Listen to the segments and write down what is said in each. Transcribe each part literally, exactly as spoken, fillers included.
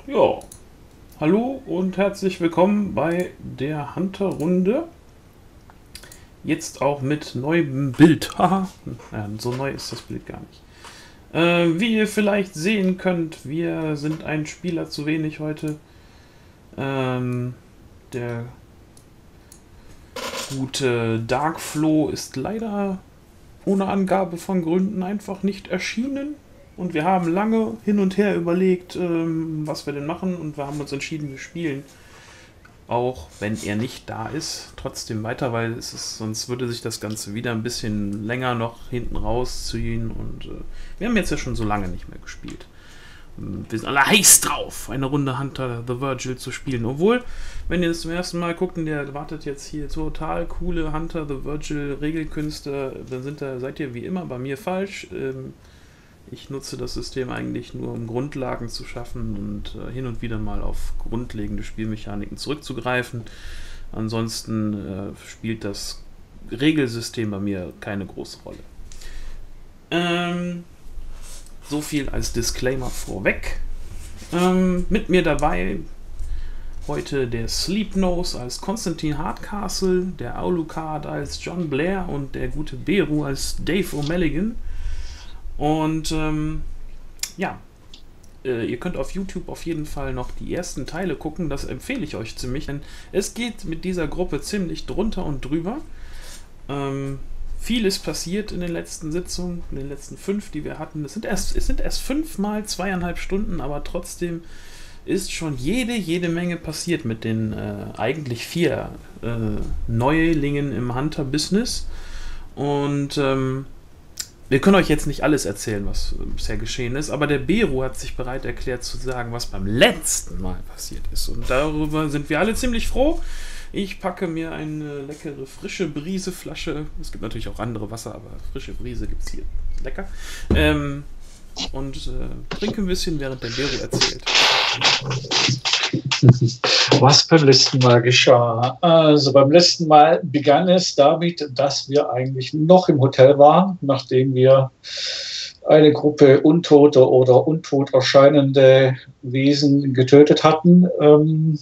Ja, hallo und herzlich willkommen bei der Hunter-Runde. Jetzt auch mit neuem Bild. Haha, ja, so neu ist das Bild gar nicht. Äh, wie ihr vielleicht sehen könnt, wir sind ein Spieler zu wenig heute. Ähm, der gute Darkflow ist leider ohne Angabe von Gründen einfach nicht erschienen. Und wir haben lange hin und her überlegt, ähm, was wir denn machen. Und wir haben uns entschieden, wir spielen, auch wenn er nicht da ist, trotzdem weiter, weil es ist, sonst würde sich das Ganze wieder ein bisschen länger noch hinten rausziehen. Und äh, wir haben jetzt ja schon so lange nicht mehr gespielt. Wir sind alle heiß drauf, eine Runde Hunter the Virgil zu spielen. Obwohl, wenn ihr das zum ersten Mal guckt, und der wartet jetzt hier total coole Hunter the Virgil Regelkünste, dann sind da, seid ihr wie immer bei mir falsch. Ähm, ich nutze das System eigentlich nur, um Grundlagen zu schaffen und äh, hin und wieder mal auf grundlegende Spielmechaniken zurückzugreifen. Ansonsten äh, spielt das Regelsystem bei mir keine große Rolle. Ähm, so viel als Disclaimer vorweg. Ähm, mit mir dabei heute der Sleepnose als Konstantin Hardcastle, der Alucard als John Blair und der gute Beru als Dave O'Mallaghan. Und ähm, ja, äh, ihr könnt auf YouTube auf jeden Fall noch die ersten Teile gucken, das empfehle ich euch ziemlich, denn es geht mit dieser Gruppe ziemlich drunter und drüber. Ähm, viel ist passiert in den letzten Sitzungen, in den letzten fünf, die wir hatten. Es sind erst, es sind erst fünf mal zweieinhalb Stunden, aber trotzdem ist schon jede, jede Menge passiert mit den äh, eigentlich vier äh, Neulingen im Hunter-Business. Und ähm, wir können euch jetzt nicht alles erzählen, was bisher geschehen ist, aber der Beru hat sich bereit erklärt zu sagen, was beim letzten Mal passiert ist. Und darüber sind wir alle ziemlich froh. Ich packe mir eine leckere frische Brise-Flasche. Es gibt natürlich auch andere Wasser, aber frische Brise gibt es hier. Lecker. Ähm, und äh, trinke ein bisschen, während der Beru erzählt. Was beim letzten Mal geschah? Also beim letzten Mal begann es damit, dass wir eigentlich noch im Hotel waren, nachdem wir eine Gruppe untoter oder untot erscheinende Wesen getötet hatten. Ähm,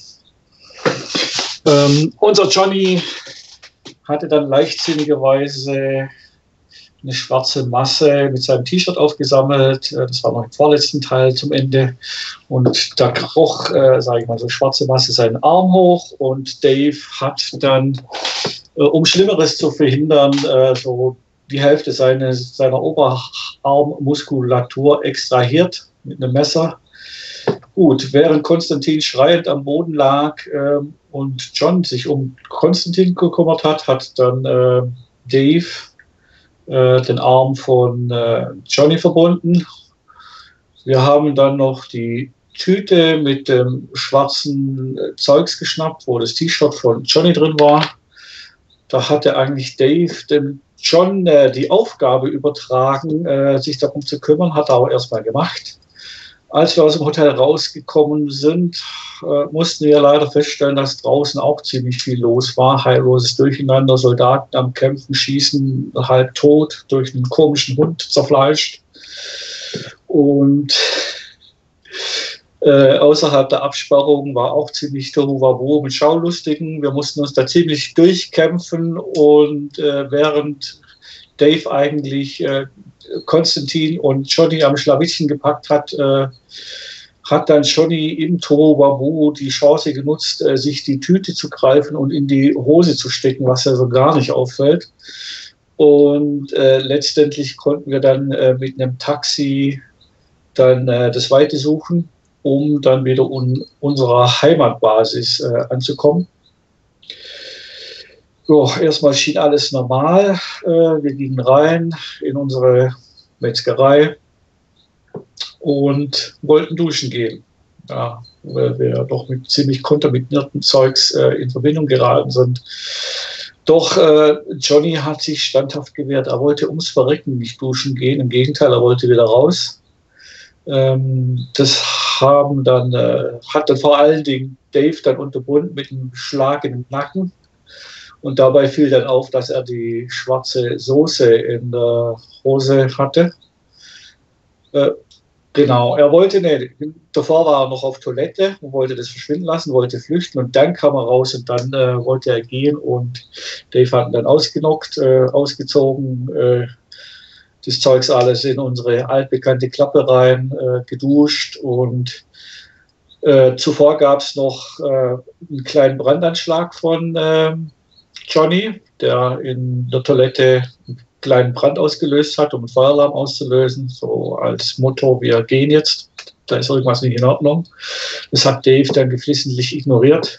ähm, unser Johnny hatte dann leichtsinnigerweise eine schwarze Masse mit seinem T-Shirt aufgesammelt. Das war noch im vorletzten Teil zum Ende. Und da kroch, äh, sage ich mal, so schwarze Masse seinen Arm hoch. Und Dave hat dann, äh, um Schlimmeres zu verhindern, äh, so die Hälfte seines, seiner Oberarmmuskulatur extrahiert mit einem Messer. Gut, während Konstantin schreiend am Boden lag äh, und John sich um Konstantin gekümmert hat, hat dann äh, Dave den Arm von äh, Johnny verbunden. Wir haben dann noch die Tüte mit dem schwarzen äh, Zeugs geschnappt, wo das T-Shirt von Johnny drin war. Da hatte eigentlich Dave dem John äh, die Aufgabe übertragen, äh, sich darum zu kümmern, hat er aber erstmal gemacht. Als wir aus dem Hotel rausgekommen sind, äh, mussten wir leider feststellen, dass draußen auch ziemlich viel los war. Heilloses Durcheinander, Soldaten am Kämpfen, Schießen, halb tot, durch einen komischen Hund zerfleischt. Und äh, außerhalb der Absperrung war auch ziemlich Tohuwabohu mit Schaulustigen. Wir mussten uns da ziemlich durchkämpfen und äh, während Dave eigentlich äh, Konstantin und Johnny am Schlawittchen gepackt hat, äh, hat dann Johnny im Tohuwabohu die Chance genutzt, äh, sich die Tüte zu greifen und in die Hose zu stecken, was ja so gar nicht auffällt. Und äh, letztendlich konnten wir dann äh, mit einem Taxi dann äh, das Weite suchen, um dann wieder un unserer Heimatbasis äh, anzukommen. So, erstmal schien alles normal. Wir gingen rein in unsere Metzgerei und wollten duschen gehen. Ja, weil wir doch mit ziemlich kontaminierten Zeugs in Verbindung geraten sind. Doch äh, Johnny hat sich standhaft gewehrt. Er wollte ums Verrecken nicht duschen gehen. Im Gegenteil, er wollte wieder raus. Ähm, das haben dann, äh, hat dann vor allen Dingen Dave dann unterbunden mit einem Schlag in den Nacken. Und dabei fiel dann auf, dass er die schwarze Soße in der Hose hatte. Äh, Genau, er wollte, ne, davor war er noch auf Toilette und wollte das verschwinden lassen, wollte flüchten und dann kam er raus und dann äh, wollte er gehen und Dave hat ihn dann ausgenockt, äh, ausgezogen, äh, das Zeugs alles in unsere altbekannte Klappe rein, äh, geduscht und äh, zuvor gab es noch äh, einen kleinen Brandanschlag von äh, Johnny, der in der Toilette einen kleinen Brand ausgelöst hat, um einen Feueralarm auszulösen, so als Motto, wir gehen jetzt, da ist irgendwas nicht in Ordnung. Das hat Dave dann geflissentlich ignoriert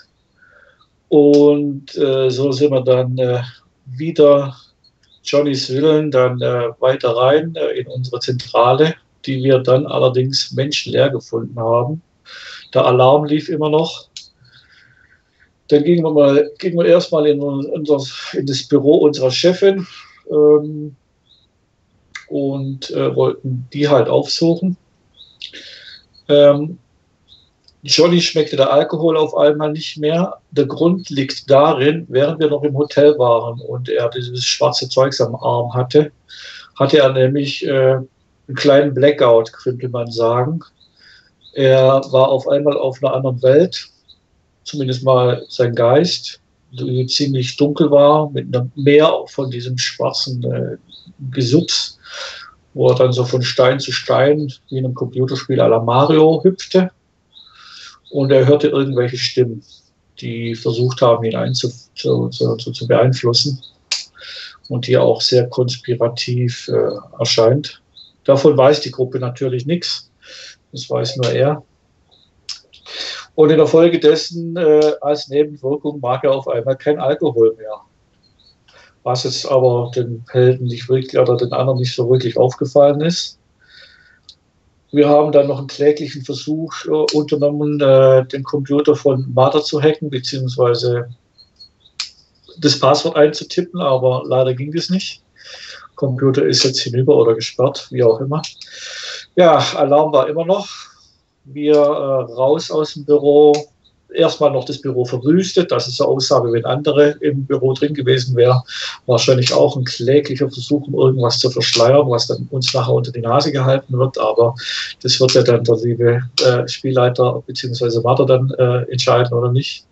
und äh, so sind wir dann äh, wieder Johnnys Willen dann äh, weiter rein äh, in unsere Zentrale, die wir dann allerdings menschenleer gefunden haben. Der Alarm lief immer noch. Dann gingen wir, mal, gingen wir erstmal in, unser, in das Büro unserer Chefin ähm, und äh, wollten die halt aufsuchen. Ähm, Johnny schmeckte der Alkohol auf einmal nicht mehr. Der Grund liegt darin, während wir noch im Hotel waren und er dieses schwarze Zeugs am Arm hatte, hatte er nämlich äh, einen kleinen Blackout, könnte man sagen. Er war auf einmal auf einer anderen Welt, zumindest mal sein Geist, die ziemlich dunkel war, mit einem Meer von diesem schwarzen äh, Gesups, wo er dann so von Stein zu Stein wie in einem Computerspiel à la Mario hüpfte. Und er hörte irgendwelche Stimmen, die versucht haben, ihn einzu, zu, zu, zu beeinflussen und die auch sehr konspirativ äh, erscheint. Davon weiß die Gruppe natürlich nichts, das weiß nur er. Und in der Folge dessen, äh, als Nebenwirkung, mag er auf einmal kein Alkohol mehr. Was jetzt aber den Helden nicht wirklich oder den anderen nicht so wirklich aufgefallen ist. Wir haben dann noch einen kläglichen Versuch äh, unternommen, äh, den Computer von Martha zu hacken, beziehungsweise das Passwort einzutippen, aber leider ging das nicht. Der Computer ist jetzt hinüber oder gesperrt, wie auch immer. Ja, Alarm war immer noch. Wir äh, raus aus dem Büro, erstmal noch das Büro verwüstet. Das ist so Aussage, wenn andere im Büro drin gewesen wären. Wahrscheinlich auch ein kläglicher Versuch, um irgendwas zu verschleiern, was dann uns nachher unter die Nase gehalten wird. Aber das wird ja dann der liebe äh, Spielleiter bzw. Martha dann äh, entscheiden oder nicht.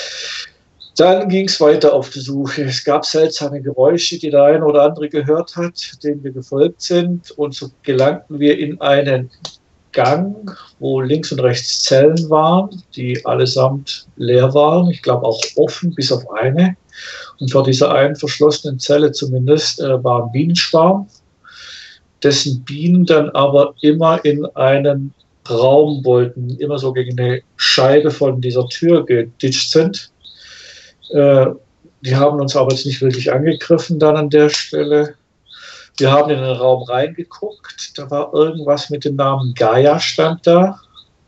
Dann ging es weiter auf die Suche. Es gab seltsame Geräusche, die der eine oder andere gehört hat, denen wir gefolgt sind. Und so gelangten wir in einen Gang, wo links und rechts Zellen waren, die allesamt leer waren. Ich glaube auch offen, bis auf eine. Und vor dieser einen verschlossenen Zelle zumindest äh, war ein Bienenschwarm, dessen Bienen dann aber immer in einen Raum wollten, immer so gegen eine Scheibe von dieser Tür geditscht sind. Äh, die haben uns aber jetzt nicht wirklich angegriffen dann an der Stelle. Wir haben in den Raum reingeguckt, da war irgendwas mit dem Namen Gaia stand da.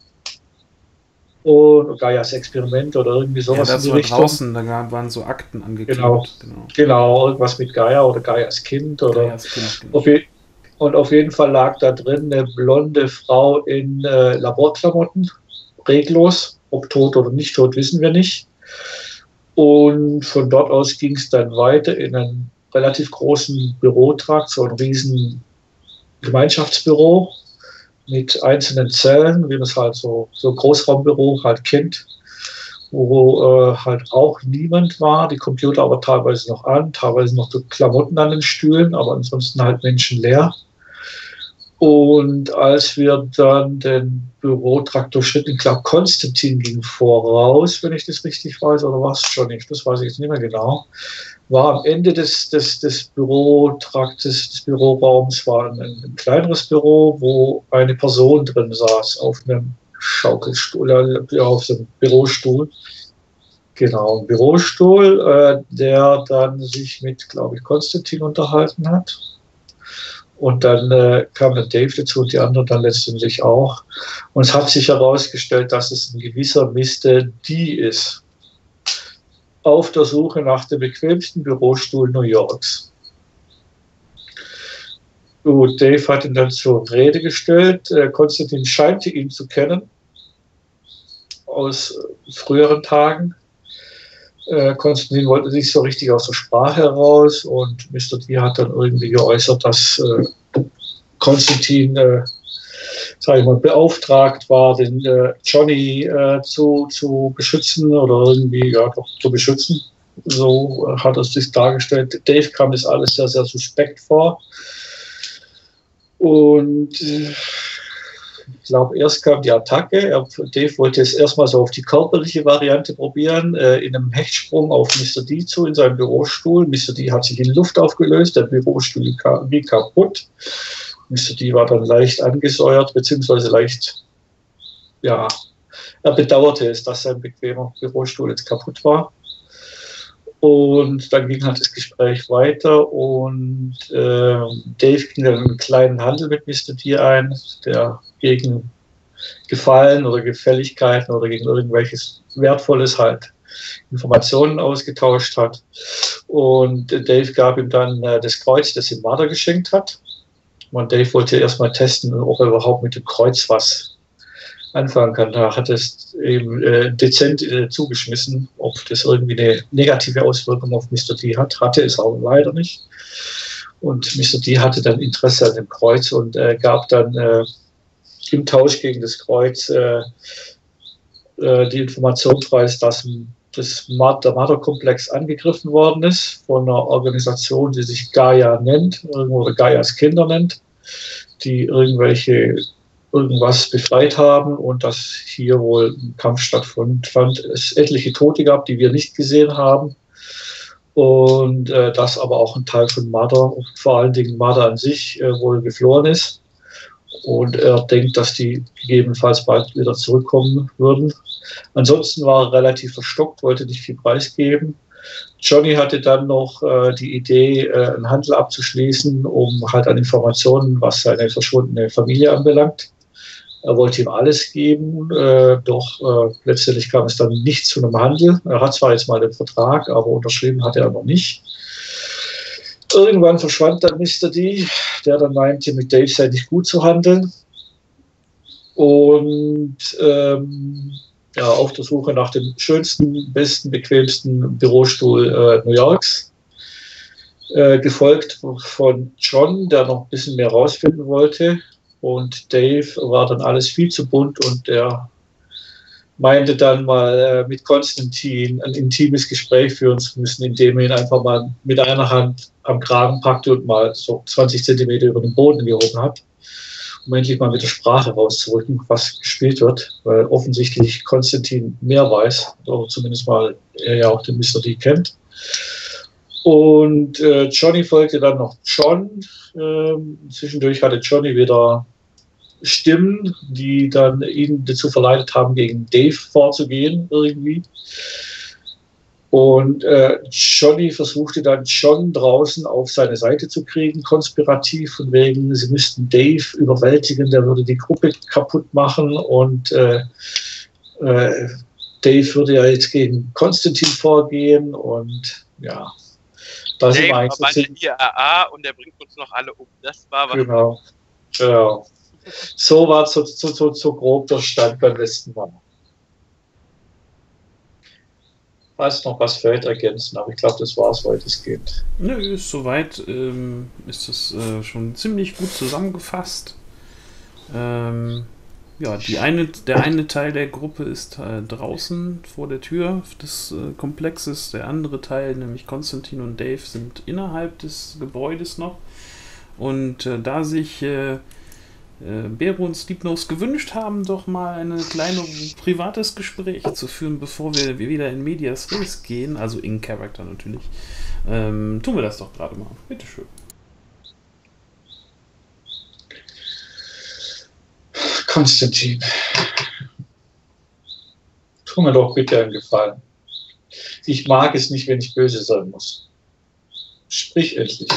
Und Gaias Experiment oder irgendwie sowas ja, in die war Richtung. Draußen, da waren so Akten angeklebt. Genau, genau. genau, irgendwas mit Gaia oder Gaias Kind. Oder Gaias Kind, genau. auf je, und auf jeden Fall lag da drin eine blonde Frau in äh, Laborklamotten, reglos. Ob tot oder nicht tot, wissen wir nicht. Und von dort aus ging es dann weiter in einen relativ großen Bürotrakt, so ein riesen Gemeinschaftsbüro mit einzelnen Zellen, wie man es halt so, so Großraumbüro halt kennt, wo äh, halt auch niemand war, die Computer aber teilweise noch an, teilweise noch so Klamotten an den Stühlen, aber ansonsten halt menschenleer. Und als wir dann den Bürotrakt durchschritten, ich glaube, Konstantin ging voraus, wenn ich das richtig weiß, oder war es schon nicht, das weiß ich jetzt nicht mehr genau, war am Ende des, des, des Bürotraktes, des Büroraums, war ein, ein kleineres Büro, wo eine Person drin saß, auf einem Schaukelstuhl, ja, auf so einem Bürostuhl. Genau, ein Bürostuhl, äh, der dann sich mit, glaube ich, Konstantin unterhalten hat. Und dann äh, kam dann Dave dazu und die anderen dann letztendlich auch. Und es hat sich herausgestellt, dass es ein gewisser Mister D ist. Auf der Suche nach dem bequemsten Bürostuhl New Yorks. Gut, Dave hat ihn dann zur Rede gestellt. Äh, Konstantin scheinte ihn zu kennen aus äh, früheren Tagen. Äh, Konstantin wollte nicht so richtig aus der Sprache heraus und Mister D hat dann irgendwie geäußert, dass äh, Konstantin äh, sage ich mal, beauftragt war, den äh, Johnny äh, zu, zu beschützen oder irgendwie ja, doch zu beschützen. So äh, hat er sich dargestellt. Dave kam das alles sehr, sehr suspekt vor. Und äh, ich glaube, erst kam die Attacke. Er, Dave wollte es erstmal so auf die körperliche Variante probieren, äh, in einem Hechtsprung auf Mister D zu, in seinem Bürostuhl. Mister D hat sich in Luft aufgelöst, der Bürostuhl ging kaputt. Mister D war dann leicht angesäuert, beziehungsweise leicht, ja, er bedauerte es, dass sein bequemer Bürostuhl jetzt kaputt war. Und dann ging halt das Gespräch weiter und äh, Dave ging dann einen kleinen Handel mit Mister D ein, der gegen Gefallen oder Gefälligkeiten oder gegen irgendwelches Wertvolles halt Informationen ausgetauscht hat. Und Dave gab ihm dann äh, das Kreuz, das ihm Marder geschenkt hat. Und Dave wollte erstmal testen, ob er überhaupt mit dem Kreuz was anfangen kann. Da hat es eben äh, dezent äh, zugeschmissen, ob das irgendwie eine negative Auswirkung auf Mister D hat. Hatte es auch leider nicht. Und Mister D hatte dann Interesse an dem Kreuz und äh, gab dann äh, im Tausch gegen das Kreuz äh, äh, die Information preis, dass das, der Marder-Komplex angegriffen worden ist von einer Organisation, die sich Gaia nennt oder Gaias Kinder nennt, die irgendwelche irgendwas befreit haben und dass hier wohl ein Kampf stattfand, es etliche Tote gab, die wir nicht gesehen haben und äh, dass aber auch ein Teil von Marder, vor allen Dingen Marder an sich, äh, wohl geflohen ist und er denkt, dass die gegebenenfalls bald wieder zurückkommen würden. Ansonsten war er relativ verstockt, wollte nicht viel preisgeben. Johnny hatte dann noch äh, die Idee, äh, einen Handel abzuschließen, um halt an Informationen, was seine verschwundene Familie anbelangt. Er wollte ihm alles geben, äh, doch äh, letztendlich kam es dann nicht zu einem Handel. Er hat zwar jetzt mal den Vertrag, aber unterschrieben hatte er noch nicht. Irgendwann verschwand dann Mister D, der dann meinte, mit Dave sei nicht gut zu handeln. Und ähm, ja, auf der Suche nach dem schönsten, besten, bequemsten Bürostuhl äh, New Yorks. Äh, gefolgt von John, der noch ein bisschen mehr rausfinden wollte. Und Dave war dann alles viel zu bunt und der meinte dann mal äh, mit Konstantin ein intimes Gespräch führen zu müssen, indem er ihn einfach mal mit einer Hand am Kragen packte und mal so zwanzig Zentimeter über den Boden gehoben hat, um endlich mal mit der Sprache rauszurücken, was gespielt wird, weil offensichtlich Konstantin mehr weiß, oder zumindest mal er ja auch den Mister D kennt. Und äh, Johnny folgte dann noch John. Ähm, zwischendurch hatte Johnny wieder Stimmen, die dann ihn dazu verleitet haben, gegen Dave vorzugehen irgendwie. Und äh, Johnny versuchte dann John draußen auf seine Seite zu kriegen, konspirativ, von wegen, sie müssten Dave überwältigen, der würde die Gruppe kaputt machen und äh, äh, Dave würde ja jetzt gegen Konstantin vorgehen und ja. Das Dave war verwandelt I A A und der bringt uns noch alle um. Das war was. Genau. Ja. So war so, so, so, so grob der Stand beim letzten Mal. Falls noch was fällt, ergänzen, aber ich glaube, das war es weitestgehend. Nö, ist soweit, ähm, ist es äh, schon ziemlich gut zusammengefasst. Ähm, ja, die eine, der eine Teil der Gruppe ist äh, draußen vor der Tür des äh, Komplexes, der andere Teil, nämlich Konstantin und Dave, sind innerhalb des Gebäudes noch. Und äh, da sich äh, äh, Bero und Sleepnose gewünscht haben, doch mal ein kleines privates Gespräch zu führen, bevor wir wieder in Medias Res gehen, also in Character natürlich, ähm, tun wir das doch gerade mal. Bitteschön. Konstantin, tu mir doch bitte einen Gefallen. Ich mag es nicht, wenn ich böse sein muss. Sprich endlich.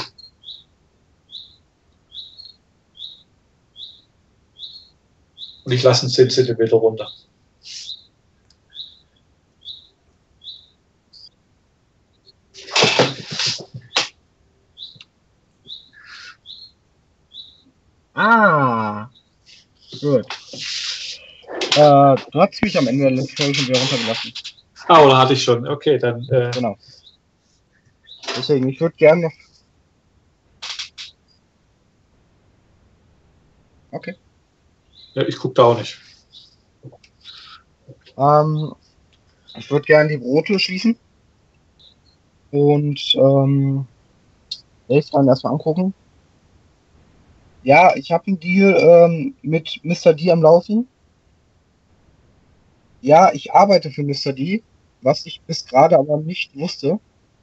Und ich lasse einen zehn Zentimeter runter. Ah, gut. Äh, du hast mich am Ende der letzten Folge schon wieder runtergelassen. Ah, oder hatte ich schon. Okay, dann. Äh genau. Deswegen, ich würde gerne noch. Okay. Ja, ich gucke da auch nicht. Ähm, ich würde gerne die Bürotür schließen und ähm, Baseline erstmal angucken. Ja, ich habe einen Deal ähm, mit Mister D am Laufen. Ja, ich arbeite für Mister D, was ich bis gerade aber nicht wusste.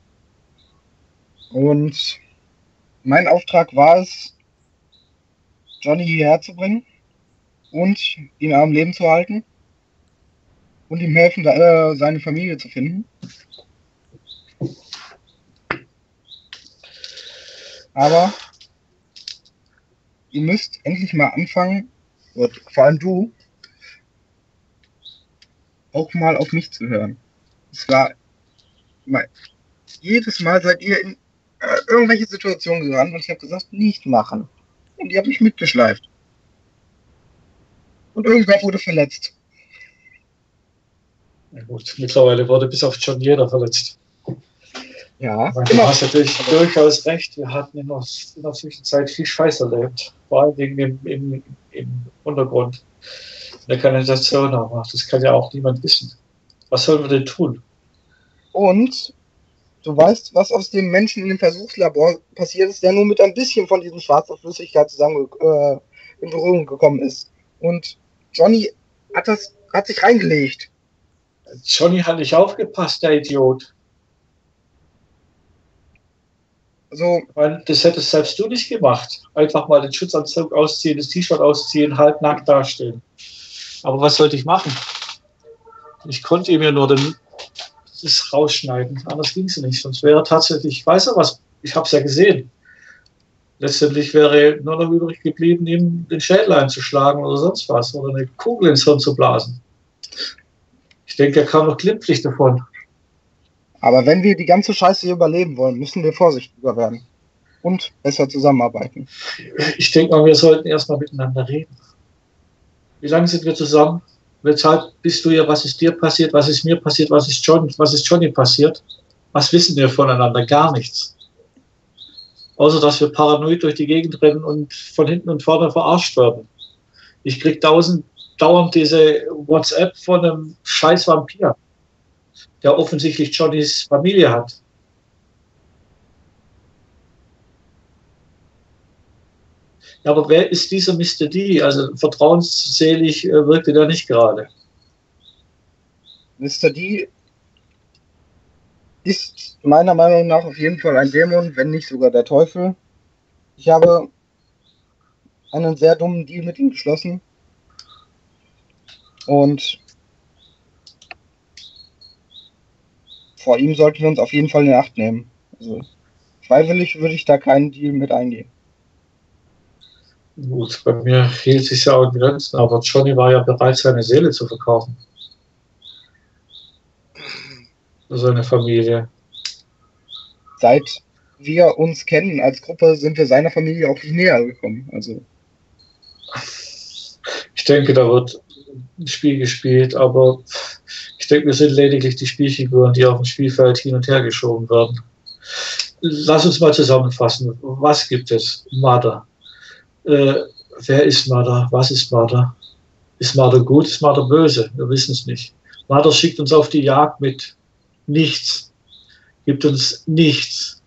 Und mein Auftrag war es, Johnny hierher zu bringen und ihn am Leben zu halten und ihm helfen, äh, seine Familie zu finden. Aber ihr müsst endlich mal anfangen, und vor allem du, auch mal auf mich zu hören. Es war mal, jedes Mal seid ihr in äh, irgendwelche Situationen gerannt und ich habe gesagt, nicht machen. Und ihr habt mich mitgeschleift. Und irgendwer wurde verletzt. Ja, gut, mittlerweile wurde bis auf John jeder verletzt. Ja, Du immer. hast natürlich durchaus recht. Wir hatten in der, in der Zwischenzeit viel Scheiß erlebt. Vor allen Dingen im, im, im Untergrund. In der Kanalisation auch. Das kann ja auch niemand wissen. Was sollen wir denn tun? Und du weißt, was aus dem Menschen in dem Versuchslabor passiert ist, der nur mit ein bisschen von diesem schwarzen Flüssigkeit zusammen äh, in Berührung gekommen ist. Und Johnny hat das, hat sich reingelegt. Johnny hat nicht aufgepasst, der Idiot. Also, Weil das hättest selbst du nicht gemacht. Einfach mal den Schutzanzug ausziehen, das T-Shirt ausziehen, halbnackt dastehen. Aber was sollte ich machen? Ich konnte ihm ja nur den, das rausschneiden. Anders ging es nicht. Sonst wäre tatsächlich, ich weiß ja was, ich habe es ja gesehen. Letztendlich wäre nur noch übrig geblieben, ihm den Schädel einzuschlagen oder sonst was. Oder eine Kugel ins Hirn zu blasen. Ich denke, er kam noch glimpflich davon. aber wenn wir die ganze Scheiße hier überleben wollen, müssen wir vorsichtiger werden. Und besser zusammenarbeiten. Ich denke mal, wir sollten erstmal miteinander reden. Wie lange sind wir zusammen? Weshalb bist du ja, was ist dir passiert, was ist mir passiert, was ist John, was ist Johnny passiert? Was wissen wir voneinander? Gar nichts. Außer, dass wir paranoid durch die Gegend rennen und von hinten und vorne verarscht werden. Ich krieg tausend, dauernd diese WhatsApp von einem scheiß Vampir, der offensichtlich Johnnys Familie hat. Ja, aber wer ist dieser Mister D? Also vertrauensselig äh, wirkte der nicht gerade. Mister D ist meiner Meinung nach auf jeden Fall ein Dämon, wenn nicht sogar der Teufel. Ich habe einen sehr dummen Deal mit ihm geschlossen. Und vor ihm sollten wir uns auf jeden Fall in Acht nehmen. Also freiwillig würde ich da keinen Deal mit eingehen. Gut, bei mir hielt sich ja auch in Grenzen, aber Johnny war ja bereit, seine Seele zu verkaufen. Für seine Familie. Seit wir uns kennen als Gruppe, sind wir seiner Familie auch nicht näher gekommen. Also Ich denke, da wird ein Spiel gespielt, aber ich denke, wir sind lediglich die Spielfiguren, die auf dem Spielfeld hin und her geschoben werden. Lass uns mal zusammenfassen. Was gibt es? Mother. Äh, wer ist Mother? Was ist Mother? Ist Mother gut? Ist Mother böse? Wir wissen es nicht. Mother schickt uns auf die Jagd mit nichts. Gibt uns nichts.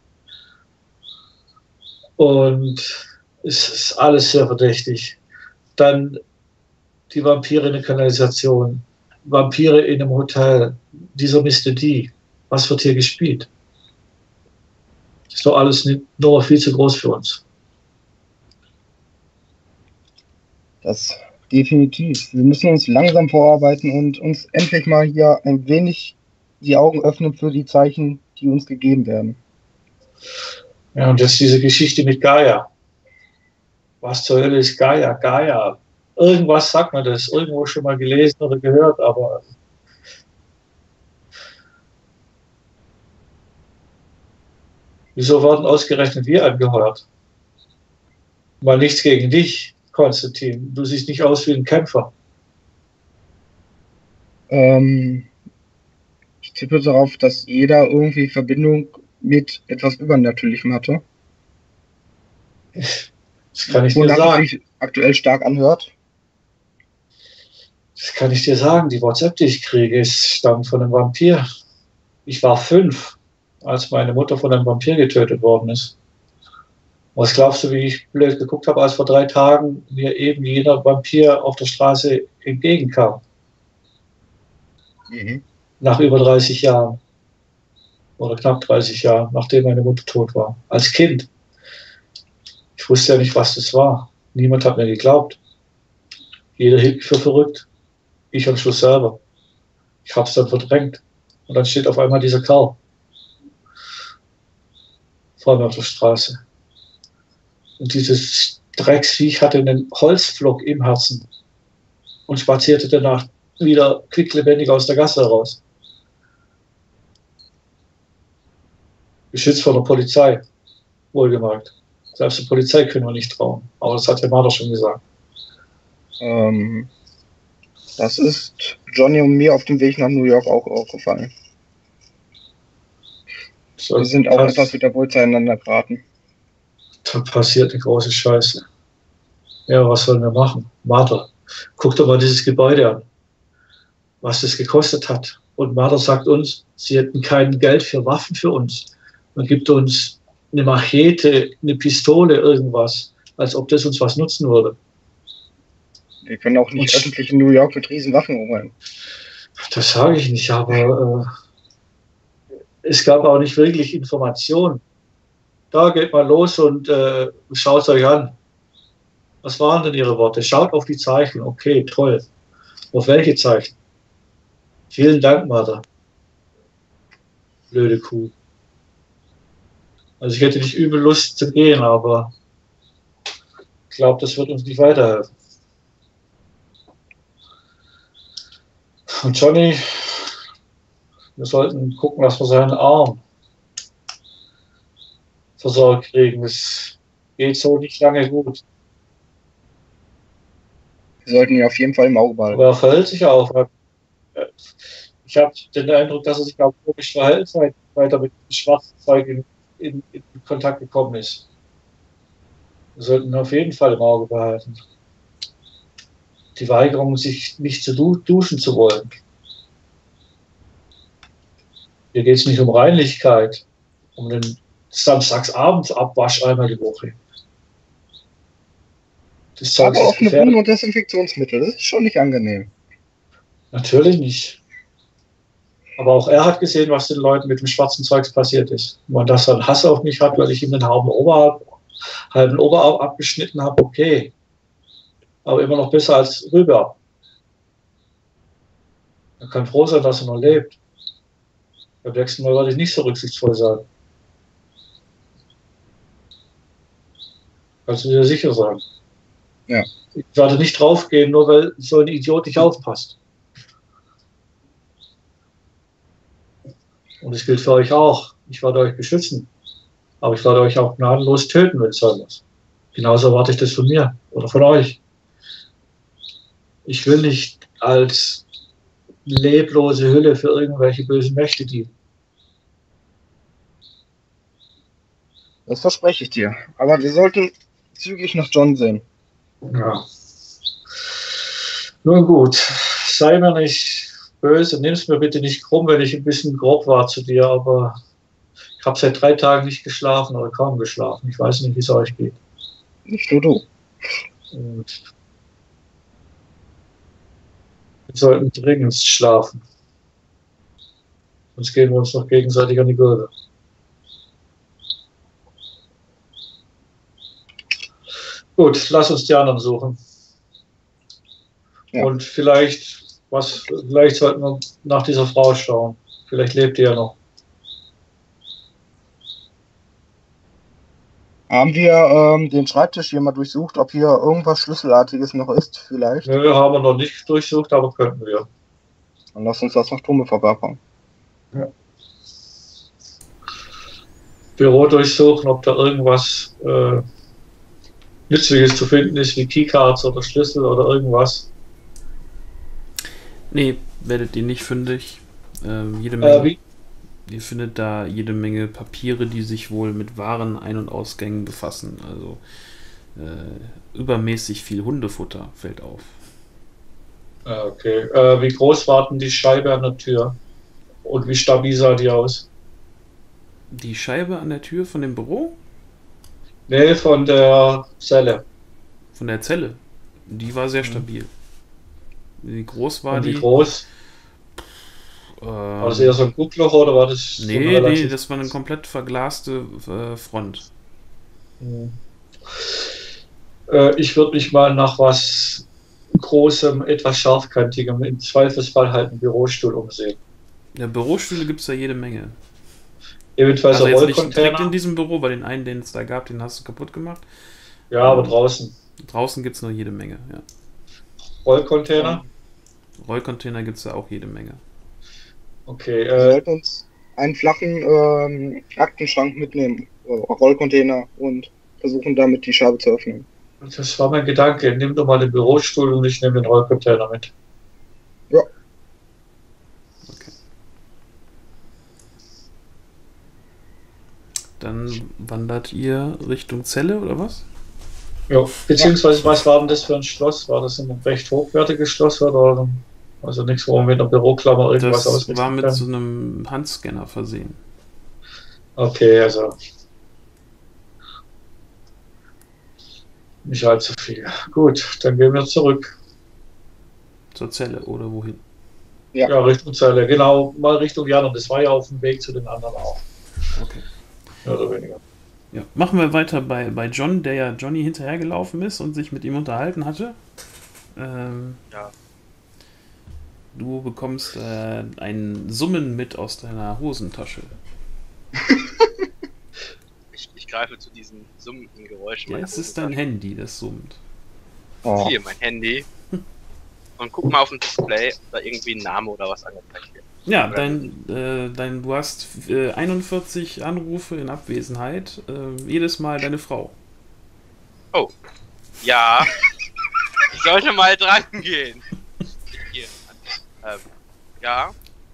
Und es ist alles sehr verdächtig. Dann die Vampire in der Kanalisation, Vampire in einem Hotel, dieser Mister D. Was wird hier gespielt? Das ist doch alles nur viel zu groß für uns. das definitiv. Wir müssen uns langsam vorarbeiten und uns endlich mal hier ein wenig die Augen öffnen für die Zeichen, die uns gegeben werden. Ja, und jetzt diese Geschichte mit Gaia. Was zur Hölle ist Gaia? Gaia. Irgendwas sagt man das, irgendwo schon mal gelesen oder gehört, aber wieso werden ausgerechnet wir angeheuert? Mal nichts gegen dich, Konstantin. Du siehst nicht aus wie ein Kämpfer. Ähm, ich tippe darauf, dass jeder irgendwie Verbindung mit etwas Übernatürlichem hatte. Das kann ich dir Wonach es sagen. sich aktuell stark anhört. Das kann ich dir sagen, die WhatsApp, die ich kriege, ist, stammt von einem Vampir. Ich war fünf, als meine Mutter von einem Vampir getötet worden ist. Was glaubst du, wie ich blöd geguckt habe, als vor drei Tagen mir eben jeder Vampir auf der Straße entgegenkam? Mhm. Nach über dreißig Jahren. Oder knapp dreißig Jahren, nachdem meine Mutter tot war. Als Kind. Ich wusste ja nicht, was das war. Niemand hat mir geglaubt. Jeder hielt mich für verrückt. Ich am Schluss selber. Ich habe es dann verdrängt. Und dann steht auf einmal dieser Kerl vor mir auf der Straße. Und dieses Drecksviech hatte einen Holzpflock im Herzen und spazierte danach wieder quicklebendig aus der Gasse heraus. Geschützt von der Polizei, wohlgemerkt. Selbst der Polizei können wir nicht trauen. Aber das hat der Marder schon gesagt. Ähm, das ist Johnny und mir auf dem Weg nach New York auch aufgefallen. So, Wir sind auch das, etwas mit der Wohl zueinander geraten. Da passiert eine große Scheiße. Ja, was sollen wir machen? Marder, guck doch mal dieses Gebäude an. Was das gekostet hat. Und Marder sagt uns, sie hätten kein Geld für Waffen für uns. Man gibt uns eine Machete, eine Pistole, irgendwas, als ob das uns was nutzen würde. Wir können auch nicht Und- öffentlich in New York mit riesen Waffen umgehen. Das sage ich nicht, aber äh, es gab auch nicht wirklich Informationen. Da geht mal los und äh, schaut es euch an. Was waren denn Ihre Worte? Schaut auf die Zeichen. Okay, toll. Auf welche Zeichen? Vielen Dank, Martha. Blöde Kuh. Also ich hätte nicht übel Lust zu gehen, aber ich glaube, das wird uns nicht weiterhelfen. Und Johnny, wir sollten gucken, dass wir seinen Arm versorgt kriegen. Es geht so nicht lange gut. Wir sollten ihn auf jeden Fall im Auge behalten. Aber er verhält sich auch. Ich habe den Eindruck, dass er sich auch komisch verhält, seit weiter mit dem schwarzen Zeug in, in, in Kontakt gekommen ist. Wir sollten ihn auf jeden Fall im Auge behalten. Die Weigerung, sich nicht zu du duschen zu wollen. Hier geht es nicht um Reinlichkeit, um den Samstagsabends-Abwasch einmal die Woche. Das Zeug Aber ist offene gefährlich. Wunden und Desinfektionsmittel, das ist schon nicht angenehm. Natürlich nicht. Aber auch er hat gesehen, was den Leuten mit dem schwarzen Zeugs passiert ist. Wenn man das dann Hass auf mich hat, weil ich ihm den halben Oberarm, halben Oberarm abgeschnitten habe, okay. Aber immer noch besser als rüber. Er kann froh sein, dass er noch lebt. Beim nächsten Mal werde ich nicht so rücksichtsvoll sein. Kannst du dir sicher sein? Ja. Ich werde nicht draufgehen, nur weil so ein Idiot nicht aufpasst. Und es gilt für euch auch. Ich werde euch beschützen. Aber ich werde euch auch gnadenlos töten, wenn es sein muss. Genauso erwarte ich das von mir oder von euch. Ich will nicht als leblose Hülle für irgendwelche bösen Mächte dienen. Das verspreche ich dir. Aber wir sollten zügig nach John sehen. Ja. Nun gut, sei mir nicht böse, nimm's mir bitte nicht krumm, wenn ich ein bisschen grob war zu dir, aber ich habe seit drei Tagen nicht geschlafen oder kaum geschlafen. Ich weiß nicht, wie es euch geht. Nicht nur du. Und wir sollten dringend schlafen. Sonst gehen wir uns noch gegenseitig an die Gurgel. Gut, lass uns die anderen suchen. Ja. Und vielleicht, was, vielleicht sollten wir nach dieser Frau schauen. Vielleicht lebt die ja noch. Haben wir ähm, den Schreibtisch hier mal durchsucht, ob hier irgendwas Schlüsselartiges noch ist, vielleicht? Nö, haben wir noch nicht durchsucht, aber könnten wir. Dann lass uns das noch Trumme vorbeikommen. Büro durchsuchen, ob da irgendwas äh, Nützliches zu finden ist, wie Keycards oder Schlüssel oder irgendwas. Nee, werdet ihr nicht fündig. Ähm, jede Äh, Menge, wie, ihr findet da jede Menge Papiere, die sich wohl mit Waren, Ein- und Ausgängen befassen. Also äh, übermäßig viel Hundefutter fällt auf. Ah, okay. Äh, wie groß war denn die Scheibe an der Tür? Und wie stabil sah die aus? Die Scheibe an der Tür von dem Büro? Nee, von der Zelle. Von der Zelle? Die war sehr Mhm. stabil. Wie groß war Und wie die? groß? Ähm, War das eher so ein Guckloch oder war das so ein nee, nee, relativ- das war eine komplett verglaste äh, Front. Hm. Äh, ich würde mich mal nach was Großem, etwas Scharfkantigem, im Zweifelsfall halt einen Bürostuhl umsehen. Ja, Bürostühle gibt es da jede Menge. Eventuell Also so jetzt nicht direkt in Rollcontainer. diesem Büro, weil den einen, den es da gab, den hast du kaputt gemacht. Ja, aber draußen. Draußen gibt es nur jede Menge, ja. Rollcontainer. Rollcontainer gibt es da auch jede Menge. Okay, Wir äh, sollten uns einen flachen ähm, Aktenschrank mitnehmen, äh, Rollcontainer, und versuchen damit die Scheibe zu öffnen. das war mein Gedanke. Nimm doch mal den Bürostuhl und ich nehme den Rollcontainer mit. Dann wandert ihr Richtung Zelle, oder was? Ja, beziehungsweise, was war denn das für ein Schloss? War das ein recht hochwertiges Schloss oder also nichts, wo man mit einer Büroklammer irgendwas Das ausrichten war mit kann? so einem Handscanner versehen. Okay, also nicht allzu viel. Gut, dann gehen wir zurück. Zur Zelle oder wohin? Ja. Ja, Richtung Zelle. Genau, mal Richtung Jan. Und das war ja auf dem Weg zu den anderen auch. Okay. Mehr oder weniger. Ja. Machen wir weiter bei, bei John, der ja Johnny hinterhergelaufen ist und sich mit ihm unterhalten hatte. Ähm, Ja. Du bekommst äh, ein Summen mit aus deiner Hosentasche. Ich, ich greife zu diesen summenden Geräuschen. Ja, meiner es ist dein Hosentasche. Handy, das summt. Oh. Hier, mein Handy. Und guck mal auf dem Display, ob da irgendwie ein Name oder was angezeigt wird. Ja, Oder dein, äh, dein, du hast äh, einundvierzig Anrufe in Abwesenheit. Äh, jedes Mal deine Frau. Ja, ich sollte mal dran gehen. Hier. Ähm, ja,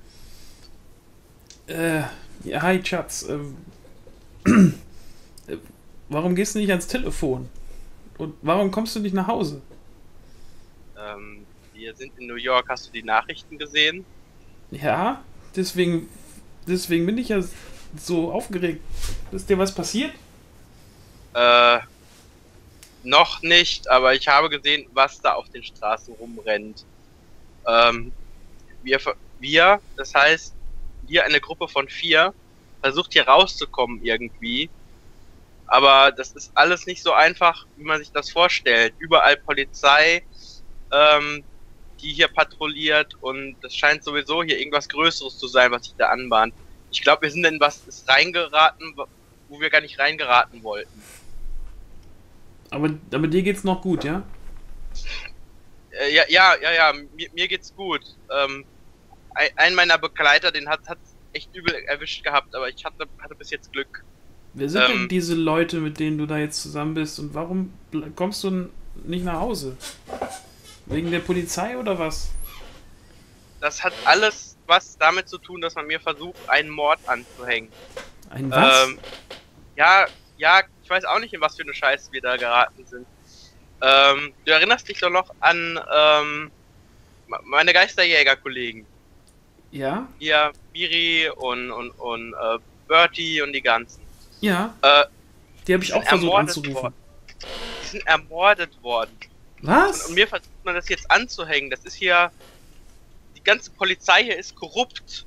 Äh, ja, hi Schatz. Ähm, äh, warum gehst du nicht ans Telefon? Und warum kommst du nicht nach Hause? ähm, wir sind in New York. Hast du die Nachrichten gesehen? Ja, deswegen, deswegen bin ich ja so aufgeregt. Ist dir was passiert? Äh, noch nicht, aber ich habe gesehen, was da auf den Straßen rumrennt. Ähm, wir, ver- wir, das heißt, wir, eine Gruppe von vier, versucht hier rauszukommen irgendwie. Aber das ist alles nicht so einfach, wie man sich das vorstellt. Überall Polizei, ähm, die hier patrouilliert, und das scheint sowieso hier irgendwas Größeres zu sein, was sich da anbahnt. Ich glaube, wir sind in was ist reingeraten, wo wir gar nicht reingeraten wollten. Aber, aber dir geht's noch gut, ja? Äh, ja, ja, ja, ja, mir, mir geht's gut. Ähm, ein, ein meiner Begleiter, den hat hat's echt übel erwischt gehabt, aber ich hatte, hatte bis jetzt Glück. Wer sind Ähm. denn diese Leute, mit denen du da jetzt zusammen bist? Und warum ble- kommst du n- nicht nach Hause? Wegen der Polizei oder was? Das hat alles was damit zu tun, dass man mir versucht, einen Mord anzuhängen. Ein was? Ähm, ja, ja, ich weiß auch nicht, in was für eine Scheiße wir da geraten sind. Ähm, du erinnerst dich doch noch an ähm, me- meine Geisterjäger-Kollegen. Ja? Hier, Miri und, und, und äh, Bertie und die ganzen. Ja. Äh, Die habe ich auch sind versucht ermordet anzurufen. worden. Die sind ermordet worden. Was? Und, und mir versucht man das jetzt anzuhängen. Das ist hier... Die ganze Polizei hier ist korrupt.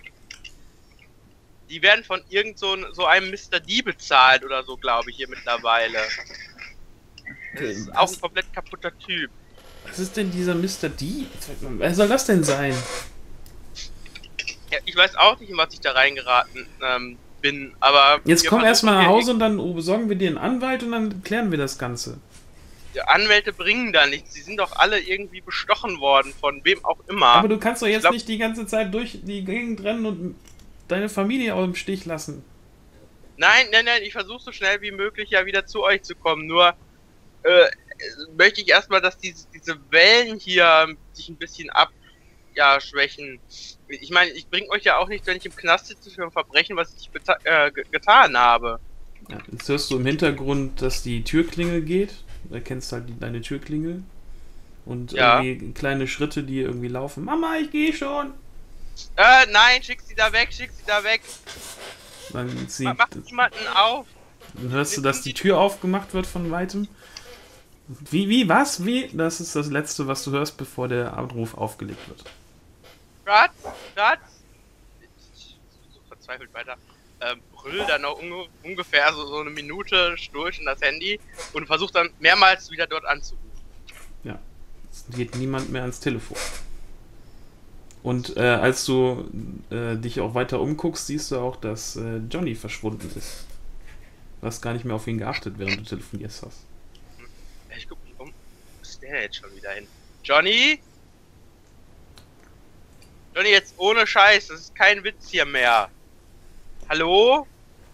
Die werden von irgend so, so einem Mister D bezahlt oder so, glaube ich, hier mittlerweile. Das Okay, ist was- auch ein komplett kaputter Typ. Was ist denn dieser Mister D? Wer soll das denn sein? Ja, ich weiß auch nicht, in was ich da reingeraten ähm, bin, aber... Jetzt wir komm versuchen erstmal nach hier Hause und dann besorgen wir dir einen Anwalt und dann klären wir das Ganze. Die Anwälte bringen da nichts. Die sind doch alle irgendwie bestochen worden, von wem auch immer. Aber du kannst doch jetzt glaub- nicht die ganze Zeit durch die Gegend rennen und deine Familie auch im Stich lassen. Nein, nein, nein, ich versuche so schnell wie möglich ja wieder zu euch zu kommen. Nur äh, möchte ich erstmal, dass diese, diese Wellen hier sich ein bisschen ab, ja, schwächen. Ich meine, ich bringe euch ja auch nicht, wenn ich im Knast sitze für ein Verbrechen, was ich beta- äh, ge- getan habe. Ja, jetzt hörst du im Hintergrund, dass die Türklingel geht. Du erkennst halt die, deine Türklingel. Und Ja. irgendwie kleine Schritte, die irgendwie laufen. Mama, ich gehe schon. Äh, nein, schick sie da weg, schick sie da weg. Dann, sie, Mach niemanden auf. dann hörst du, dass die Tür aufgemacht wird von weitem. Wie, wie, was, wie? Das ist das Letzte, was du hörst, bevor der Anruf aufgelegt wird. Schatz, Schatz. Ich so verzweifelt weiter. Ähm, brüll dann noch unge ungefähr so, so eine Minute durch in das Handy und versuch dann mehrmals wieder dort anzurufen. Ja, es geht niemand mehr ans Telefon. Und äh, als du äh, dich auch weiter umguckst, siehst du auch, dass äh, Johnny verschwunden ist. Du hast gar nicht mehr auf ihn geachtet, während du telefoniert hast. Ich guck mich um. Wo ist der jetzt schon wieder hin? Johnny? Johnny, jetzt ohne Scheiß, das ist kein Witz hier mehr. Hallo?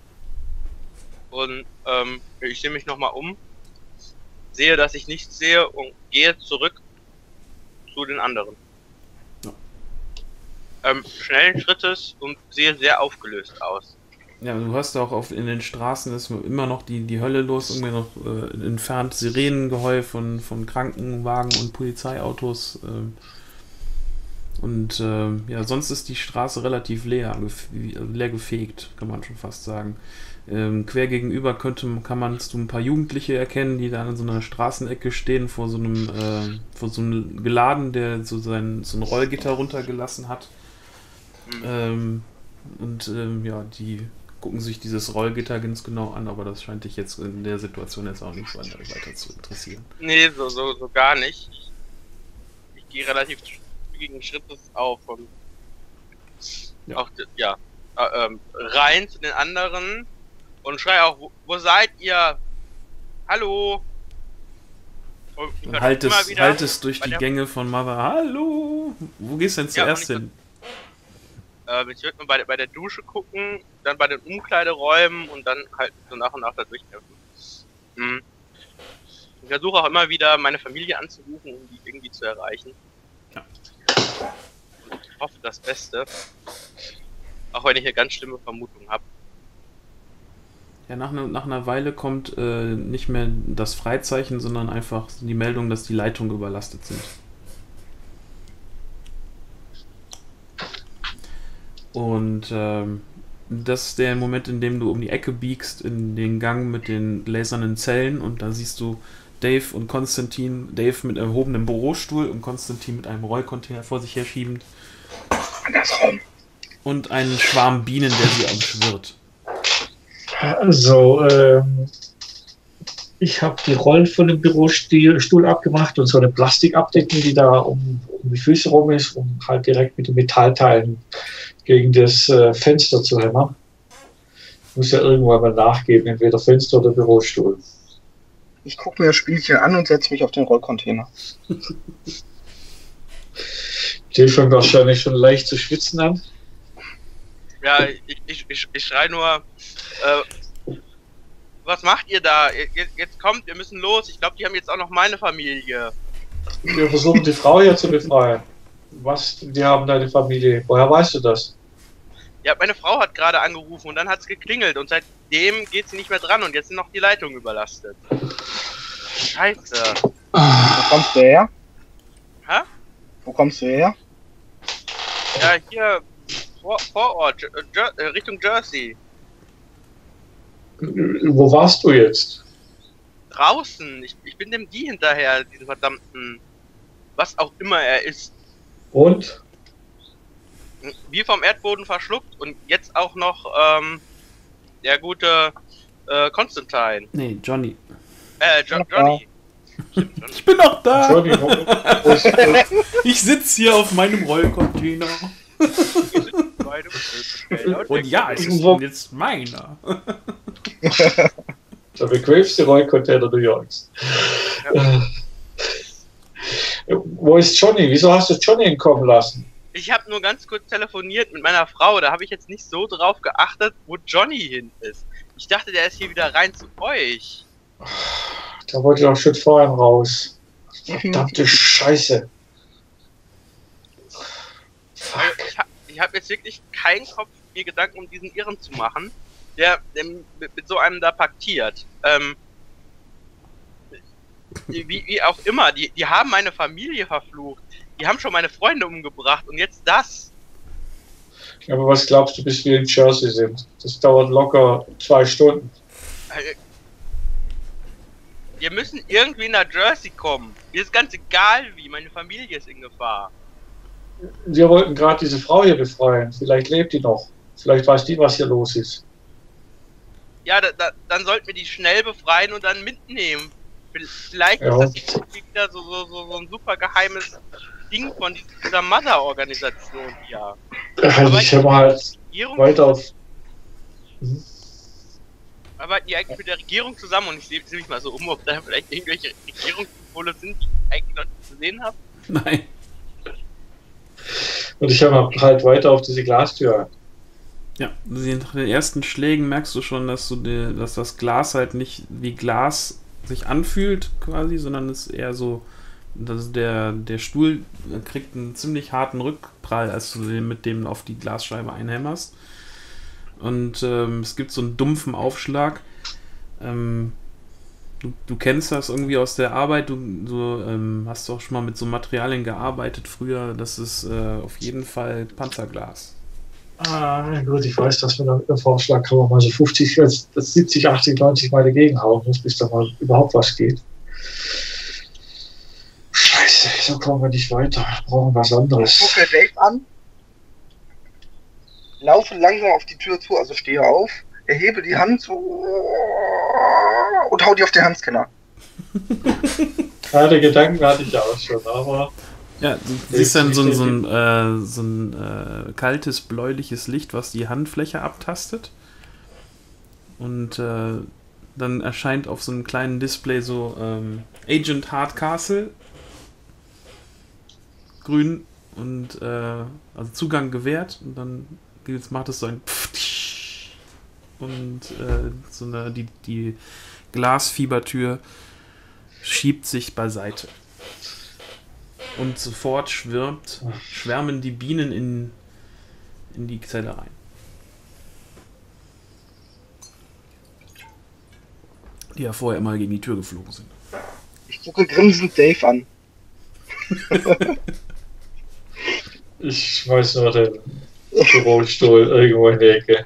Und ähm, ich sehe mich nochmal um, sehe, dass ich nichts sehe und gehe zurück zu den anderen. Ja. Ähm, schnellen Schrittes und sehe sehr aufgelöst aus. Ja, du hörst auch auf, in den Straßen ist immer noch die, die Hölle los, irgendwie noch äh, entfernt Sirenengeheul von, von Krankenwagen und Polizeiautos. Äh, und äh, ja, sonst ist die Straße relativ leer, gef leer gefegt, kann man schon fast sagen. Ähm, quer gegenüber könnte, kann man so ein paar Jugendliche erkennen, die da an so einer Straßenecke stehen, vor so einem, äh, vor so einem Geladen, der so sein so ein Rollgitter runtergelassen hat. Mhm. Ähm, und ähm, ja, die gucken sich dieses Rollgitter ganz genau an, aber das scheint dich jetzt in der Situation jetzt auch nicht so weiter zu interessieren. Nee, so, so, so gar nicht. Ich, ich gehe relativ zügigen Schrittes auf und Ja. auch, ja, äh, ähm, rein zu den anderen und schreie auch, wo, wo seid ihr? Hallo? Und ich Und höre haltest, immer wieder haltest durch bei die der- Gänge von Mother. Hallo! Wo gehst du denn Ja, zuerst und ich hin? Äh, ich würde mal bei, der- bei der Dusche gucken, dann bei den Umkleideräumen und dann halt so nach und nach da durchkämpfen. Mhm. Ich versuche auch immer wieder meine Familie anzurufen, um die irgendwie zu erreichen. Ja. Und ich hoffe das Beste. Auch wenn ich eine ganz schlimme Vermutung habe. Ja, nach, ne, nach einer Weile kommt äh, nicht mehr das Freizeichen, sondern einfach die Meldung, dass die Leitungen überlastet sind. Und ähm, das ist der Moment, in dem du um die Ecke biegst, in den Gang mit den lasernen Zellen, und da siehst du Dave und Konstantin, Dave mit erhobenem Bürostuhl und Konstantin mit einem Rollcontainer vor sich herschiebend. Andersrum. Und einen Schwarm Bienen, der sie umschwirrt. Also, ähm, ich habe die Rollen von dem Bürostuhl abgemacht und so eine Plastikabdeckung, die da um, um die Füße rum ist, um halt direkt mit den Metallteilen gegen das äh, Fenster zu hämmern. Muss ja irgendwann mal nachgeben, entweder Fenster oder Bürostuhl. Ich gucke mir das Spielchen an und setze mich auf den Rollcontainer. Die fängt wahrscheinlich schon leicht zu schwitzen an. Ja, ich, ich, ich, ich schrei nur, äh, was macht ihr da? Jetzt, jetzt kommt, wir müssen los. Ich glaube, die haben jetzt auch noch meine Familie. Wir versuchen die Frau hier zu befreien. Was? Die haben deine Familie. Woher weißt du das? Ja, meine Frau hat gerade angerufen und dann hat's geklingelt und seitdem geht sie nicht mehr dran und jetzt sind noch die Leitungen überlastet. Scheiße. Wo kommst du her? Hä? Wo kommst du her? Ja, hier vor, vor Ort, Jer Jer äh, Richtung Jersey. Wo warst du jetzt? Draußen. Ich, ich bin dem die hinterher, diesen verdammten, was auch immer er ist. Und? Wie vom Erdboden verschluckt und jetzt auch noch ähm, der gute äh, Constantine. Nee, Johnny. Äh, jo Johnny. Stimmt, Johnny. Ich bin noch da! Johnny, wo, wo ist, wo, Ich sitze hier auf meinem Rollcontainer. Beide Müllcontainer Und ja, es ist Wo- jetzt meiner. der bequemste Rollcontainer New Yorks. Ja. Äh, wo ist Johnny? Wieso hast du Johnny entkommen lassen? Ich habe nur ganz kurz telefoniert mit meiner Frau, da habe ich jetzt nicht so drauf geachtet, wo Johnny hin ist. Ich dachte, der ist hier wieder rein zu euch. Da wollte ich auch schon vorher raus. Verdammte Scheiße. Also ich habe ich hab jetzt wirklich keinen Kopf, mir Gedanken um diesen Irren zu machen, der, der mit, mit so einem da paktiert. Ähm, wie, wie auch immer, die, die haben meine Familie verflucht. Die haben schon meine Freunde umgebracht und jetzt das. Aber was glaubst du, bis wir in Jersey sind? Das dauert locker zwei Stunden. Wir müssen irgendwie nach Jersey kommen. Mir ist ganz egal wie, meine Familie ist in Gefahr. Wir wollten gerade diese Frau hier befreien. Vielleicht lebt die noch. Vielleicht weiß die, was hier los ist. Ja, da, da, dann sollten wir die schnell befreien und dann mitnehmen. Vielleicht Ja. ist das wieder so, so, so, so ein super geheimes Ding von dieser Mother-Organisation hier. Also ich habe halt Regierung weiter auf... Mhm. arbeiten die eigentlich mit der Regierung zusammen und ich sehe mich mal so um, ob da vielleicht irgendwelche Regierungssymbole sind, die ich eigentlich noch nicht gesehen habe. Nein. Und ich habe halt weiter auf diese Glastür. Ja, nach den ersten Schlägen merkst du schon, dass du die, dass das Glas halt nicht wie Glas sich anfühlt quasi, sondern es ist eher so, dass der, der Stuhl kriegt einen ziemlich harten Rückprall, als du den mit dem auf die Glasscheibe einhämmerst. Und ähm, es gibt so einen dumpfen Aufschlag. Ähm, du, du kennst das irgendwie aus der Arbeit, du, du ähm, hast auch schon mal mit so Materialien gearbeitet früher, das ist äh, auf jeden Fall Panzerglas. Ah, gut, ich weiß, dass wir mit dem Vorschlag kann man mal so fünfzig, das siebzig, achtzig, neunzig Mal dagegen hauen muss, bis da mal überhaupt was geht. Scheiße, so kommen wir nicht weiter. Wir brauchen was anderes. Ich gucke Dave an, laufe langsam auf die Tür zu, also stehe auf, erhebe die Hand so und hau die auf den Handscanner. Ja, der Gedanken hatte ich ja auch schon, aber... Ja, du siehst dann so ein, so ein, äh, so ein äh, kaltes, bläuliches Licht, was die Handfläche abtastet. Und äh, dann erscheint auf so einem kleinen Display so ähm, Agent Hardcastle. Grün und äh, also Zugang gewährt. Und dann jetzt macht es so ein Pfftsch. Und äh, so eine, die, die Glasfiebertür schiebt sich beiseite. Und sofort schwirmt, schwärmen die Bienen in, in die Zelle rein. Die ja vorher immer gegen die Tür geflogen sind. Ich gucke grinsend Dave an. Ich schmeiß nur den Bürostuhl irgendwo in die Ecke.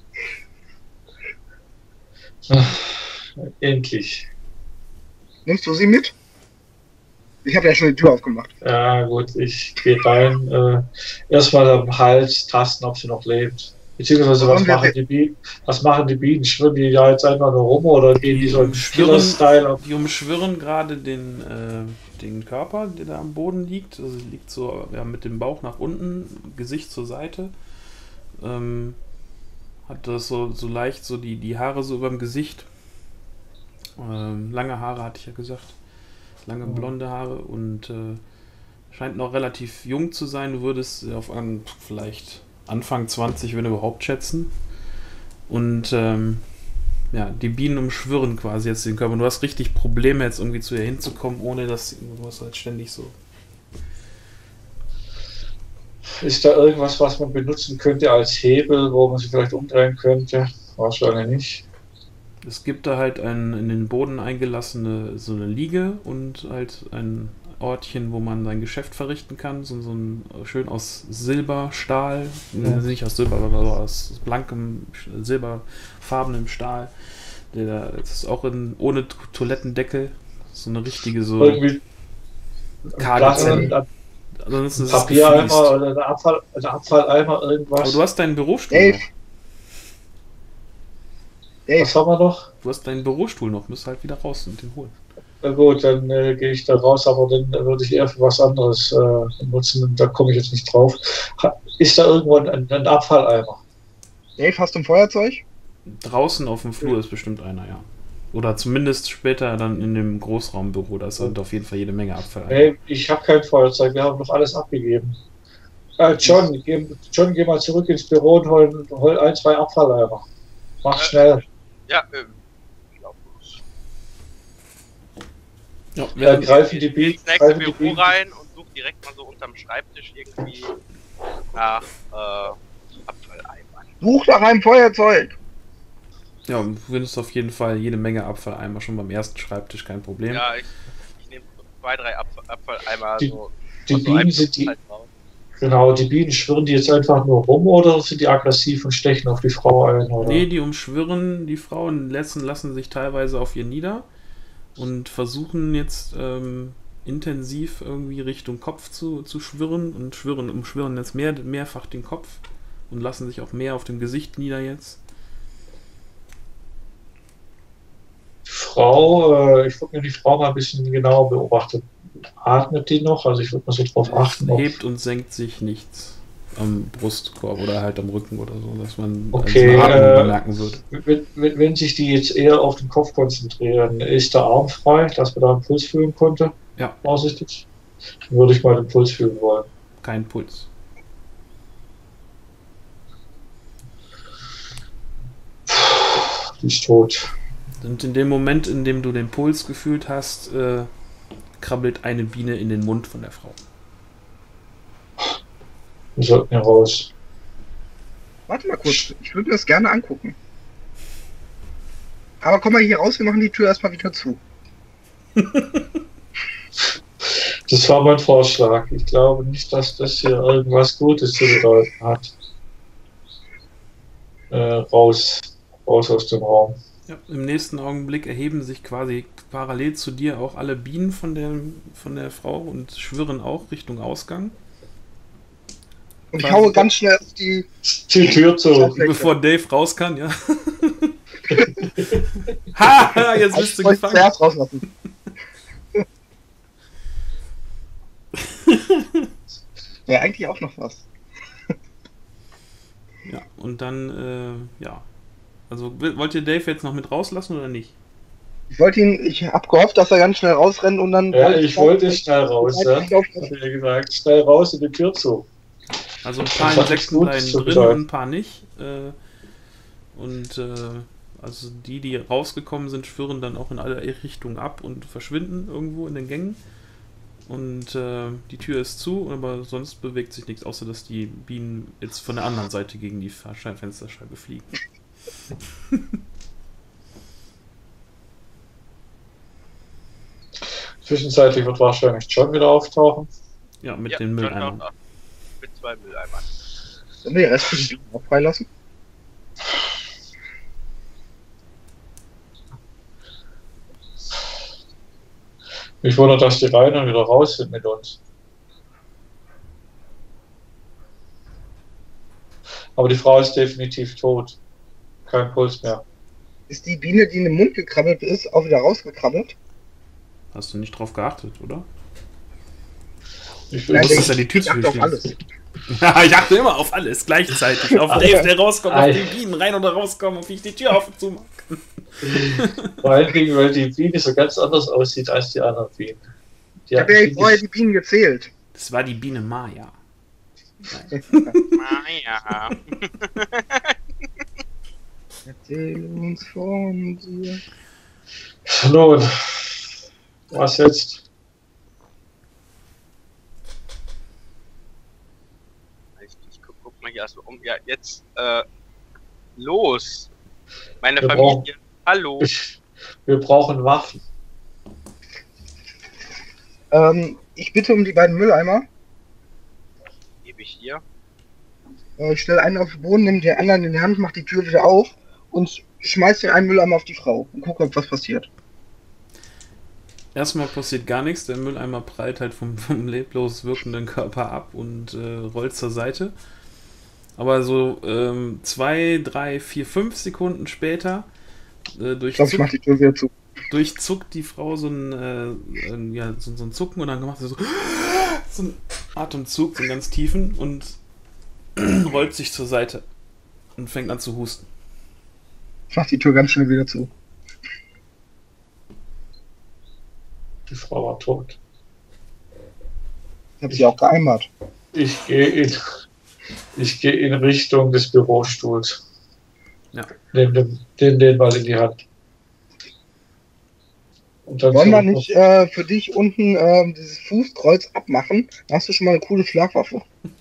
Ach, endlich. Nimmst du sie mit? Ich habe ja schon die Tür aufgemacht. Ja gut, ich gehe rein. Äh, erstmal am Hals tasten, ob sie noch lebt. Beziehungsweise was machen die Bienen? Was machen die Bienen? Schwirren die da jetzt einfach nur rum oder gehen die so im Killer-Style? Die umschwirren gerade den, äh, den Körper, der da am Boden liegt. Also liegt so ja, mit dem Bauch nach unten, Gesicht zur Seite. Ähm, hat das so, so leicht so die, die Haare so über dem Gesicht. Ähm, lange Haare hatte ich ja gesagt. Lange blonde Haare und äh, scheint noch relativ jung zu sein. Du würdest auf an, vielleicht Anfang zwanzig, wenn überhaupt, schätzen. Und ähm, ja, die Bienen umschwirren quasi jetzt den Körper. Und du hast richtig Probleme, jetzt irgendwie zu ihr hinzukommen, ohne dass du hast halt ständig so. Ist da irgendwas, was man benutzen könnte als Hebel, wo man sich vielleicht umdrehen könnte? Wahrscheinlich nicht. Es gibt da halt ein in den Boden eingelassene so eine Liege und halt ein Ortchen, wo man sein Geschäft verrichten kann. So, so ein schön aus Silberstahl, ja. Nicht aus Silber, aber aus blankem, silberfarbenem Stahl. Der das ist auch in, ohne Toilettendeckel. So eine richtige so irgendwie karge also ein Papiereimer oder ein Abfall, ein Abfalleimer, irgendwas. Aber du hast deinen Bürostuhl Dave. noch. Dave. Was haben wir noch? Du hast deinen Bürostuhl noch, musst halt wieder raus und den holen. Na gut, dann äh, gehe ich da raus, aber dann äh, würde ich eher für was anderes äh, nutzen. Da komme ich jetzt nicht drauf. Ha, ist da irgendwo ein, ein Abfalleimer? Dave, hast du ein Feuerzeug? Draußen auf dem Flur ist bestimmt einer, ja. Oder zumindest später dann in dem Großraumbüro, da ist halt auf jeden Fall jede Menge Abfall. Hey, ich habe kein Feuerzeug, wir haben doch alles abgegeben. Äh, John, geh, John, geh mal zurück ins Büro und hol, hol ein, zwei Abfalleimer. Mach schnell. Ja, ähm, ich glaube. Ja, Wir ja, greifen die Bienen. ins nächste Büro rein und such direkt mal so unterm Schreibtisch irgendwie nach äh, Abfalleimern. Such nach einem Feuerzeug! Ja, du findest auf jeden Fall jede Menge Abfalleimer schon beim ersten Schreibtisch, kein Problem. Ja, ich zwei, drei Abfall, Abfalleimer Die- so. Die aus so Bienen einem sind die, halt raus. genau, die Bienen schwirren die jetzt einfach nur rum oder sind die aggressiv und stechen auf die Frau ein? Oder? Nee, die umschwirren die Frauen, lassen, lassen sich teilweise auf ihr nieder und versuchen jetzt ähm, intensiv irgendwie Richtung Kopf zu, zu schwirren und schwirren, umschwirren jetzt mehr, mehrfach den Kopf und lassen sich auch mehr auf dem Gesicht nieder jetzt. Die Frau, äh, ich würde mir die Frau mal ein bisschen genauer beobachten. Atmet die noch? Also ich würde mal so drauf Es achten. ob- hebt und senkt sich nichts am Brustkorb oder halt am Rücken oder so, dass man Okay, also eine Atmung äh, bemerken würde. Wenn, wenn, wenn sich die jetzt eher auf den Kopf konzentrieren, ist der Arm frei, dass man da einen Puls fühlen konnte? Ja. Vorsichtig. Dann würde ich mal den Puls fühlen wollen. Kein Puls. Die ist tot. Und in dem Moment, in dem du den Puls gefühlt hast, äh, krabbelt eine Biene in den Mund von der Frau. Wir sollten hier raus. Warte mal kurz, ich würde mir das gerne angucken. Aber komm mal hier raus, wir machen die Tür erstmal wieder zu. Das war mein Vorschlag. Ich glaube nicht, dass das hier irgendwas Gutes zu bedeuten hat. Äh, raus. Raus aus dem Raum. Ja, im nächsten Augenblick erheben sich quasi parallel zu dir auch alle Bienen von der, von der Frau und schwirren auch Richtung Ausgang. Und ich haue ganz schnell auf die... Die Tür zu. Bevor Dave raus kann, ja. Ha, jetzt Also, bist ich du wollte gefangen. zuerst rauslassen. Ja, eigentlich auch noch was. Ja, und dann, äh, ja. Also, will- wollt ihr Dave jetzt noch mit rauslassen oder nicht? Ich wollte ihn, ich hab gehofft, dass er ganz schnell rausrennt und dann... Ja, ich wollte schnell raus, ja. Ich glaub, Hat er gesagt. Schnell raus und die Tür zu. Also ein paar Das hat Insekten gut bleiben zu drin bedeuten. und ein paar nicht. Äh, und äh, also die, die rausgekommen sind, schwirren dann auch in alle Richtungen ab und verschwinden irgendwo in den Gängen. Und äh, die Tür ist zu, aber sonst bewegt sich nichts, außer dass die Bienen jetzt von der anderen Seite gegen die Fahrschein- Fensterscheibe fliegen. Zwischenzeitlich wird wahrscheinlich John wieder auftauchen. Ja, mit Ja, den John Mülleimern. taucht auf. Mit zwei Mülleimern. Sollen wir die restlichen auch freilassen? Mich wundert, dass die rein und wieder raus sind mit uns. Aber die Frau ist definitiv tot. Kein Puls mehr. Ist die Biene, die in den Mund gekrabbelt ist, auch wieder rausgekrabbelt? Hast du nicht drauf geachtet, oder? Ich Du Nein, musstest ich- ja die Tür ich achte auf zuschließen. alles. Ja, ich achte immer auf alles gleichzeitig. Auf Dave, der rauskommt, auf die Bienen rein oder rauskommen, auf wie ich die Tür auf und zu mache. Vor allen Dingen, weil die Biene so ganz anders aussieht als die anderen Bienen. Die Ich habe ja hatten vorher die Bienen gezählt. Das war die Biene Maya. Nein. Naja. Erzähl uns von dir. Nun, was jetzt? Ich, ich guck, guck mal hier erst mal um. Ja, jetzt, äh, los. Meine Wir Familie. brauchen- Hallo. Ich, wir brauchen Waffen. Ähm, ich bitte um die beiden Mülleimer. Gebe ich hier. Äh, Ich stelle einen auf den Boden, nehme den anderen in die Hand, mach die Tür wieder auf und schmeiß den einen Mülleimer auf die Frau und gucke, ob was passiert. Erstmal passiert gar nichts, der Mülleimer prallt halt vom, vom leblos wirkenden Körper ab und äh, rollt zur Seite. Aber so ähm, zwei, drei, vier, fünf Sekunden später äh, Ich glaube, ich mach durchzuckt, die Tür wieder zu. durchzuckt die Frau so ein, äh, ein, ja, so, so ein Zucken und dann macht sie so, so einen Atemzug, so einen ganz tiefen und rollt sich zur Seite und fängt an zu husten. Ich mach die Tür ganz schnell wieder zu. Die Frau war tot. Ich habe sie auch geeimert. Ich gehe in, ich gehe in Richtung des Bürostuhls. Ja. Nehm den, nehm den mal in die Hand. Und dann Wollen wir zurück- nicht äh, für dich unten ähm, dieses Fußkreuz abmachen? Da hast du schon mal eine coole Schlagwaffe.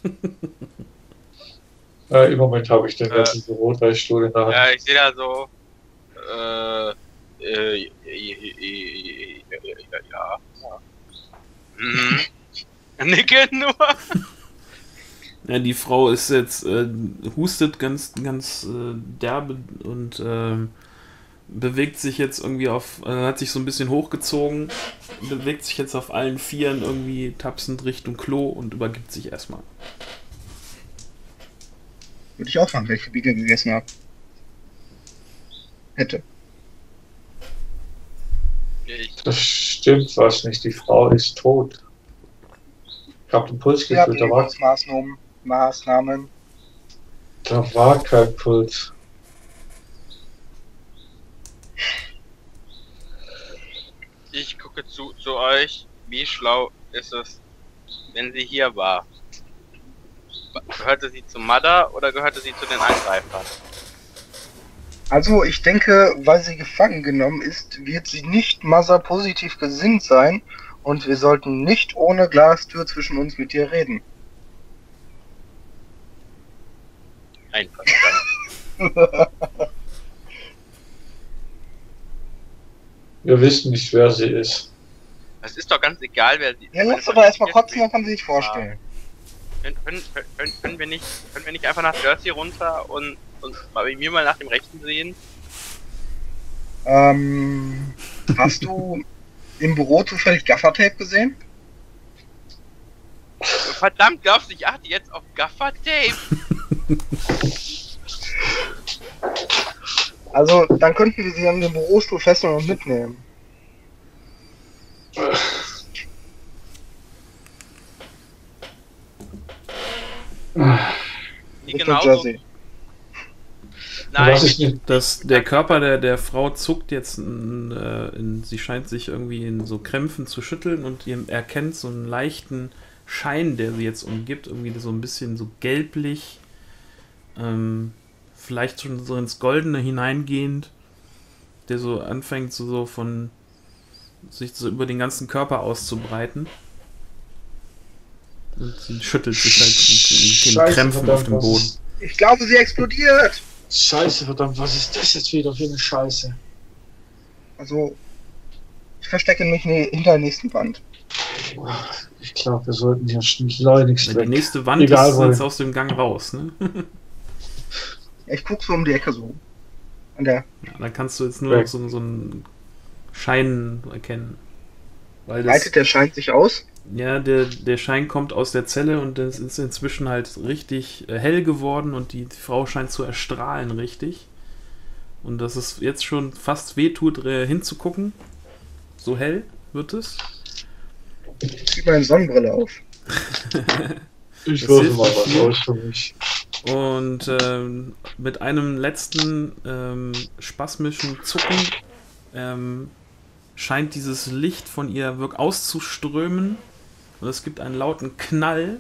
Äh, Im Moment habe ich den Äh. ganzen Bürodreistuhl in der Hand. Ja, ich sehe da so. Äh. Äh. Ja. ja. Mhm. Nicke nur. Ja, die Frau ist jetzt, äh, hustet ganz, ganz äh, derbe und äh, bewegt sich jetzt irgendwie auf, äh, hat sich so ein bisschen hochgezogen, bewegt sich jetzt auf allen Vieren irgendwie tapsend Richtung Klo und übergibt sich erstmal. Würde ich auch fragen, welche Biege gegessen habe. Hätte. Ich, Das stimmt was nicht. Die Frau ist tot. Ich habe den Puls Ja, gefühlt. Da war, Maßnahmen, Maßnahmen. da war kein Puls. ich gucke zu, zu euch. Wie schlau ist es, wenn sie hier war? Gehörte sie zu Mother oder gehörte sie zu den Angreifern? Also, ich denke, weil sie gefangen genommen ist, wird sie nicht Mother positiv gesinnt sein und wir sollten nicht ohne Glastür zwischen uns mit ihr reden. Einverstanden. Wir wissen nicht, wer sie ist. Es ist doch ganz egal, wer sie ist. Ja, lass doch erstmal kotzen, dann kann sie sich vorstellen. Können, können, können, können, wir nicht, können wir nicht einfach nach Jersey runter und, und bei mir mal nach dem Rechten sehen? Ähm, hast du im Büro zufällig Gaffertape gesehen? Verdammt, glaubst du, ich achte jetzt auf Gaffertape? Also, dann könnten wir sie an den Bürostuhl fesseln und mitnehmen. Die Richtung genauso. Jersey. Nein, Was ist mit, Das, der Körper der, der Frau zuckt jetzt, in, äh, in, sie scheint sich irgendwie in so Krämpfen zu schütteln und ihr erkennt so einen leichten Schein, der sie jetzt umgibt, irgendwie so ein bisschen so gelblich, ähm, vielleicht schon so ins Goldene hineingehend, der so anfängt so, so von sich so über den ganzen Körper auszubreiten. Und sie schüttelt sich halt mit den Scheiße, Krämpfen auf verdammt, dem was Boden. ist- Ich glaube, sie explodiert! Scheiße, verdammt, was ist das jetzt wieder für eine Scheiße? Also, ich verstecke mich ne hinter der nächsten Wand. Ich glaube, wir sollten hier schleunigst Ja, die weg. nächste Wand Egal, ist wohin. jetzt aus dem Gang raus, ne? Ich guck so um die Ecke so. An der. Ja, dann kannst du jetzt nur Weg. noch so, so einen Schein erkennen. Weil das, Leitet der Schein sich aus? ja, der, der Schein kommt aus der Zelle und das ist inzwischen halt richtig äh, hell geworden und die, die Frau scheint zu erstrahlen richtig. Und dass es jetzt schon fast wehtut, äh, hinzugucken. So hell wird es. Ich zieh meine Sonnenbrille auf. Ich Das würfel hilft mal nicht was viel. aus für mich. Und ähm, mit einem letzten ähm, spasmischen Zucken ähm, scheint dieses Licht von ihr wirklich auszuströmen. Und es gibt einen lauten Knall.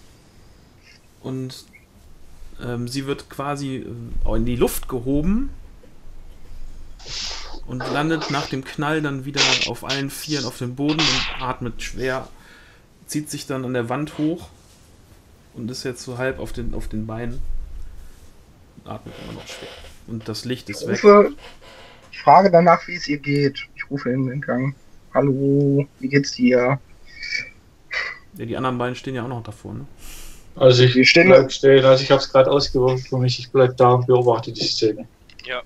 Und ähm, sie wird quasi äh, in die Luft gehoben. Und landet nach dem Knall dann wieder auf allen Vieren auf dem Boden und atmet schwer. Zieht sich dann an der Wand hoch. Und ist jetzt so halb auf den, auf den Beinen. Atmet immer noch schwer. Und das Licht ist Ich weg. rufe. Ich frage danach, wie es ihr geht. Ich rufe in den Gang. Hallo, wie geht's dir? Ja, die anderen beiden stehen ja auch noch davor, ne? Also ich Wir stehen bleib stehen, also ich habe es gerade ausgewürfelt für mich, ich bleib da und beobachte die Szene. Ja.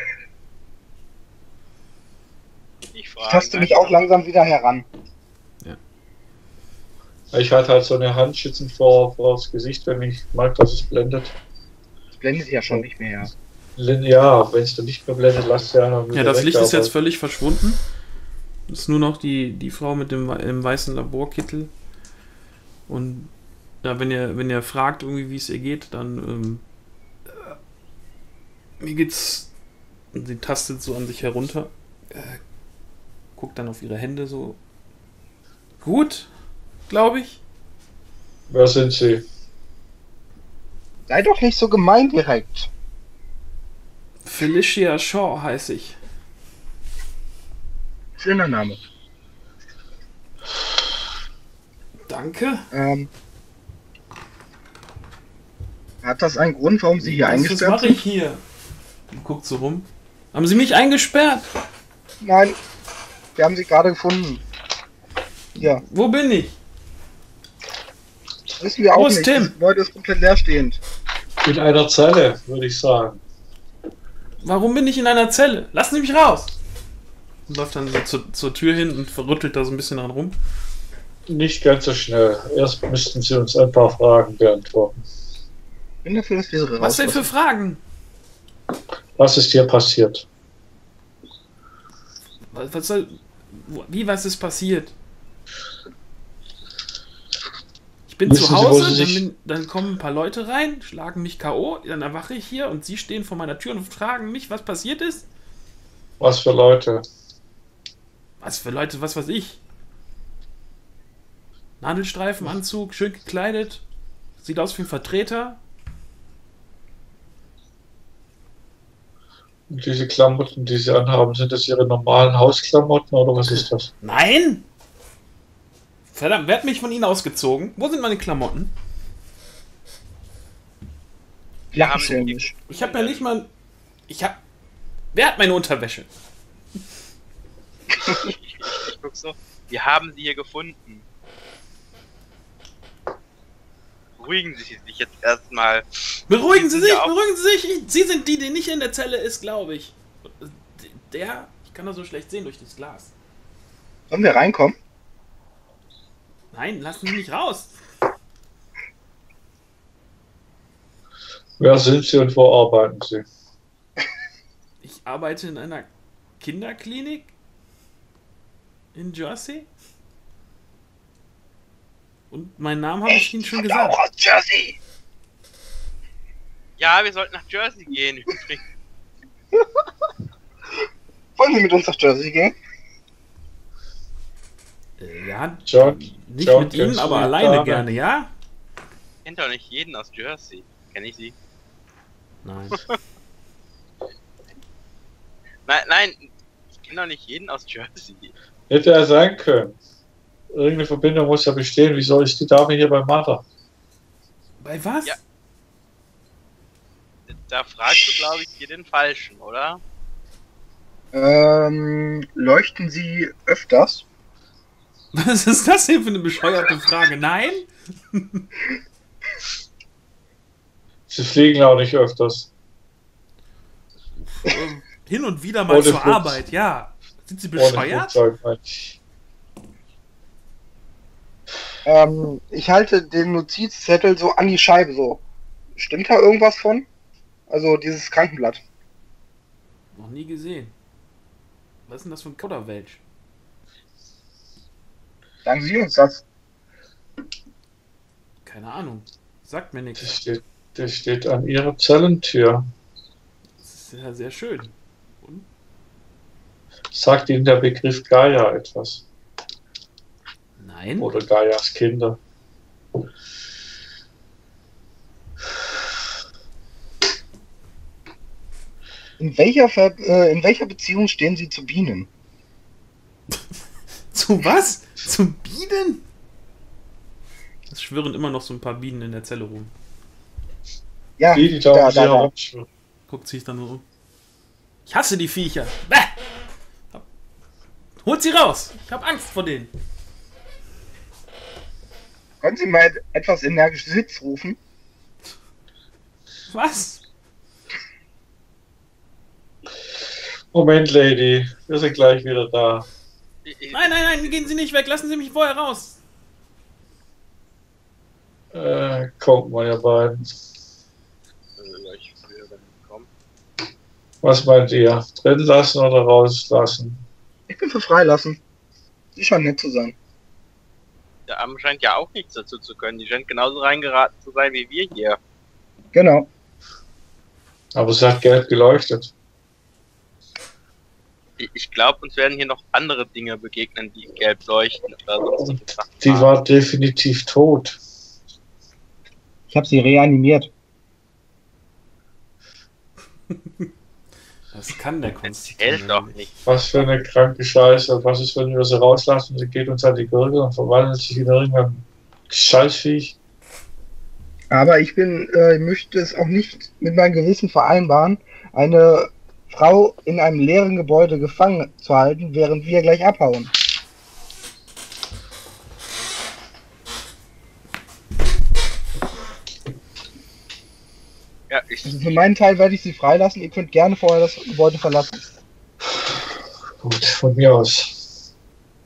Ich Ich frage. taste mich auch langsam wieder heran. Ich halte halt so eine Hand schützend vor, vor das Gesicht, wenn ich mag, dass es blendet. Das blendet ja schon nicht mehr. Lin- Ja, wenn es dann nicht mehr blendet, lass ja. Ja, wieder das weg, Licht ist aber- jetzt völlig verschwunden. Es ist nur noch die, die Frau mit dem, wei- dem weißen Laborkittel. Und ja, wenn ihr, wenn ihr fragt, irgendwie, wie es ihr geht, dann ähm, äh, mir geht's. Und sie tastet so an sich herunter. Äh, guckt dann auf ihre Hände so. Gut, glaube ich. Wer sind sie? Sei doch nicht so gemein direkt. Felicia Shaw heiße ich. Schöner Name. Danke. Ähm, hat das einen Grund, warum Sie hier Was, was eingesperrt mache sind? ich hier? Und guckt so rum. Haben Sie mich eingesperrt? Nein, wir haben Sie gerade gefunden. Ja, Wo bin ich? das wissen wir auch Wo ist nicht. Tim? Das Gebäude ist komplett leerstehend. In einer Zelle, würde ich sagen. Warum bin ich in einer Zelle? Lassen Sie mich raus! Und läuft dann so zur, zur Tür hin und verrüttelt da so ein bisschen dran rum. Nicht ganz so schnell. Erst müssten Sie uns ein paar Fragen beantworten. Ich bin dafür, dass wir sie Was denn für rauslassen. Fragen? Was ist hier passiert? Was, was soll. wo- Wie, was ist passiert? Ich bin Wissen zu Sie, wo Hause, Sie dann, sich- bin, dann kommen ein paar Leute rein, schlagen mich K O, dann erwache ich hier und Sie stehen vor meiner Tür und fragen mich, was passiert ist? Was für Leute? Was für Leute, was weiß ich? Nadelstreifenanzug, schön gekleidet, sieht aus wie ein Vertreter. Und diese Klamotten, die Sie anhaben, sind das Ihre normalen Hausklamotten oder was ist das? Nein! Verdammt, wer hat mich von Ihnen ausgezogen? Wo sind meine Klamotten? Wir haben Lachschämisch. Ich habe ja nicht mal. Ich hab. Wer hat meine Unterwäsche? Ich guck so. Wir haben sie hier gefunden. Beruhigen Sie sich jetzt erstmal. Beruhigen Sie sind sich, ja auch- beruhigen Sie sich. Ich, Sie sind die, die nicht in der Zelle ist, glaube ich. Der. Ich kann da so schlecht sehen durch das Glas. Sollen wir reinkommen? Nein, lassen Sie mich raus. Wer sind Sie und wo arbeiten Sie? Ich arbeite in einer Kinderklinik in Jersey. Und meinen Namen habe ich Ihnen schon Kommt gesagt. auch aus Jersey. Ja, wir sollten nach Jersey gehen. Wollen Sie mit uns nach Jersey gehen? Äh, ja, John, nicht John, mit Ihnen, kennst du aber die alleine Dame? gerne, ja? Ich kenn doch nicht jeden aus Jersey. Kenn ich sie? Nein. Nein, nein, ich kenne doch nicht jeden aus Jersey. Hätte er sein können. Irgendeine Verbindung muss ja bestehen. Wieso ist die Dame hier bei Martha? Bei was? Ja. Da fragst du, glaube ich, hier den Falschen, oder? Ähm, leuchten Sie öfters? Was ist das hier für eine bescheuerte Frage? Nein? Sie fliegen auch nicht öfters. Ähm, Hin und wieder mal Ohne zur Flug- Arbeit, ja. Sind Sie Ohne bescheuert? Flugzeug, meine ich. Ähm, ich halte den Notizzettel so an die Scheibe so. Stimmt da irgendwas von? Also dieses Krankenblatt. Noch nie gesehen. Was ist denn das für ein Kauderwelsch? Sagen Sie uns das. Keine Ahnung. Sagt mir Das nichts. steht, das steht an Ihrer Zellentür. Das ist ja sehr schön. Und? Sagt Ihnen der Begriff Gaia etwas? Nein? Oder Gaias Kinder? In welcher, Ver äh, in welcher Beziehung stehen Sie zu Bienen? Zu was? Zu Bienen? Es schwirren immer noch so ein paar Bienen in der Zelle rum. Ja, Die, die da, da, um Sie da, da. herumschwirren. Guckt sich dann so um. Ich hasse die Viecher. Bäh! Holt sie raus! Ich hab Angst vor denen. Können Sie mal etwas energisch Sitz rufen? Was? Moment, Lady. Wir sind gleich wieder da. Ich, ich, Nein, nein, nein, gehen Sie nicht weg. Lassen Sie mich vorher raus. Äh, kommt mal, ihr beiden. äh, ich will dann kommen. Was meint ihr? Drin lassen oder rauslassen? Ich bin für freilassen. Sie scheinen nett zu sein. Der Arm scheint ja auch nichts dazu zu können. Die scheint genauso reingeraten zu sein wie wir hier. Genau. Aber es hat gelb geleuchtet. Ich, ich glaube, uns werden hier noch andere Dinge begegnen, die gelb leuchten oder sonstige Sachen. Die war definitiv tot. Ich habe sie reanimiert. Das kann der Erzähl Konstantin doch nicht. nicht. Was für eine kranke Scheiße. Was ist, wenn wir sie rauslassen? Sie geht uns an die Gurgel und verwandelt sich in irgendein Scheißviech. Aber ich bin, äh, möchte es auch nicht mit meinem Gewissen vereinbaren, eine Frau in einem leeren Gebäude gefangen zu halten, während wir gleich abhauen. Ja, ich, Also für meinen Teil werde ich sie freilassen. Ihr könnt gerne vorher das Gebäude verlassen. Gut, von mir aus.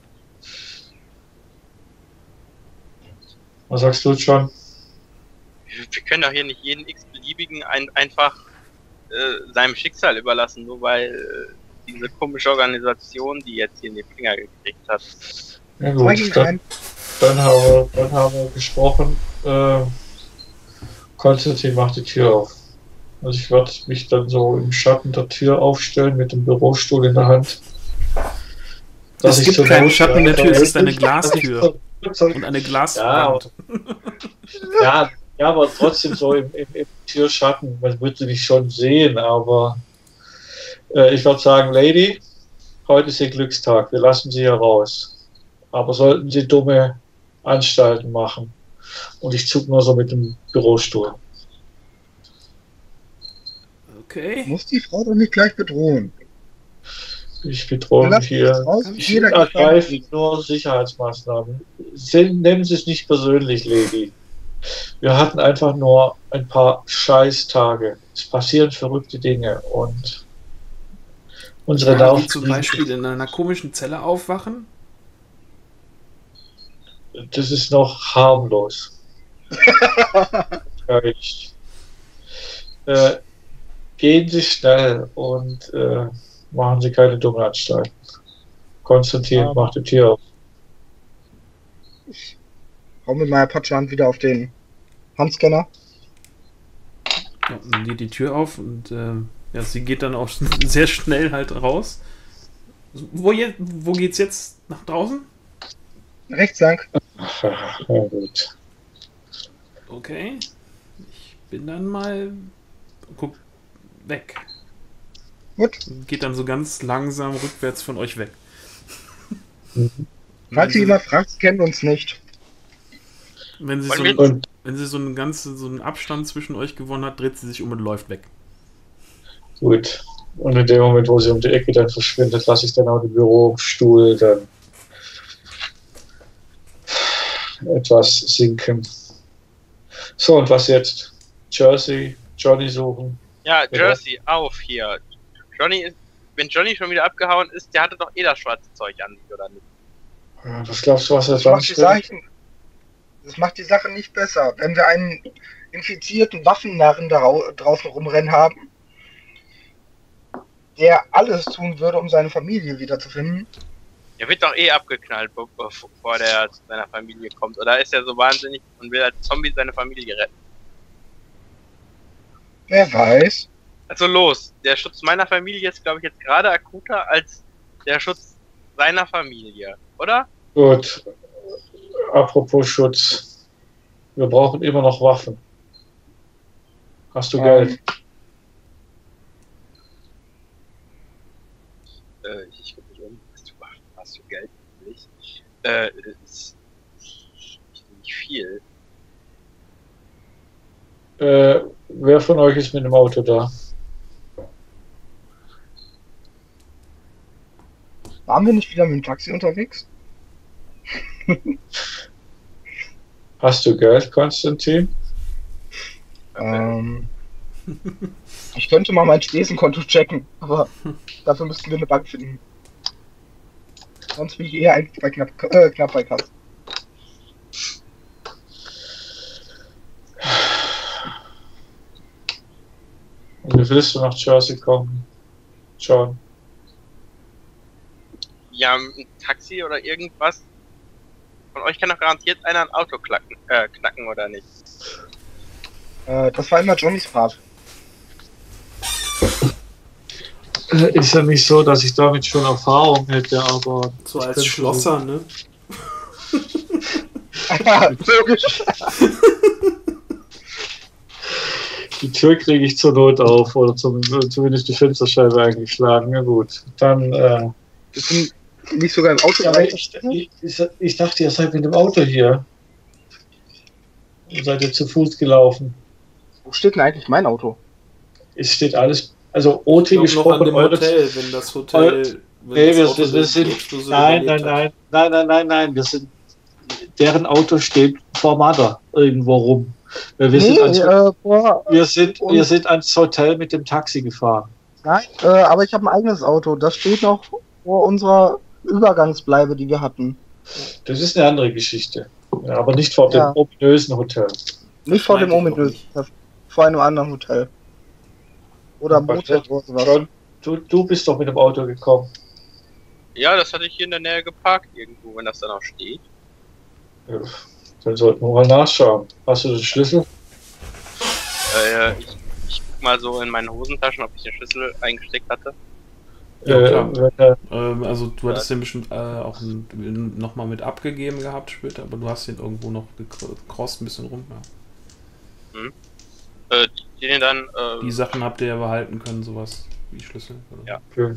Was sagst du, John? wir können doch hier nicht jeden x-beliebigen ein, einfach äh, seinem Schicksal überlassen, nur weil äh, diese komische Organisation, die jetzt hier in den Finger gekriegt hat. Ja gut, dann, dann, haben wir, dann haben wir gesprochen. Äh, Konstantin macht die Tür auf. Also ich werde mich dann so im Schatten der Tür aufstellen mit dem Bürostuhl in der Hand. Es gibt keinen Schatten der Tür, es ist eine Glastür und eine Glaswand. Ja, ja, ja, aber trotzdem so im, im, im Türschatten, man würde dich schon sehen, aber äh, ich würde sagen, Lady, heute ist Ihr Glückstag, wir lassen Sie hier raus. Aber sollten Sie dumme Anstalten machen. Und ich zucke nur so mit dem Bürostuhl. Okay. Muss die Frau doch nicht gleich bedrohen. Ich bedrohe hier. Raus, Ich ergreife nur Sicherheitsmaßnahmen. Sie, nehmen Sie es nicht persönlich, Lady. Wir hatten einfach nur ein paar Scheißtage. Es passieren verrückte Dinge und unsere Ja, Lauf wie zum Beispiel in einer komischen Zelle aufwachen. Das ist noch harmlos. ich, äh, gehen Sie schnell und äh, machen Sie keine dummen Anstalten. Konstantin, Ja. macht die Tür auf. Ich hau mit meiner Patschhand wieder auf den Handscanner. Ja, und dann geht die Tür auf und äh, ja, sie geht dann auch sehr schnell halt raus. Wo, je, wo geht's jetzt? Nach draußen? Rechts lang. Ja, gut. Okay. Ich bin dann mal. Guck weg. Gut. Geht dann so ganz langsam rückwärts von euch weg. Falls ihr jemand fragt, sie kennen uns nicht. Wenn sie, Wollen so wir- einen, wenn sie so einen ganzen so einen Abstand zwischen euch gewonnen hat, dreht sie sich um und läuft weg. Gut. Und in dem Moment, wo sie um die Ecke dann verschwindet, lasse ich dann auch den Bürostuhl dann etwas sinken. So, und was jetzt? Jersey, Johnny suchen. Ja, Ja. Jersey, auf hier. Johnny ist, wenn Johnny schon wieder abgehauen ist, der hatte doch eh das schwarze Zeug an sich, oder nicht? Ja, was glaubst du, was er Das macht, sonst die will? Sache, das macht die Sache nicht besser. Wenn wir einen infizierten Waffennarren da rau- draußen rumrennen haben, der alles tun würde, um seine Familie wiederzufinden, Der wird doch eh abgeknallt, be- bevor der zu seiner Familie kommt. Oder ist er so wahnsinnig und will als Zombie seine Familie retten? wer weiß. Also los, der Schutz meiner Familie ist, glaube ich, jetzt gerade akuter als der Schutz seiner Familie, oder? Gut. Apropos Schutz. Wir brauchen immer noch Waffen. Hast du Ähm, Geld? Äh, ich gucke mich um. Hast du, hast du Geld? Nicht? Äh, ist nicht viel. Äh, wer von euch ist mit dem Auto da? Waren wir nicht wieder mit dem Taxi unterwegs? Hast du Geld, Konstantin? Ähm, ich könnte mal mein Spesenkonto checken, aber dafür müssten wir eine Bank finden. Sonst bin ich eher eigentlich bei knapp, äh, knapp bei Kasse. Und wie willst du nach Jersey kommen? John. Ja, ein Taxi oder irgendwas. Von euch kann doch garantiert einer ein Auto knacken, äh, knacken oder nicht? Äh, das war immer Johnnys Part. Ist ja nicht so, dass ich damit schon Erfahrung hätte, aber So ich als könnte- Schlosser, ne? Ja, logisch. Die Tür kriege ich zur Not auf oder zum, zumindest die Fensterscheibe eingeschlagen. Ja gut, dann. Äh, Wir sind nicht sogar im Auto. ja, aber ich, ich, ich dachte, ihr seid mit dem Auto hier. Ihr seid ihr zu Fuß gelaufen. Wo steht denn eigentlich mein Auto? Es steht alles, also O T Ich glaub, noch an gesprochen. dem eure- Hotel, wenn das Hotel. Wenn Nee, das wir, Auto wir, wir die sind. Explosion Nein, nein, überlebt hat. nein, nein, nein, nein, nein. Wir sind deren Auto steht vor Mother irgendwo rum. Wir, Nee, sind, ans, äh, vor, wir, sind, und- wir sind ans Hotel mit dem Taxi gefahren. nein, äh, aber ich habe ein eigenes Auto. Das steht noch vor unserer Übergangsbleibe, die wir hatten. Das ist eine andere Geschichte. Ja, aber nicht vor Ja. dem ominösen Hotel. Nicht vor dem meinte ich auch ominösen, vor einem anderen Hotel. Oder Motel oder sowas. John, du, du bist doch mit dem Auto gekommen. Ja, das hatte ich hier in der Nähe geparkt irgendwo, wenn das dann auch steht. Ja, dann sollten wir mal nachschauen. Hast du den Schlüssel? Äh, ich, ich guck mal so in meine Hosentaschen, ob ich den Schlüssel eingesteckt hatte. Ja, äh, klar. wenn er, Ähm, also du hattest den bestimmt äh, auch nochmal mit abgegeben gehabt später, aber du hast den irgendwo noch gecrossed ein bisschen rum. Ja. Äh, den dann, äh, Die Sachen habt ihr ja behalten können, sowas wie Schlüssel. Oder? Ja. okay.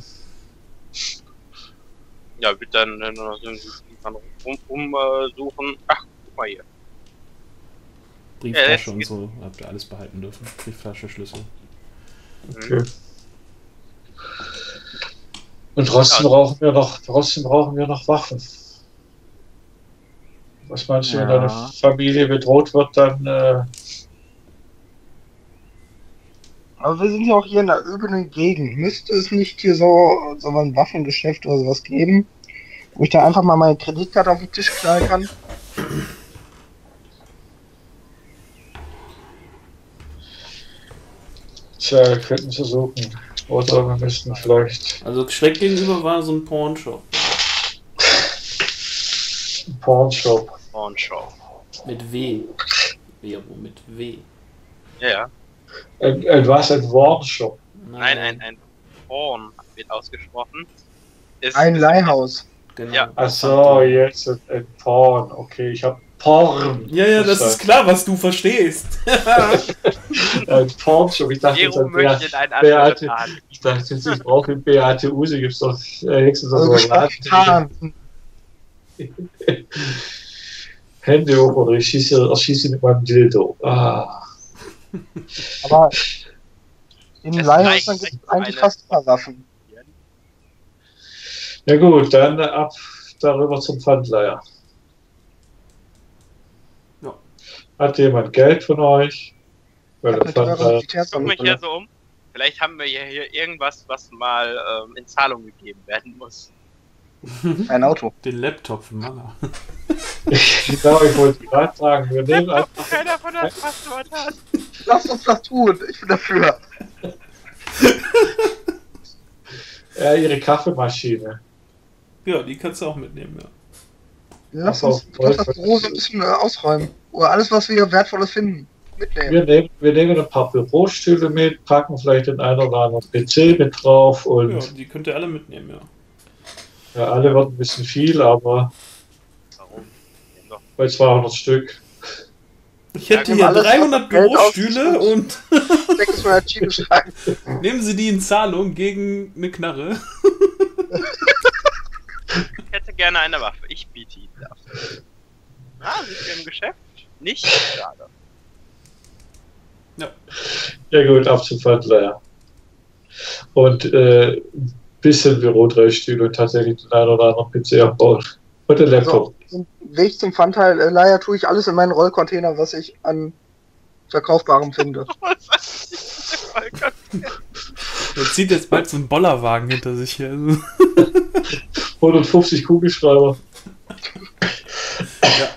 ja, wird dann äh, noch irgendwie umsuchen. Um, äh, suchen. Ach, guck mal hier. Brieftasche Ja, und das- so habt ihr alles behalten dürfen. Brieftasche, Schlüssel. Okay. Und trotzdem Ja. brauchen wir noch, trotzdem brauchen wir noch Waffen. Was meinst du, wenn Ja. deine Familie bedroht wird, dann äh, Aber wir sind ja auch hier in der üblen Gegend. Müsste es nicht hier so, so ein Waffengeschäft oder sowas geben, wo ich da einfach mal meine Kreditkarte auf den Tisch knallen kann? tja, wir könnten es versuchen. Oder wir müssten vielleicht Also schräg gegenüber war so ein Pornshop. einen Pornshop. Und Show. Mit W. Vero mit W. Ja, ja. Ein, ein was? Ein Warnshop. Nein, ein, ein Porn wird ausgesprochen. Ist, Ein Leihhaus. Genau. Ja. Ach so, jetzt ein, ein Porn. Okay, ich habe Porn. Ja, ja, das ist klar, was du verstehst. Ein Pornshop. Ich dachte, jetzt Gero an Bea- möchte in einen anderen Beate, Laden. ich dachte jetzt, ich brauche in Beate Use, gibt's doch äh, höchstens Also so gesprochen. Hände hoch oder ich schieße, erschieße mit meinem Dildo. Ah. Aber in Es Leihhäusern reicht gibt es nicht eigentlich eine- fast immer Waffen. Ja gut, dann ab darüber zum Pfandleiher. Ja. Hat jemand Geld von euch? Weil der Mit eurer Pfandleiher, Ich guck mich hier Militärkontrolle. so um. Vielleicht haben wir hier, hier irgendwas, was mal ähm, in Zahlung gegeben werden muss. Ein Auto. Den Laptop für Mama. genau, ich wollte gerade sagen, wir nehmen einfach, Keiner von das Passwort hat. Lass uns das tun. Ich bin dafür. ja, ihre Kaffeemaschine. Ja, die kannst du auch mitnehmen, ja. Lass Ach so, uns lass das Büro so ein bisschen äh, ausräumen. Oder alles, was wir hier Wertvolles finden, mitnehmen. Wir nehmen, wir nehmen ein paar Bürostühle mit, packen vielleicht den einen oder anderen P C mit drauf und Ja, die könnt ihr alle mitnehmen, ja. ja, alle wird ein bisschen viel, aber Warum? Nehmen doch. bei zweihundert Stück. Ich hätte Ja, hier alles, dreihundert was Geld Bürostühle und Steck es mal in den Schiebeschrank. nehmen Sie die in Zahlung gegen eine Knarre. Ich hätte gerne eine Waffe. Ich biete Ihnen das. Ah, sind wir im Geschäft? Nicht? Schade. Ja gut, ab zum Pfandleiher. Und äh, ein bisschen Bürodreistühle und tatsächlich den einen oder anderen P C abbauen. Und den Laptop. Also, im Weg zum Pfandteil äh, Leier tue ich alles in meinen Rollcontainer, was ich an Verkaufbarem finde. Er zieht jetzt bald so einen Bollerwagen hinter sich her. hundertfünfzig Kugelschreiber. Ja.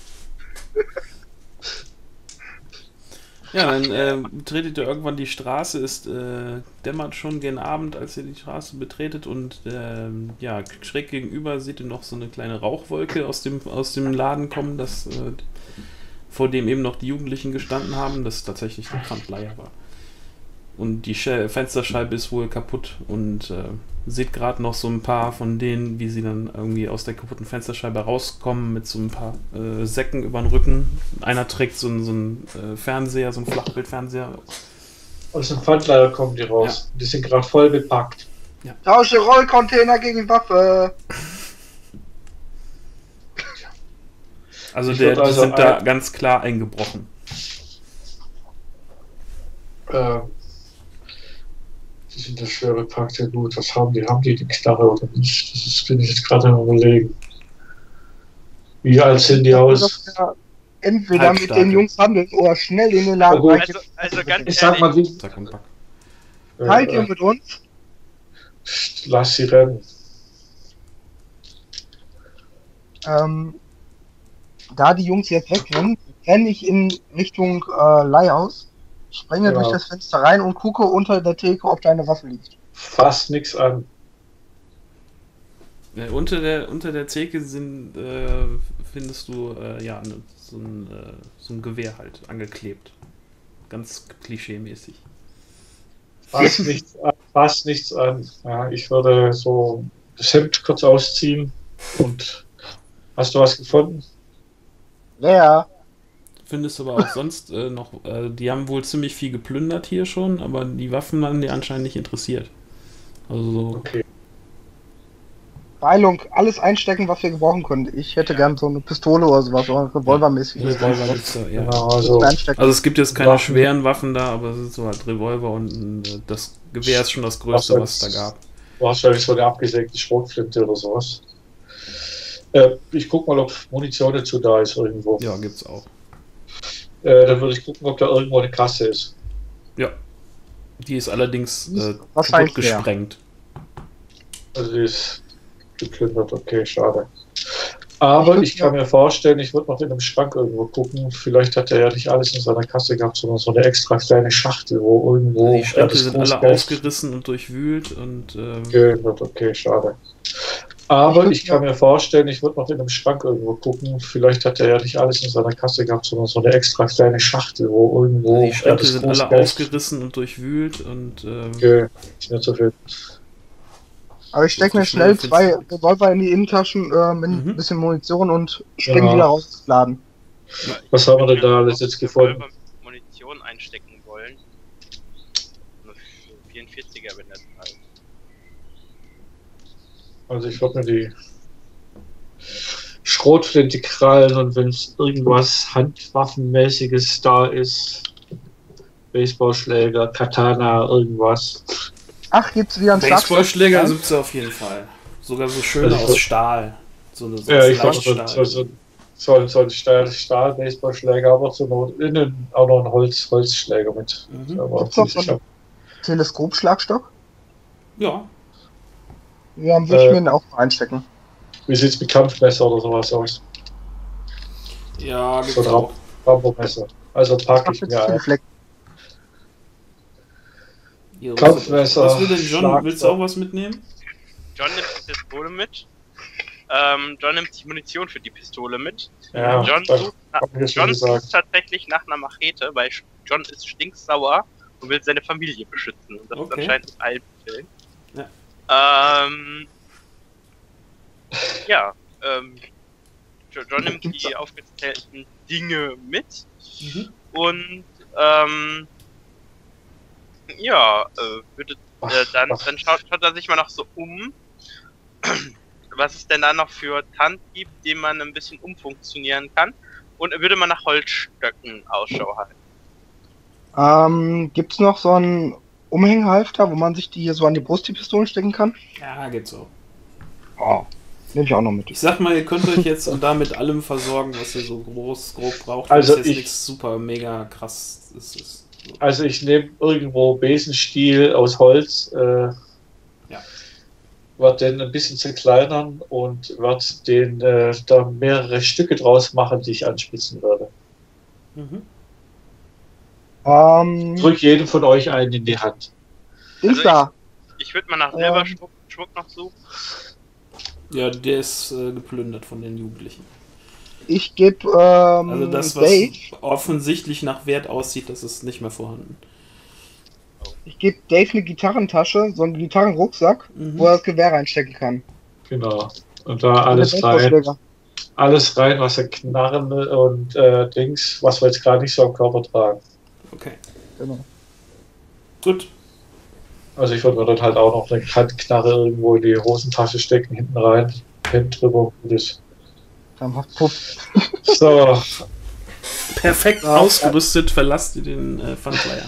Ja, dann äh, tretet ihr irgendwann die Straße, es äh, dämmert schon gen Abend, als ihr die Straße betretet und ähm, ja, schräg gegenüber seht ihr noch so eine kleine Rauchwolke aus dem, aus dem Laden kommen, das, äh, vor dem eben noch die Jugendlichen gestanden haben, das tatsächlich der Pfandleiher war. Und die Sch- Fensterscheibe ist wohl kaputt und äh, seht gerade noch so ein paar von denen, wie sie dann irgendwie aus der kaputten Fensterscheibe rauskommen mit so ein paar äh, Säcken über den Rücken. Einer trägt so einen, so einen äh, Fernseher, so einen Flachbildfernseher. Aus dem Pfandleiher kommen die raus. Die sind gerade voll bepackt. Tausche Rollcontainer gegen Waffe. Also, Ich der, würd die also sind da ein- ganz klar eingebrochen. Äh, die sind da schwer bepackt. Ja gut, was haben die? Haben die die Knarre oder nicht? Das ist, bin ich jetzt gerade am Überlegen. Wie alt sind die aus? Dass wir entweder mit Halbstarke. den Jungs handeln oder schnell in den Laden Oh, gut. reingehen. Also, also ganz Ich sag mal, ehrlich, wie. Zack und Back. Teilt ihr Äh, mit uns? lass sie rennen. Ähm, da die Jungs jetzt wegrennen, renne ich in Richtung äh, Leihhaus, springe Ja. durch das Fenster rein und gucke unter der Theke, ob da eine Waffe liegt. Fass nix an. Ja, unter der unter der Theke sind äh, findest du äh, ja ne, so, ein, äh, so ein Gewehr halt angeklebt. Ganz klischee-mäßig. Fass nichts an. Fass nichts an. Ja, ich würde so das Hemd kurz ausziehen und hast du was gefunden? Ja, Findest aber auch sonst äh, noch, äh, die haben wohl ziemlich viel geplündert hier schon, aber die Waffen waren die anscheinend nicht interessiert. Also so, Okay. Beilung, alles einstecken, was wir gebrauchen können. Ich hätte gern so eine Pistole oder sowas, oder Revolvermäßig. Revolver gibt's da, ja. Genau, also, Einstecken. Also es gibt jetzt keine Waffen. schweren Waffen da, aber es sind so halt Revolver und äh, das Gewehr ist schon das Größte, was es da gab. wahrscheinlich so eine abgesägte Schrotflinte oder sowas. Äh, ich guck mal, ob Munition dazu da ist irgendwo. Ja, gibt's auch. Äh, dann würde ich gucken, ob da irgendwo eine Kasse ist. Ja. Die ist allerdings äh, Wahrscheinlich kaputt gesprengt. Also die ist geplündert, okay, schade. Aber ich kann mir vorstellen, ich würde noch in einem Schrank irgendwo gucken. Vielleicht hat er ja nicht alles in seiner Kasse gehabt, sondern so eine extra kleine Schachtel, wo irgendwo Die er Schlüssel das sind große alle Geld ausgerissen und durchwühlt und ähm, geplündert, okay, schade. Aber Ich ich kann mir vorstellen, ich würde noch in einem Schrank irgendwo gucken. Vielleicht hat er ja nicht alles in seiner Kasse gehabt, sondern so eine extra kleine Schachtel, wo irgendwo die er Schlüssel das sind große alle Geld ausgerissen und durchwühlt und ähm, ge- ist nicht so viel. Aber ich stecke mir So schnell schnell zwei findest Revolver in die Innentaschen äh, mit Mhm. ein bisschen Munition und springe Ja. wieder raus ins Laden. Was haben wir denn da alles jetzt gefunden? Revolver mit Munition einstecken wollen. Nur vierundvierziger, wenn das reicht. Also ich würde mir die Schrotflinte krallen und wenn es irgendwas Handwaffenmäßiges da ist, Baseballschläger, Katana, irgendwas. Ach, gibt's wieder einen Baseballschläger Schlagstock? gibt's auf jeden Fall. Sogar so schöne Also ich aus würd- Stahl. So eine so Ja, ich aus würde so, so, so, so einen Stahl, Stahl-Baseballschläger, aber zur Not innen auch noch einen Holz, Holzschläger mit. Mhm. Aber Gibt's noch ich so einen hab- Teleskopschlagstock? Ja, Ja, würde ich Äh. mir den auch mal einstecken. Wie sieht es mit Kampfmesser oder sowas aus? ja, gibt's So ein auch. Rambo-Messer. Also Das packe macht ich jetzt mir viele ein. Flecken. Hier, was- Kampfmesser, Was will denn John? Schlagstock. Willst du auch was mitnehmen? John nimmt die Pistole mit. Ähm, John nimmt die Munition für die Pistole mit. Ja, John das sucht, na, hab ich ja schon John sucht gesagt. tatsächlich nach einer Machete, weil John ist stinksauer und will seine Familie beschützen. Und das Okay. ist anscheinend ein Film. Ja. Ähm, ja, ähm, Jo- John nimmt die aufgezählten Dinge mit Mhm. und ähm, ja, äh, würde äh, dann, dann schaut, schaut er sich mal noch so um, was es denn da noch für Tant gibt, den man ein bisschen umfunktionieren kann. Und er würde mal nach Holzstöcken Ausschau halten. Ähm, gibt's noch so einen Umhängehalfter, wo man sich die hier so an die Brust, die Pistolen stecken kann? Ja, gibt's auch. Oh, nehme ich auch noch mit. Ich sag mal, ihr könnt euch jetzt und da mit allem versorgen, was ihr so groß, grob braucht. Also das ist jetzt ich- nichts super mega krass. Es ist so. Also ich nehme irgendwo Besenstiel aus Holz, äh, Ja. werde den ein bisschen zerkleinern und werde den äh, da mehrere Stücke draus machen, die ich anspitzen werde. Mhm. Ähm, Drück jedem von euch einen in die Hand. Dings Also da. Ich würde mal nach Ähm. Silberschmuck Schmuck noch suchen. Ja, der ist äh, geplündert von den Jugendlichen. Ich gebe ähm, Also das, was Dave, offensichtlich nach Wert aussieht, das ist nicht mehr vorhanden. ich gebe Dave eine Gitarrentasche, so einen Gitarrenrucksack, Mhm. wo er das Gewehr reinstecken kann. Genau. Und da alles Und rein, Baseballschläger. alles rein, was er Knarren und äh, Dings, was wir jetzt gerade nicht so am Körper tragen. Okay, Genau. gut. Also ich würde mir dann halt auch noch eine Handknarre irgendwo in die Hosentasche stecken, hinten rein, Hemd drüber, gut ist. Dann macht Puff. So, Perfekt Ja. ausgerüstet verlasst ihr den äh, Funflyer.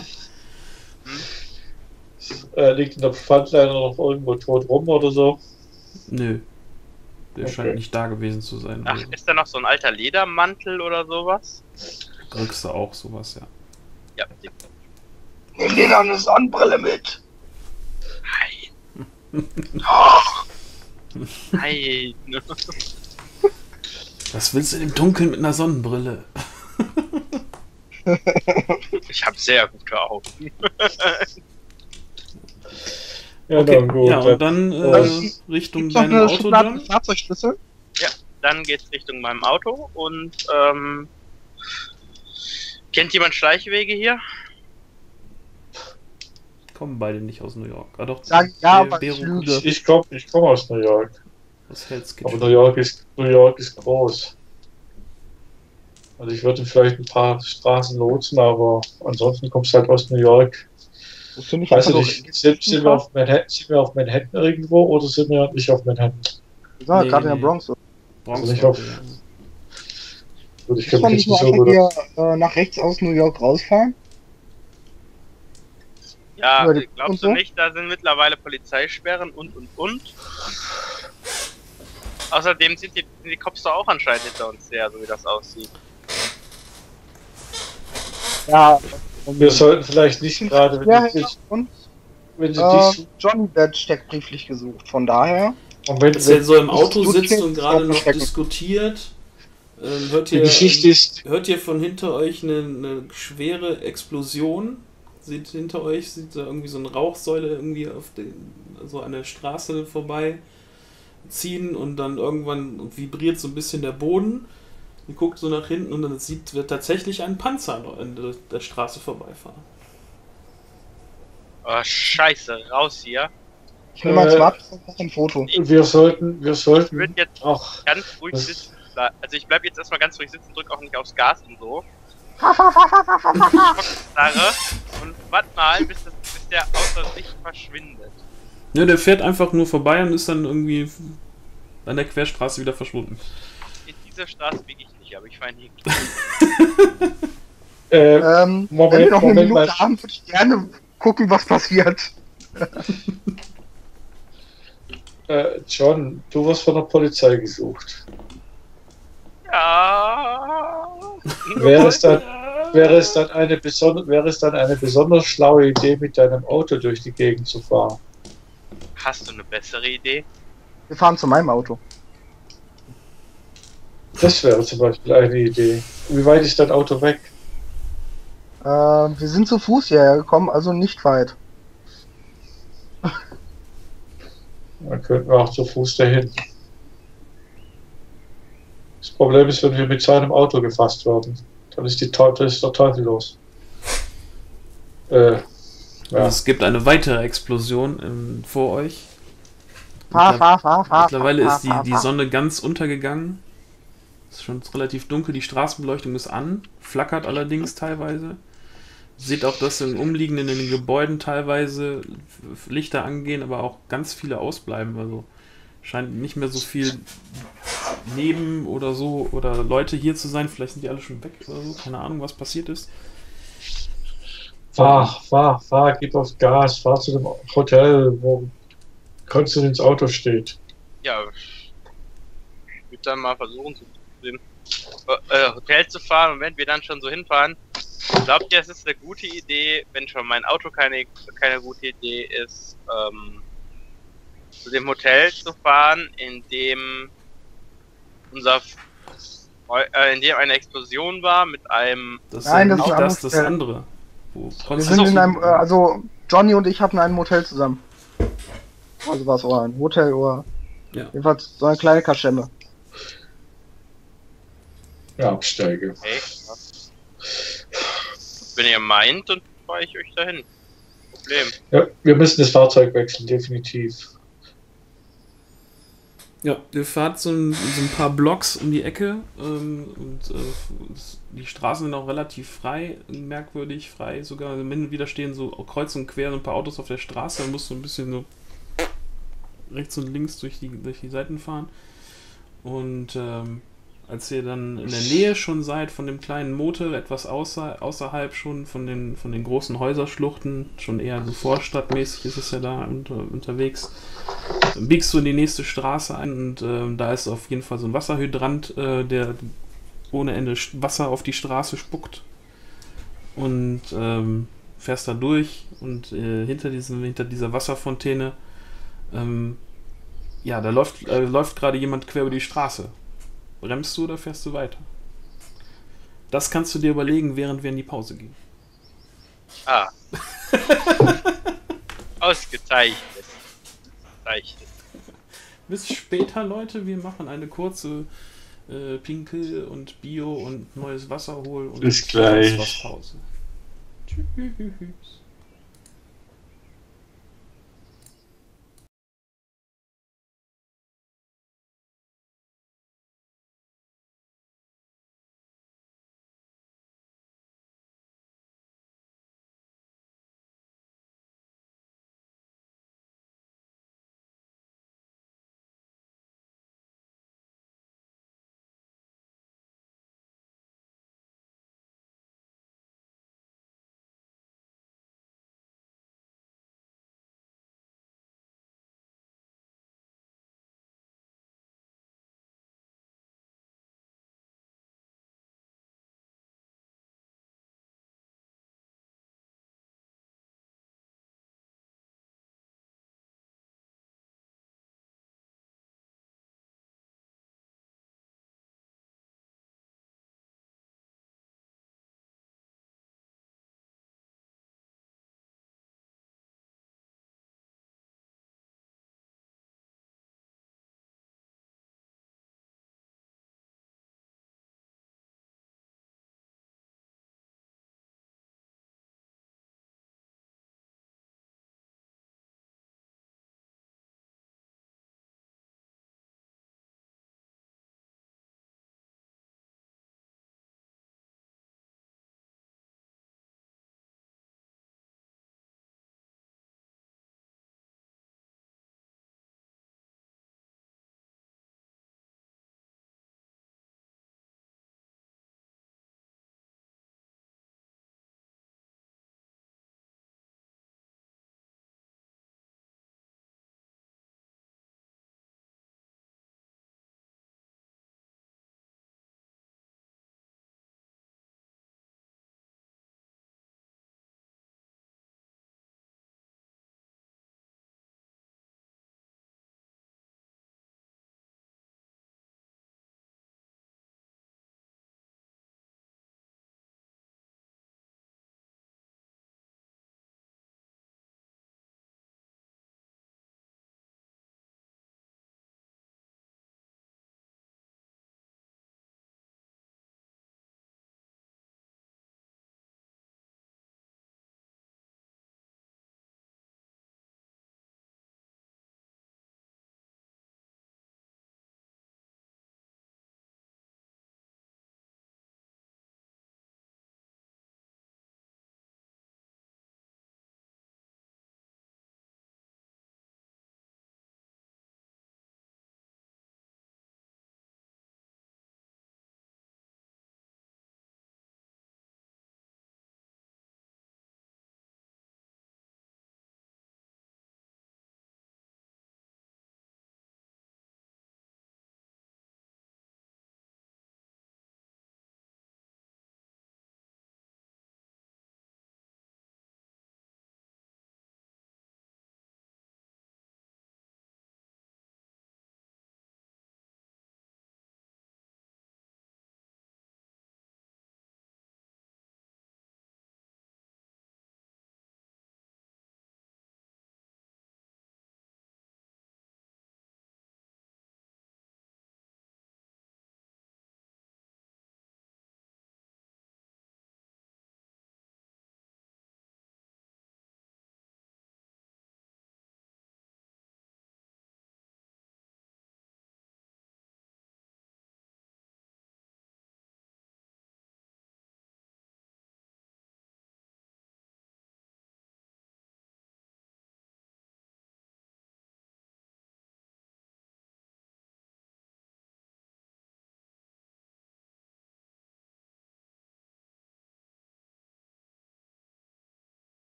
äh, liegt in der Pfandleine noch irgendwo tot rum oder so. Nö. Der Okay. scheint nicht da gewesen zu sein. Ach, Also, ist da noch so ein alter Ledermantel oder sowas? kriegst du auch sowas, ja. Ja, die- Nimm dir noch eine Sonnenbrille mit. nein. Nein. Was willst du im Dunkeln mit einer Sonnenbrille? Ich habe sehr gute Augen. Ja, Okay, dann gut. ja, und dann äh, Ähm, Richtung Gibt's noch deinem eine Auto, Schublade John? mit Fahrzeugschlüssel? Dann geht's Richtung meinem Auto und ähm, kennt jemand Schleichwege hier? Kommen beide nicht aus New York. Ah doch, Sagen ja, Be- aber ich Beirut- lüge. Ich, ich komme ich komm aus New York. Das Hell's Aber Kitchen. New York ist, New York ist groß. Also ich würde vielleicht ein paar Straßen lotsen, aber ansonsten kommst du halt aus New York. Das finde ich Weiß ich einfach nicht, sind, sind, wir auf Manhattan, sind wir auf Manhattan irgendwo oder sind wir nicht auf Manhattan? Ja, Nee, gerade in der nee. Bronx. Bronx Also nicht Auto, auf- ja. Gut, ich Muss kenne man mich nicht jetzt nur nicht so einfach gut. hier äh, nach rechts aus New York rausfahren? Ja, Über die- glaubst und du so? nicht, da sind mittlerweile Polizeisperren und und und. Außerdem sind die, sind die Cops doch auch anscheinend hinter uns her, so wie das aussieht. Ja. Wir sollten vielleicht nicht gerade, wenn, Ja, du ja, dich- und wenn du äh, dich Johnny wird steckbrieflich gesucht. Von daher. und wenn, Als er wenn so im das Auto tut sitzt mir und gerade auch noch erschrecken. diskutiert, ähm, hört die ihr, Geschichte ist, hört ihr von hinter euch eine, eine schwere Explosion. Seht hinter euch, sieht da irgendwie so eine Rauchsäule irgendwie auf den, so an der Straße vorbei ziehen und dann irgendwann vibriert so ein bisschen der Boden. Ihr guckt so nach hinten und dann sieht, wird tatsächlich ein Panzer an der, der Straße vorbeifahren. Oh, scheiße, raus hier. Ich will mal Äh, Smartphone und mache ein Foto. wir sollten, wir Ich sollten würde jetzt auch, ganz ruhig das- sitzen bleiben. Also ich bleib jetzt erstmal ganz ruhig sitzen, drück auch nicht aufs Gas und so. Starre und warte mal, bis, das, bis der außer Sicht verschwindet. Ja, der fährt einfach nur vorbei und ist dann irgendwie an der Querstraße wieder verschwunden. In dieser Straße biege ich nicht, aber ich fahre hier. äh, Ähm, Moment, wenn wir noch eine Moment Minute mal. haben, würde ich gerne gucken, was passiert. äh, John, du wirst von der Polizei gesucht. Ja. Wäre es dann, wäre es dann eine besonders, wäre es dann eine besonders schlaue Idee, mit deinem Auto durch die Gegend zu fahren? Hast du eine bessere Idee? Wir fahren zu meinem Auto. Das wäre zum Beispiel eine Idee. Wie weit ist dein Auto weg? Äh, wir sind zu Fuß hierher gekommen, also nicht weit. Dann könnten wir auch zu Fuß dahin. Das Problem ist, wenn wir mit seinem Auto gefasst werden, dann ist, die Teufel, ist der Teufel los. Äh, Und ja. es gibt eine weitere Explosion ähm, vor euch. Fahr, Mittler- fahr, fahr, fahr. Mittlerweile fahr, ist die, fahr, die fahr. Sonne ganz untergegangen. Es ist schon relativ dunkel, die Straßenbeleuchtung ist an, flackert allerdings teilweise. Seht auch, dass in umliegenden in den Gebäuden teilweise Lichter angehen, aber auch ganz viele ausbleiben. Also scheint nicht mehr so viel Leben oder so oder Leute hier zu sein. Vielleicht sind die alle schon weg oder so. Keine Ahnung, was passiert ist. Fahr, fahr, fahr, gib auf Gas, fahr zu dem Hotel, wo Konstantin ins Auto steht. Ja, ich würde dann mal versuchen, zu dem äh, Hotel zu fahren und wenn wir dann schon so hinfahren, glaubt ihr, es ist eine gute Idee, wenn schon mein Auto keine, keine gute Idee ist, ähm, zu dem Hotel zu fahren, in dem unser äh, in dem eine Explosion war mit einem Das Nein, ist das nicht ist ein das, das anderes andere. Wo Wir Konstantin- sind in einem, äh, also Johnny und ich hatten ein Motel zusammen. Also war es oder ein Hotel oder Ja. jedenfalls so eine kleine Kaschemme. Ja, Absteige. okay, ja. Wenn ihr meint, dann fahre ich euch dahin. Problem. Ja, wir müssen das Fahrzeug wechseln, definitiv. Ja, ihr fahrt so ein, so ein paar Blocks um die Ecke ähm, und äh, es- die Straßen sind auch relativ frei, merkwürdig frei sogar. Hin und wieder stehen so kreuz und quer so ein paar Autos auf der Straße, dann musst du ein bisschen so rechts und links durch die, durch die Seiten fahren. Und ähm, als ihr dann in der Nähe schon seid von dem kleinen Motel, etwas außer, außerhalb schon von den, von den großen Häuserschluchten, schon eher so vorstadtmäßig ist es ja da unter, unterwegs, dann biegst du in die nächste Straße ein und äh, da ist auf jeden Fall so ein Wasserhydrant, äh, der ohne Ende Wasser auf die Straße spuckt und ähm, fährst da durch und äh, hinter, diesem, hinter dieser Wasserfontäne ähm, ja, da läuft, äh, läuft gerade jemand quer über die Straße. Bremst du oder fährst du weiter? Das kannst du dir überlegen, während wir in die Pause gehen. Ah. Ausgezeichnet. Zeichnet. Bis später, Leute. Wir machen eine kurze äh, Pinkel und Bio und neues Wasser holen und Bis gleich. was Pause. Tschüss.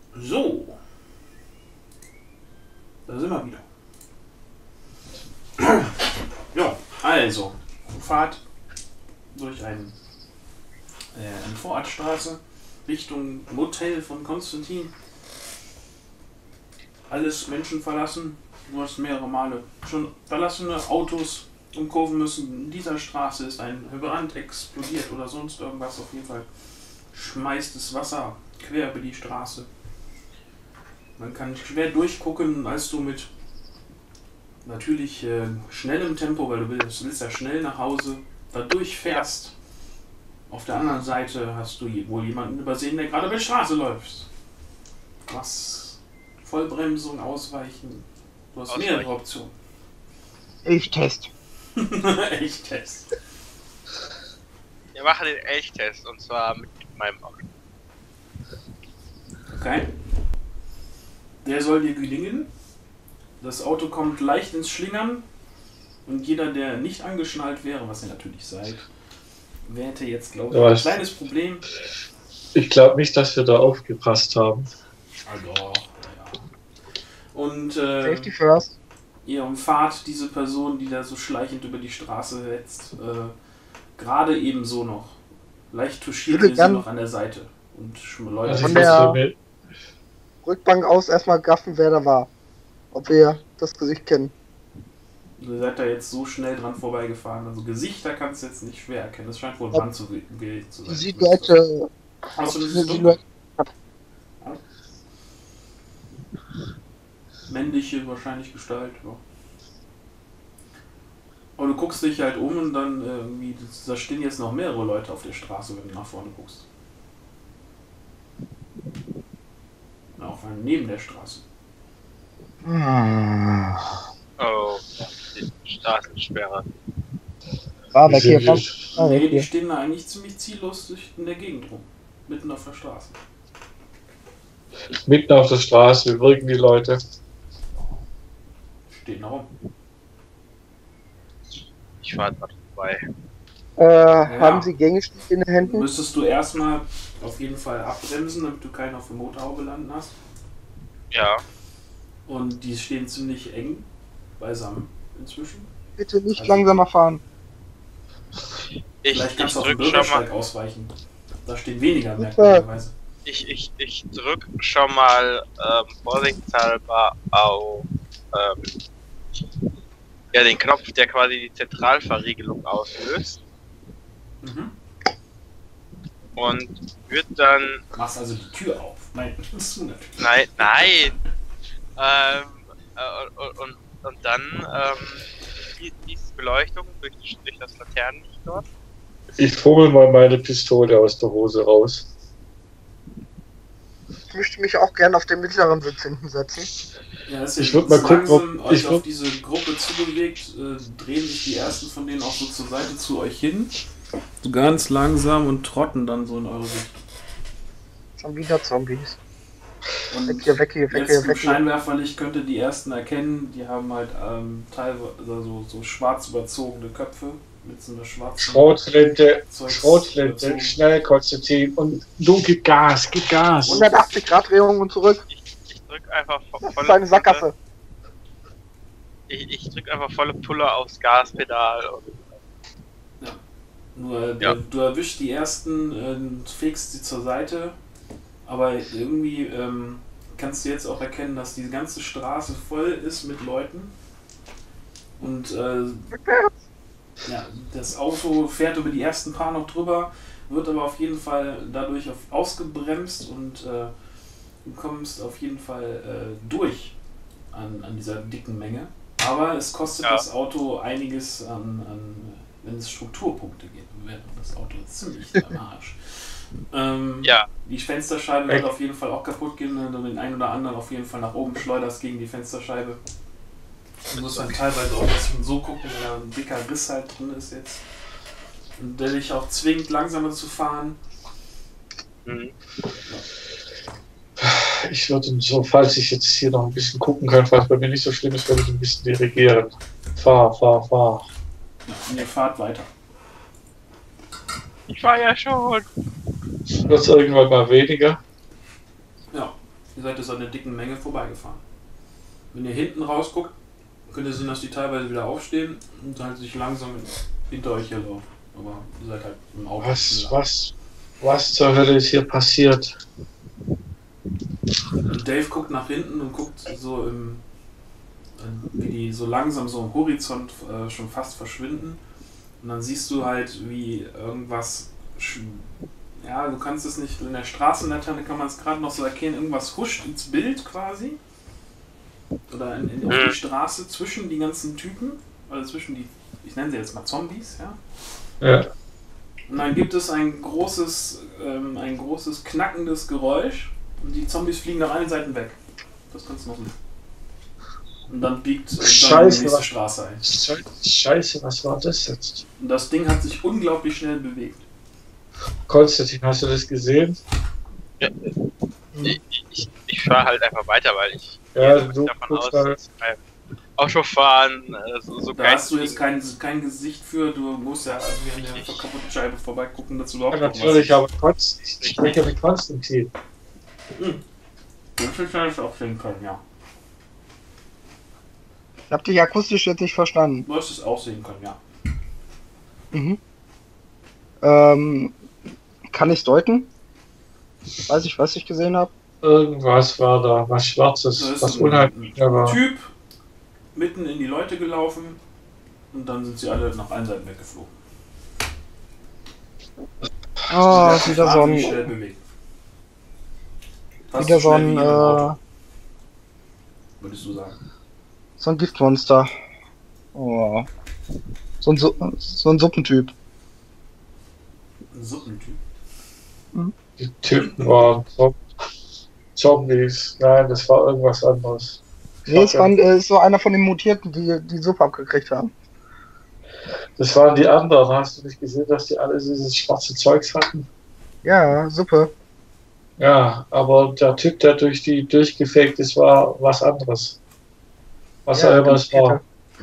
So. Da sind wir wieder. Ja, also, Fahrt durch ein, äh, eine Vorortstraße Richtung Motel von Konstantin. Alles Menschen verlassen. Du hast mehrere Male schon verlassene Autos umkurven müssen. In dieser Straße ist ein Hydrant explodiert oder sonst irgendwas. Auf jeden Fall schmeißt das Wasser quer über die Straße. Man kann schwer durchgucken, als du mit natürlich äh, schnellem Tempo, weil du willst, willst ja schnell nach Hause, da durchfährst. Auf der anderen Seite hast du wohl jemanden übersehen, der gerade über die Straße läuft. Was? Vollbremsung, ausweichen. Du hast Ausweichen. mehrere Optionen. Elchtest. Elchtest. Wir machen den Elchtest und zwar mit meinem Auto. Okay. Der soll dir gelingen. Das Auto kommt leicht ins Schlingern und jeder, der nicht angeschnallt wäre, was ihr natürlich seid, hätte jetzt, glaube ich, Ja, ein ich- kleines Problem. Ich glaube nicht, dass wir da aufgepasst haben. Also, ja. Und äh, Safety first. ihr umfahrt diese Person, die da so schleichend über die Straße hetzt, äh, gerade ebenso noch. Leicht touchiert Würde ihr sie gern- noch an der Seite. Und sch- Leute, Also Von ich der- wusste, mir- Rückbank aus erstmal gaffen, wer da war. Ob wir das Gesicht kennen. ihr seid da jetzt so schnell dran vorbeigefahren. Also Gesichter kannst du jetzt nicht schwer erkennen. Das scheint wohl Ja. Mann zu, gewesen zu Die sein. Silhouette. Hast du die das dunkel? Silhouette. Männliche wahrscheinlich Gestalt, ja. Aber du guckst dich halt um und dann äh, irgendwie, da stehen jetzt noch mehrere Leute auf der Straße, wenn du nach vorne guckst. Na, auf einem neben der Straße. Hm. Oh, die Straßensperre. War weg hier. wir- War, war Nee, weg die hier. stehen da eigentlich ziemlich ziellos durch in der Gegend rum. Mitten auf der Straße. Mitten auf der Straße, wir wirken die Leute. Stehen da rum. Ich fahr gerade vorbei. Äh, Haben Sie Gängestieg in den Händen? Müsstest du erstmal auf jeden Fall abbremsen, damit du keinen auf der Motorhaube landen hast. Ja, Und die stehen ziemlich eng beisammen inzwischen. Bitte nicht Also- langsamer fahren. ich, Vielleicht ich kannst du auf den drück schon mal, Bürgersteig ausweichen. Da stehen weniger, Super. merkwürdigerweise. ich, ich, ich drück schon mal ähm, vorsichtshalber auf ähm, ja, den Knopf, der quasi die Zentralverriegelung auslöst Mhm. und wird dann, Machst also die Tür auf. Nein, das tust du natürlich. nein, nein, ähm, äh, und, und, und dann ähm, die, diese Beleuchtung durch, durch das Laternenlicht dort. Ich fummel mal meine Pistole aus der Hose raus. Ich möchte mich auch gerne auf den mittleren Sitz hinten setzen. Ja, das Ich würd mal gucken, ob- langsam euch ich auf würd- diese Gruppe zubewegt, äh, drehen sich die ersten von denen auch so zur Seite zu euch hin. So ganz langsam und trotten dann so in eure Richtung. Schon wieder Zombies. Und Weg hier, weg hier, weg jetzt hier, im weg hier. Scheinwerferlicht könnt ihr die ersten erkennen. Die haben halt ähm, teilweise so, so schwarz überzogene Köpfe mit so einer schwarzen Schrotflinte, Zeugs Schrotflinte, überzogen. schnell, Konstantin. Und du gib Gas, gib Gas. hundertachtzig Grad Drehung und zurück. Ich, ich drück einfach vo- Das ist volle eine Sackgasse. Ich, ich drück einfach volle Pulle aufs Gaspedal und Nur Ja. du, du erwischst die ersten, äh, fegst sie zur Seite, aber irgendwie ähm, kannst du jetzt auch erkennen, dass die ganze Straße voll ist mit Leuten. Und äh, ja, das Auto fährt über die ersten paar noch drüber, wird aber auf jeden Fall dadurch auf, ausgebremst und äh, du kommst auf jeden Fall äh, durch an, an dieser dicken Menge. Aber es kostet Ja. das Auto einiges an, an, wenn es Strukturpunkte geht, wäre das Auto ziemlich am Arsch. Ähm, ja, Die Fensterscheibe wird auf jeden Fall auch kaputt gehen, wenn du den einen oder anderen auf jeden Fall nach oben schleuderst gegen die Fensterscheibe. Du musst dann teilweise auch ein bisschen so gucken, wenn da ein dicker Riss halt drin ist jetzt. Und der dich auch zwingt, langsamer zu fahren. mhm. Ich würde so, falls ich jetzt hier noch ein bisschen gucken kann, falls bei mir nicht so schlimm ist, würde ich ein bisschen dirigieren. Fahr, fahr, fahr. Ja, und ihr fahrt weiter. Ich war ja schon. Wird es irgendwann mal weniger? Ja, Ihr seid jetzt an der dicken Menge vorbeigefahren. Wenn ihr hinten rausguckt, könnt ihr sehen, dass die teilweise wieder aufstehen und halt sich langsam hinter euch herlaufen. Aber ihr seid halt im Auto. Was, was, was zur Hölle ist hier passiert? Und Dave guckt nach hinten und guckt so im, wie die so langsam so im Horizont äh, schon fast verschwinden. Und dann siehst du halt, wie irgendwas, ja, du kannst es nicht in der Straßenlaterne, kann man es gerade noch so erkennen, irgendwas huscht ins Bild quasi. Oder in, in, auf die Straße zwischen die ganzen Typen, also zwischen die, ich nenne sie jetzt mal Zombies, ja. Ja. Und dann gibt es ein großes, ähm, ein großes knackendes Geräusch und die Zombies fliegen nach allen Seiten weg. Das kannst du noch sehen. Und dann biegt äh, dann Scheiße, die nächste was, Straße ein. Scheiße, was war das jetzt? Und das Ding hat sich unglaublich schnell bewegt. Konstantin, hast du das gesehen? Ja. Ich, ich, ich fahre halt einfach weiter, weil ich Ja, gehe du davon guckst aus, halt. dass beim Autofahren äh, so, so Da geil hast du jetzt kein, kein Gesicht für, du musst ja also wie an der kaputten Scheibe vorbeigucken, dass du überhaupt Ja, noch was natürlich, aber Konst, ich spreche mit Konstantin. Hm. Das hätte ich auch sehen können, ja. Ich hab dich akustisch jetzt nicht verstanden. Du hast es auch sehen können, ja. Mhm. Ähm, kann ich deuten? Weiß ich, was ich gesehen habe? Irgendwas war da, was Schwarzes, Da ist was ein, unheimlich ein war. Typ mitten in die Leute gelaufen und dann sind sie alle nach allen Seiten weggeflogen. Ah, Der hat sich wieder so wahnsinnig schnell ein, bewegt. Fast wieder so schnell ein, wie in einem Auto, äh, würdest du sagen. so ein Giftmonster. Oh. So ein, Su so ein Suppentyp. Ein Suppentyp. Die Typen waren Zom- Zombies. Nein, das war irgendwas anderes. Nee, es war äh, ist so einer von den Mutierten, die die Suppe abgekriegt haben. Das waren die anderen. Hast du nicht gesehen, dass die alle dieses schwarze Zeugs hatten? Ja, Suppe. Ja, aber der Typ, der durch die durchgefegt ist, war was anderes. Was Ja, auch immer es war.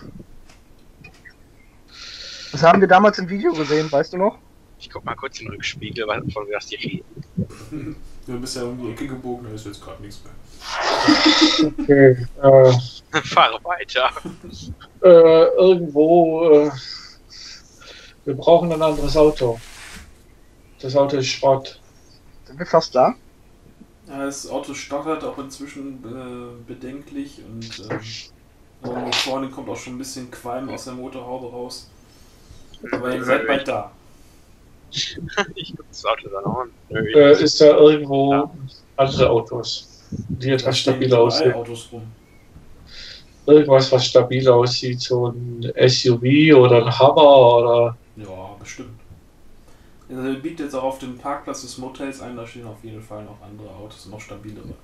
Das haben wir damals im Video gesehen, weißt du noch? Ich guck mal kurz in den Rückspiegel, was- von was die reden. Du bist ja um die Ecke gebogen, da ist jetzt gerade nichts mehr. Okay, äh, Fahre weiter. äh, irgendwo, äh, wir brauchen ein anderes Auto. Das Auto ist Schrott. Sind wir fast da? Ja, das Auto stottert auch inzwischen äh, bedenklich und ähm, irgendwo vorne kommt auch schon ein bisschen Qualm aus der Motorhaube raus. Aber ihr seid bald da. Ich guck das Auto dann an. Nö, ich- Äh, ist da irgendwo andere Autos, die Da etwas stehen stabiler überall aussehen? Autos rum. Irgendwas, was stabil aussieht, so ein S U V oder ein Hammer oder. Ja, bestimmt. Also ihr biegt jetzt auch auf dem Parkplatz des Motels ein, da stehen auf jeden Fall noch andere Autos, noch stabilere.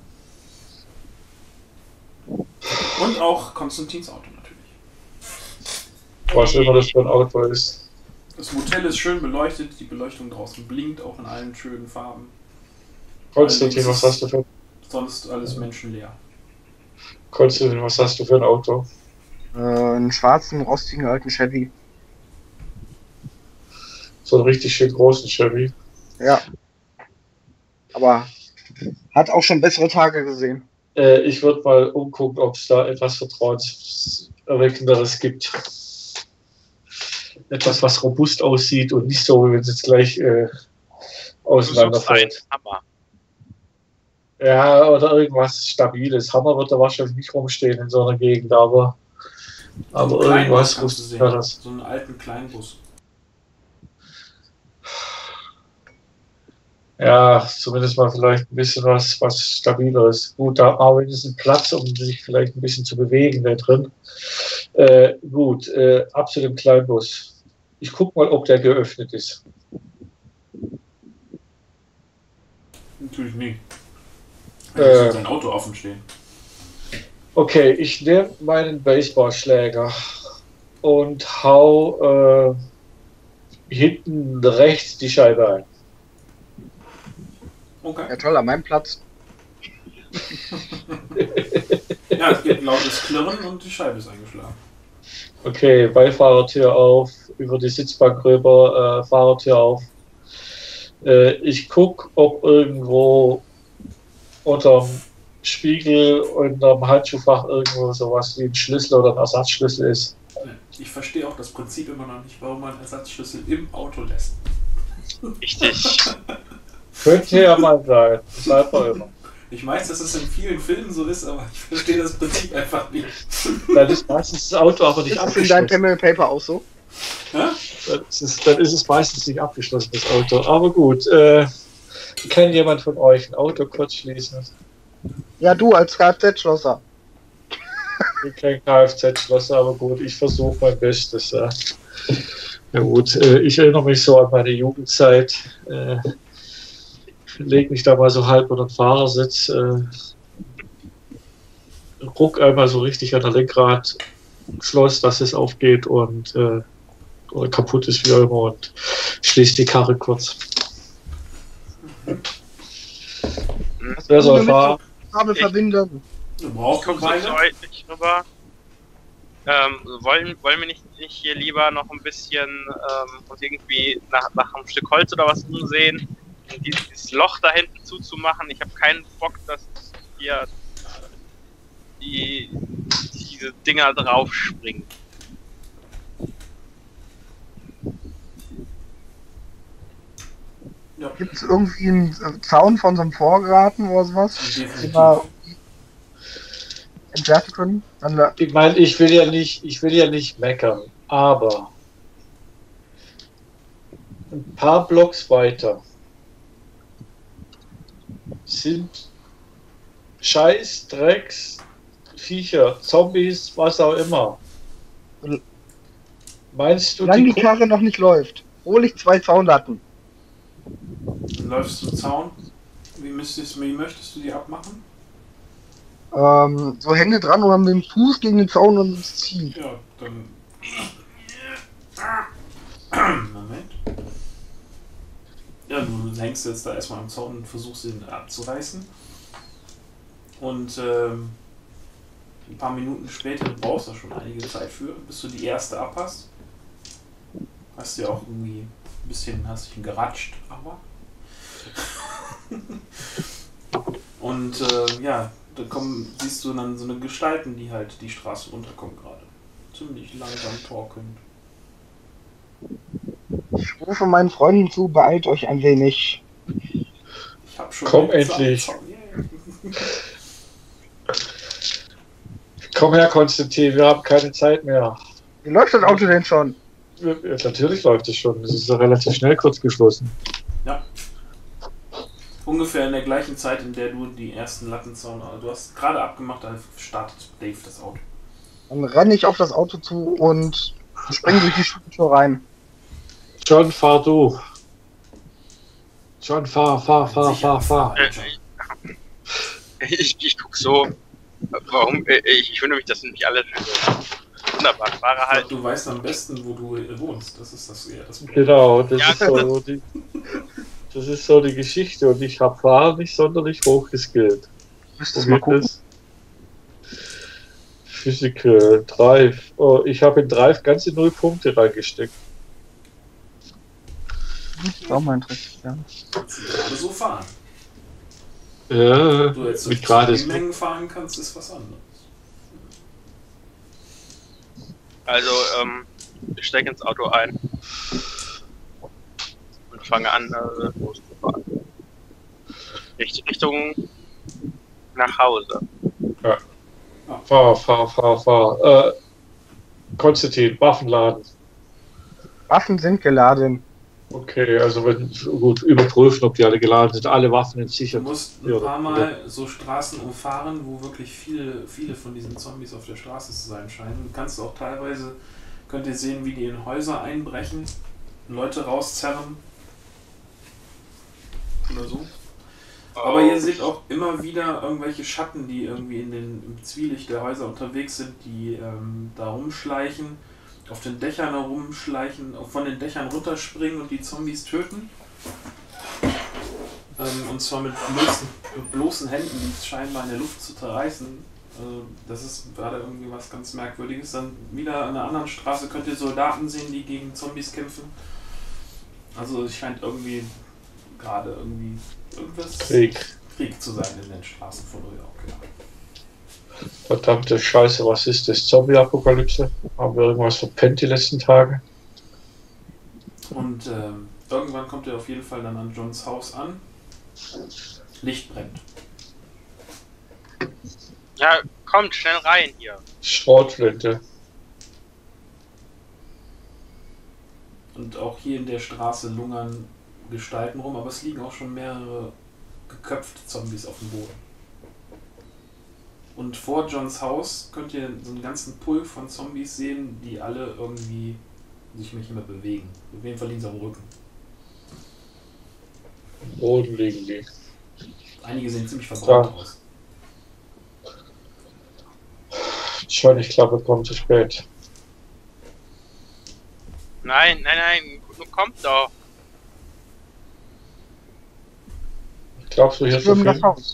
Und auch Konstantins Auto natürlich. Was immer das für ein Auto ist. Das Motel ist schön beleuchtet, die Beleuchtung draußen blinkt, auch in allen schönen Farben. Konstantin, was hast du für, Sonst alles menschenleer. Konstantin, was hast du für ein Auto? Äh, einen schwarzen, rostigen alten Chevy. So einen richtig schön großen Chevy. Ja. Aber hat auch schon bessere Tage gesehen. Äh, ich würde mal umgucken, ob es da etwas Vertrauenserweckenderes gibt. Etwas, was robust aussieht und nicht so, wie wenn es jetzt gleich äh, Du suchst auseinanderfällt. einen Hammer. Ja, oder irgendwas Stabiles. Hammer wird da wahrscheinlich nicht rumstehen in so einer Gegend, aber, aber So einen kleinen irgendwas Bus kannst du muss sehen. ja das. So einen alten Kleinbus. Ja, zumindest mal vielleicht ein bisschen was, was Stabileres. Gut, da haben wir wenigstens Platz, um sich vielleicht ein bisschen zu bewegen da drin. Äh, gut, äh, ab zu dem Kleinbus. Ich gucke mal, ob der geöffnet ist. Natürlich nicht. Äh. Da muss sein Auto offen stehen. Okay, ich nehme meinen Baseballschläger und hau äh, hinten rechts die Scheibe ein. Okay. Ja toll, an meinem Platz. Ja, es gibt ein lautes Klirren und die Scheibe ist eingeschlagen. Okay, Beifahrertür auf, über die Sitzbank rüber, äh, Fahrertür auf. Äh, ich gucke, ob irgendwo unterm Spiegel, unterm Handschuhfach irgendwo sowas wie ein Schlüssel oder ein Ersatzschlüssel ist. Ich verstehe auch das Prinzip immer noch nicht, warum man Ersatzschlüssel im Auto lässt. Richtig. Könnte ja mal sein. Bleibt doch immer. Ich weiß, dass es in vielen Filmen so ist, aber ich verstehe das Prinzip einfach nicht. Dann ist meistens das Auto aber nicht Ist das in deinem abgeschlossen. Pen and Paper auch so? Ja? Dann ist, es, dann ist es meistens nicht abgeschlossen, das Auto. Aber gut, äh, kann jemand von euch ein Auto kurz schließen? Ja, du als Kfz-Schlosser. Ich bin kein Kfz-Schlosser, aber gut, ich versuche mein Bestes. Ja, ja gut, äh, ich erinnere mich so an meine Jugendzeit. Äh, leg mich da mal so halb unter den Fahrersitz, äh, ruck einmal so richtig an der Lenkradschloss, dass es aufgeht und äh, oder kaputt ist wie immer und schließt die Karre kurz. Wer soll fahren? Kabel Ich- verbinden. Du Ich brauchst gucke so keine. deutlich rüber. Ähm, wollen, wollen wir nicht, nicht hier lieber noch ein bisschen ähm, uns irgendwie nach, nach einem Stück Holz oder was umsehen, um dieses, dieses Loch da hinten zuzumachen? Ich habe keinen Bock, dass hier die, diese Dinger draufspringen. Ja, Gibt es irgendwie einen Zaun von so einem Vorgarten oder sowas? definitiv. Den wir entwerfen können? Dann la- Ich meine, ich will ja nicht, ich will ja nicht meckern, aber ein paar Blocks weiter sind Scheiß, Drecks, Viecher, Zombies, was auch immer. Meinst du, Solange die die Karre noch nicht läuft, hole ich zwei Zaunlatten. Dann läufst du zum Zaun. Wie, müsstest, wie möchtest du die abmachen? Ähm, so Hände dran oder mit dem Fuß gegen den Zaun und uns ziehen. Ja, dann. Moment. Ja, du hängst jetzt da erstmal am Zaun und versuchst ihn abzureißen. Und ähm, ein paar Minuten später, du brauchst da schon einige Zeit für, bis du die erste ab hast. Hast du ja auch irgendwie ein bisschen, hast dich geratscht, aber. Und äh, ja, da kommen, siehst du dann so eine Gestalten, die halt die Straße runterkommen gerade. Ziemlich langsam torkelnd. Ich rufe meinen Freunden zu, beeilt euch ein wenig. Ich hab schon Komm den Zaun- endlich. Zaun- yeah. Komm her, Konstantin, wir haben keine Zeit mehr. Wie läuft das Auto denn schon? Ja, natürlich läuft es schon, es ist ja relativ schnell kurz geschlossen. Ja. Ungefähr in der gleichen Zeit, in der du die ersten Lattenzaun, du hast gerade abgemacht, dann startet Dave das Auto. Dann renne ich auf das Auto zu und springe durch die Schutztür rein. John, fahr du. John, fahr, fahr, fahr, fahr, fahr. Äh, ich, ich guck so. Warum? Äh, Ich, ich wundere mich, dass nicht alle. Wunderbar, fahre halt. Du weißt am besten, wo du äh, wohnst. Das ist das eher das Problem. Genau, das, Ja. ist so die, das ist so die Geschichte und ich habe Fahren nicht sonderlich hoch geskillt. Müsstest mal Womit gucken. ist Physical, Drive. Oh, ich habe in Drive ganze null Punkte reingesteckt. Das ist auch mal interessant. Ja. Gerade so fahren. Ja, Du jetzt mich so gerade die Mengen fahren kannst, ist was anderes. Also, ähm, ich steige ins Auto ein. Und fange an, äh, loszufahren. Richt- Richtung nach Hause. fahr, fahr, fahr, fahr. Äh, Konstantin, Waffenladen. Waffen sind geladen. Okay, also wenn, gut, überprüfen, ob die alle geladen sind. Alle Waffen sind Du sicher. musst Ja, ein paar Mal so Straßen umfahren, wo wirklich viele, viele von diesen Zombies auf der Straße zu sein scheinen. Du kannst auch teilweise, könnt ihr sehen, wie die in Häuser einbrechen, Leute rauszerren. Oder so. Aber ihr seht auch immer wieder irgendwelche Schatten, die irgendwie in den, im Zwielicht der Häuser unterwegs sind, die ähm, da rumschleichen, auf den Dächern herumschleichen, von den Dächern runterspringen und die Zombies töten. Ähm, und zwar mit bloßen, mit bloßen Händen, die scheinbar in der Luft zu zerreißen. Also das ist gerade irgendwie was ganz Merkwürdiges. Dann wieder an einer anderen Straße könnt ihr Soldaten sehen, die gegen Zombies kämpfen. Also es scheint irgendwie gerade irgendwie irgendwas Krieg. Krieg zu sein in den Straßen von New York, ja. Verdammte Scheiße, was ist das? Zombie-Apokalypse? Haben wir irgendwas verpennt die letzten Tage? Und ähm, irgendwann kommt er auf jeden Fall dann an Johns Haus an. Licht brennt. Ja, kommt schnell rein hier. Schrotflinte. Und auch hier in der Straße lungern Gestalten rum, aber es liegen auch schon mehrere geköpfte Zombies auf dem Boden. Und vor Johns Haus könnt ihr so einen ganzen Pull von Zombies sehen, die alle irgendwie sich nicht mehr bewegen. Auf jeden Fall liegen sie am Rücken. Am Boden liegen die. Einige sehen ziemlich verbrannt Ja. aus. Schon, ich glaube, wir kommen zu spät. Nein, nein, nein, nun kommt doch. Glaubst du hier zu Stürmen das viel? Haus.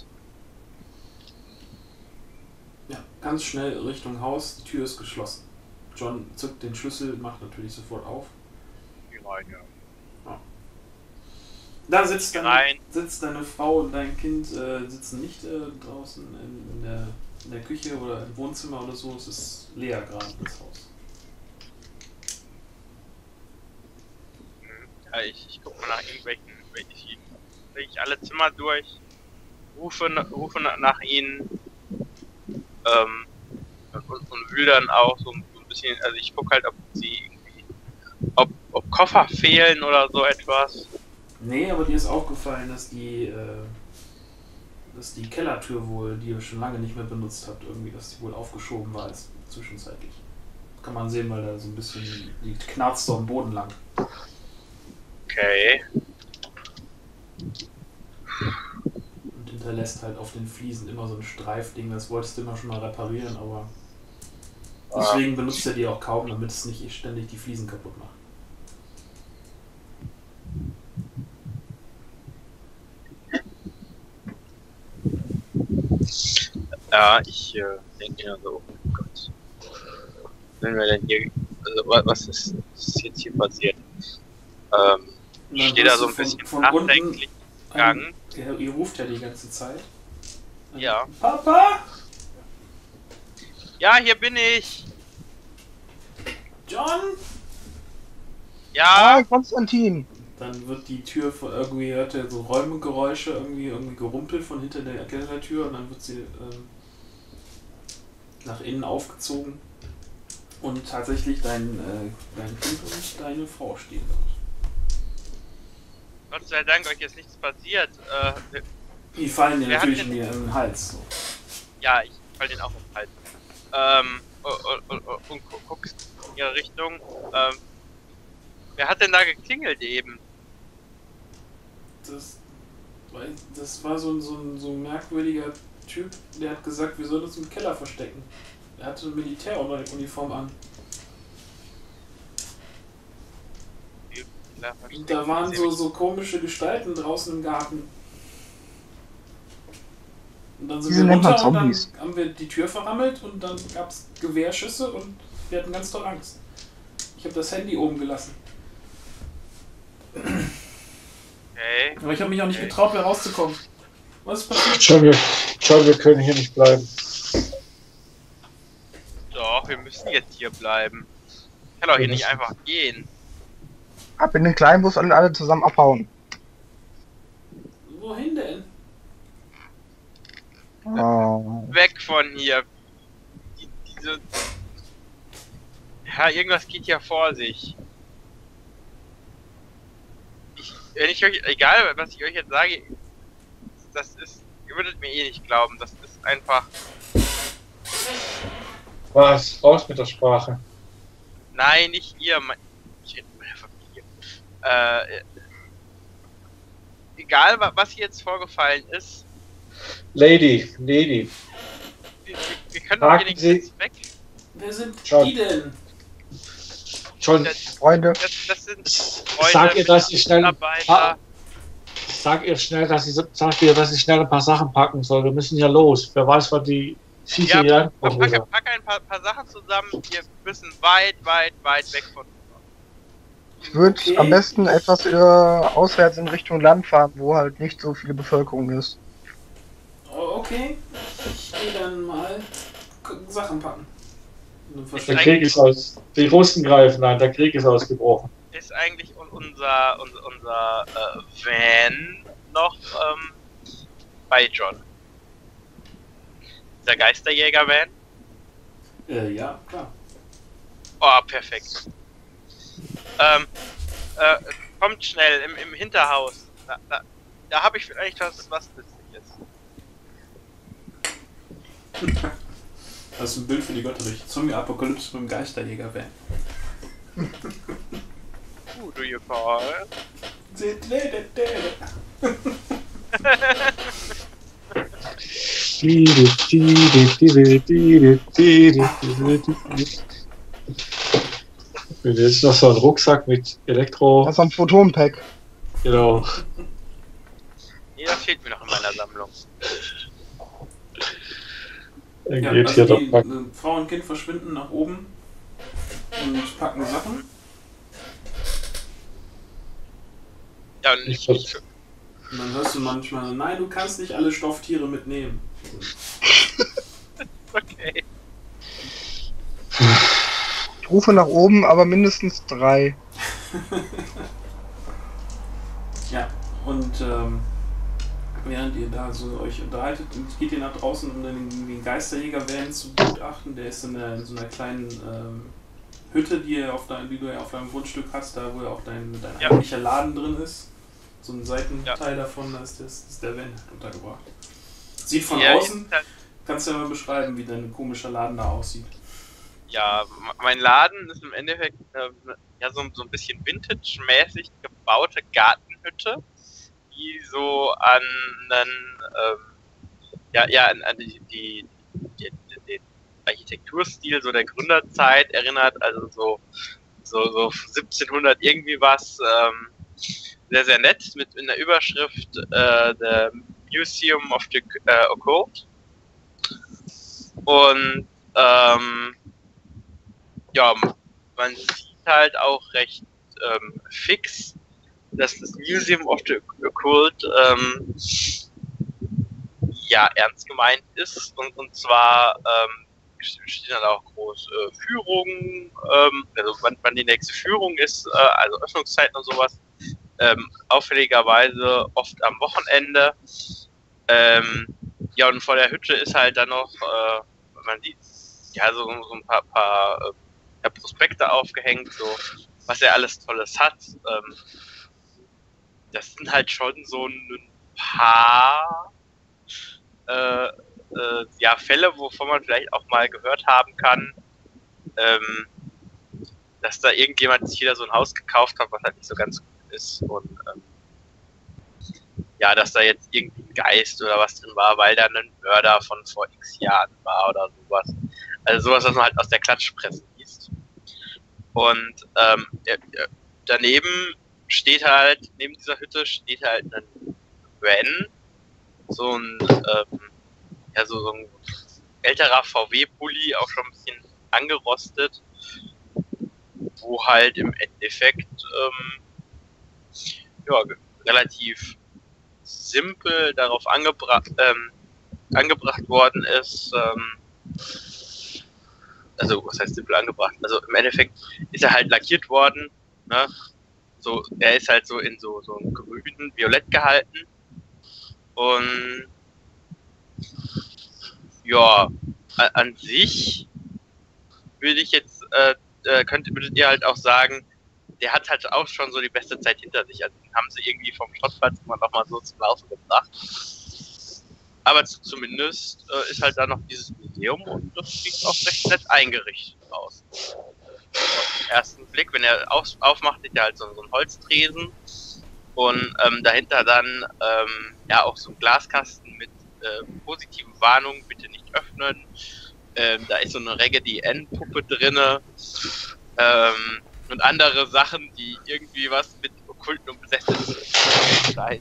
Ja, ganz schnell Richtung Haus, die Tür ist geschlossen. John zückt den Schlüssel, macht natürlich sofort auf. Geh rein, ja. Da sitzt Geh deine, rein. sitzt deine Frau und dein Kind äh, sitzen nicht äh, draußen in, in, der, in der Küche oder im Wohnzimmer oder so. Es ist leer gerade, das Haus. Ja, ich, ich guck mal nach irgendwelchen, ich, ich alle Zimmer durch, rufe, rufe nach ihnen, ähm, und, und will dann auch so ein, so ein bisschen, also ich guck halt, ob sie irgendwie, ob, ob Koffer fehlen oder so etwas. Nee, aber dir ist aufgefallen, dass die, äh, dass die Kellertür wohl, die ihr schon lange nicht mehr benutzt habt, irgendwie, dass die wohl aufgeschoben war jetzt zwischenzeitlich. Kann man sehen, weil da so ein bisschen, die knarzt so am Boden lang. Okay. Und hinterlässt halt auf den Fliesen immer so ein Streifding, das wolltest du immer schon mal reparieren, aber deswegen benutzt er die auch kaum, damit es nicht ständig die Fliesen kaputt macht. Ja, ich äh, denke mir so, oh Gott. Wenn wir denn hier, also wa- was ist, was ist jetzt hier passiert? Ähm, Und ich dann stehe da wirst so du ein von- bisschen von nachdenklich unten gegangen. ein- ihr, ihr ruft ja die ganze Zeit. Ja. Papa! Ja, hier bin ich! John! Ja! Ah, Konstantin. Dann wird die Tür von irgendwie, hört er so Räumgeräusche, irgendwie, irgendwie gerumpelt von hinter der Kellertür und dann wird sie ähm, nach innen aufgezogen und tatsächlich dein, äh, dein Kind und deine Frau stehen dort. Gott sei Dank, euch ist nichts passiert. Äh, wir- Die fallen dir Wer hat natürlich in, denn- die, in den Hals. So. ja, ich fall den auch um den Hals. Ähm, und, und, und, und gu- guckst in ihre Richtung. Ähm, wer hat denn da geklingelt eben? Das, weil- das war so ein, so, ein, so ein merkwürdiger Typ, der hat gesagt, wir sollen uns im Keller verstecken. Er hatte eine Militäruniform an. Und da waren so, so komische Gestalten draußen im Garten. Und dann sind Diese wir nennt man runter und dann Zombies. haben wir die Tür verrammelt und dann gab es Gewehrschüsse und wir hatten ganz doll Angst. Ich habe das Handy oben gelassen. Okay. Aber ich habe mich auch nicht Okay. getraut, mehr rauszukommen. Was ist passiert? John, wir, John, wir können hier nicht bleiben. Doch, wir müssen jetzt hier bleiben. Ich kann doch hier Wir nicht müssen- einfach gehen. Ab in den Kleinbus und alle zusammen abhauen. Wohin denn? Oh. Weg von hier. Die, diese. Ja, irgendwas geht hier vor sich. Ich, wenn ich euch, egal was ich euch jetzt sage, das ist, ihr würdet mir eh nicht glauben, das ist einfach, Was? Raus mit der Sprache. nein, nicht ihr, mein, ich rede mit meiner Familie. Äh, egal wa- was hier jetzt vorgefallen ist, Lady, Lady. wir, wir- wir können doch hier Sagen nicht Sie- jetzt weg. Wer sind John. die denn? John, Das, Freunde, das, das sind Freunde, sag ihr, dass ich schnell, Mitarbeiter. sag ihr schnell, dass ich, sag ihr, dass ich schnell ein paar Sachen packen soll. Wir müssen ja los. Wer weiß, was die Viecher Ja, hier pack, pack, pack ein paar, paar Sachen zusammen, wir müssen weit, weit, weit weg von. ich würde Okay. am besten etwas äh, auswärts in Richtung Land fahren, wo halt nicht so viele Bevölkerung ist. Oh, okay. Ich gehe dann mal Sachen packen. Der Krieg ist aus. Die Russen greifen an, der Krieg ist ausgebrochen. Ist eigentlich unser, unser, unser äh, Van noch ähm, bei John? Der Geisterjäger-Van? Äh, ja, klar. Oh, perfekt. Ähm, äh, kommt schnell im, im Hinterhaus. Da, da, da habe ich vielleicht was, was Nützliches. Das ist ein Bild für die göttliche Zombie-Apokalypse mit dem Geisterjäger-Van. Who do you call? Und jetzt noch so ein Rucksack mit Elektro. Das ist ein Photon-Pack. Genau. Nee, das fehlt mir noch in meiner Sammlung. Dann Ja, geht also hier doch die mal. äh, Frau und Kind verschwinden nach oben und packen Sachen. Ja, und ich, ich, Und dann hörst du manchmal, nein, du kannst nicht alle Stofftiere mitnehmen. okay. Ich rufe nach oben, aber mindestens drei. Ja, und ähm, während ihr da so euch unterhaltet, geht ihr nach draußen, um den, den Geisterjäger-Van zu begutachten. Der ist in, der, in so einer kleinen ähm, Hütte, die, ihr auf dein, die du ja auf deinem Grundstück hast, da wo ja auch dein, dein Ja. eigentlicher Laden drin ist. So ein Seitenteil Ja. davon, da ist, das, ist der Van untergebracht. Sieht von Ja, außen, ist halt- kannst du ja mal beschreiben, wie dein komischer Laden da aussieht. Ja, mein Laden ist im Endeffekt äh, ja so, so ein bisschen vintage-mäßig gebaute Gartenhütte, die so an einen, ähm, ja, ja, an, an die, die, die, den Architekturstil so der Gründerzeit erinnert, also so, so, so siebzehnhundert irgendwie was, ähm, sehr, sehr nett, mit in der Überschrift äh, The Museum of the äh, Occult. Und ähm, ja, man sieht halt auch recht ähm, fix, dass das Museum of the Occult ähm, ja ernst gemeint ist, und, und zwar ähm, steht dann auch groß äh, Führungen, ähm, also wann, wann die nächste Führung ist, äh, also Öffnungszeiten und sowas, ähm, auffälligerweise oft am Wochenende. Ähm, ja, und vor der Hütte ist halt dann noch, äh, man sieht, ja, so, so ein paar, paar äh, ja, Prospekte aufgehängt, so was er alles Tolles hat. Ähm, das sind halt schon so ein paar äh, äh, ja, Fälle, wovon man vielleicht auch mal gehört haben kann, ähm, dass da irgendjemand sich wieder so ein Haus gekauft hat, was halt nicht so ganz gut ist, und ähm, ja, dass da jetzt irgendwie ein Geist oder was drin war, weil da ein Mörder von vor x Jahren war oder sowas. Also sowas, was man halt aus der Klatschpresse liest. Und ähm, daneben steht halt, neben dieser Hütte steht halt ein Van, so ein, ähm, ja, so, so ein älterer V W-Bulli, auch schon ein bisschen angerostet, wo halt im Endeffekt ähm, ja, relativ simpel darauf angebracht, ähm, angebracht worden ist, ähm, also was heißt simpel angebracht? Also im Endeffekt ist er halt lackiert worden, ne? So, er ist halt so in so so einem grünen Violett gehalten, und ja, an, an sich würde ich jetzt äh, äh, könnte würdet ihr halt auch sagen, der hat halt auch schon so die beste Zeit hinter sich. Also den haben sie irgendwie vom Schrottplatz immer noch mal so zum Laufen gebracht. Aber zu, zumindest äh, ist halt da noch dieses Museum, und das sieht auch recht nett eingerichtet aus. Auf den ersten Blick, wenn er auf, aufmacht, sieht er halt so, so ein Holztresen, und ähm, dahinter dann ähm, ja auch so ein Glaskasten mit äh, positiven Warnungen, bitte nicht öffnen. Ähm, da ist so eine Raggedy Ann-Puppe drinne. Ähm, und andere Sachen, die irgendwie was mit Okkulten und Besetzten scheint.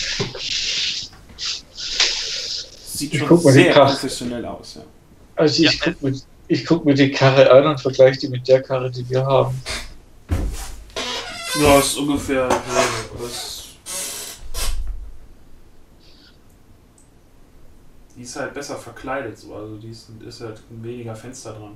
Sieht Ich schon guck mal die sehr Karre. professionell aus, ja. Also ich Ja, gucke mir, ich guck mir die Karre an und vergleiche die mit der Karre, die wir haben. Ja, ist ungefähr. Das Die ist halt besser verkleidet, so. Also die ist, ist halt weniger Fenster dran.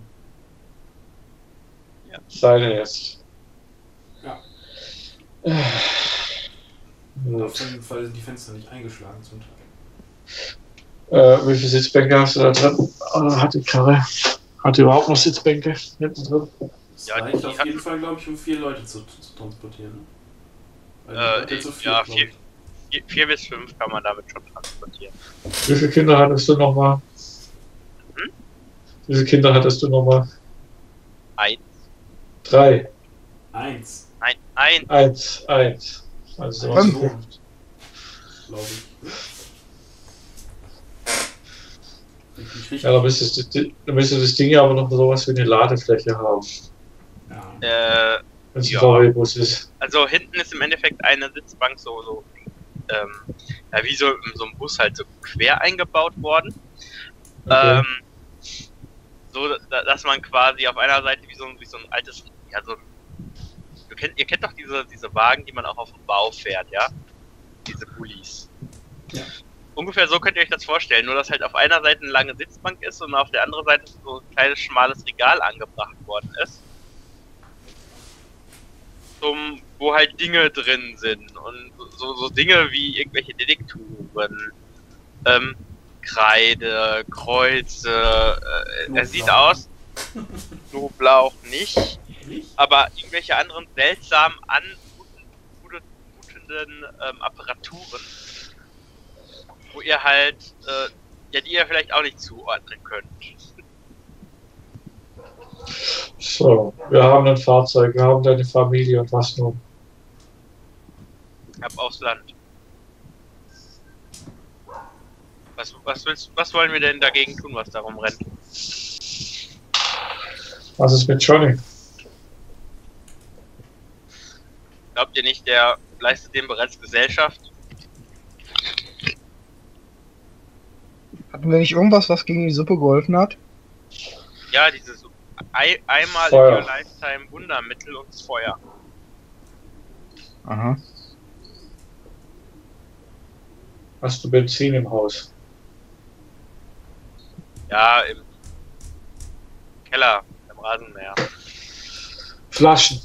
Seine jetzt. Ja. Äh, Auf jeden Fall sind die Fenster nicht eingeschlagen zum Teil. Äh, wie viele Sitzbänke hast du da drin? Oh, hat die Karre. Hat die überhaupt noch Sitzbänke hinten drin? Das Ja, reicht die auf hat- jeden Fall, glaube ich, um vier Leute zu, zu transportieren. Ne? Weil die Äh, Leute zu ja, glaub vier, ich. vier, vier bis fünf kann man damit schon transportieren. Wie viele Kinder hattest du nochmal? Hm? Wie viele Kinder hattest du nochmal? Eins. Drei. Eins. Ein, ein. Eins. Eins. Also Ein Fünf. Sohn, glaube ich. Ich nicht richtig. ja, da müsstest du da müsste das Ding ja aber noch sowas wie eine Ladefläche haben. Ja. Äh, Wenn es ein Ja. V W-Bus ist. also hinten ist im Endeffekt eine Sitzbank so, so ähm, ja, wie so in so einem Bus halt so quer eingebaut worden. Okay. Ähm, so, da- dass man quasi auf einer Seite wie so, ein- wie so ein altes, ja, so, ihr kennt, ihr kennt doch diese, diese Wagen, die man auch auf dem Bau fährt, ja? Diese Bullis. Ja. Ungefähr so könnt ihr euch das vorstellen, nur dass halt auf einer Seite eine lange Sitzbank ist und auf der anderen Seite so ein kleines, schmales Regal angebracht worden ist. Zum, wo halt Dinge drin sind und so, so Dinge wie irgendwelche Detektoren, ähm, Kreide, Kreuze, äh, er sieht Knoblauch. aus, Knoblauch nicht, Nicht? aber irgendwelche anderen seltsam anmutenden ähm, Apparaturen, wo ihr halt, äh, ja, die ihr vielleicht auch nicht zuordnen könnt. So, wir haben ein Fahrzeug, wir haben deine Familie und was nun? Ab aufs Land. Was, was willst, was wollen wir denn dagegen tun, was darum rennt? Was ist mit Johnny? Glaubt ihr nicht, der leistet dem bereits Gesellschaft? Hatten wir nicht irgendwas, was gegen die Suppe geholfen hat? Ja, dieses ei, einmal Feuer. in your Lifetime Wundermittel und das Feuer. Aha. Hast du Benzin im Haus? Ja, im Keller, im Rasenmäher. Flaschen.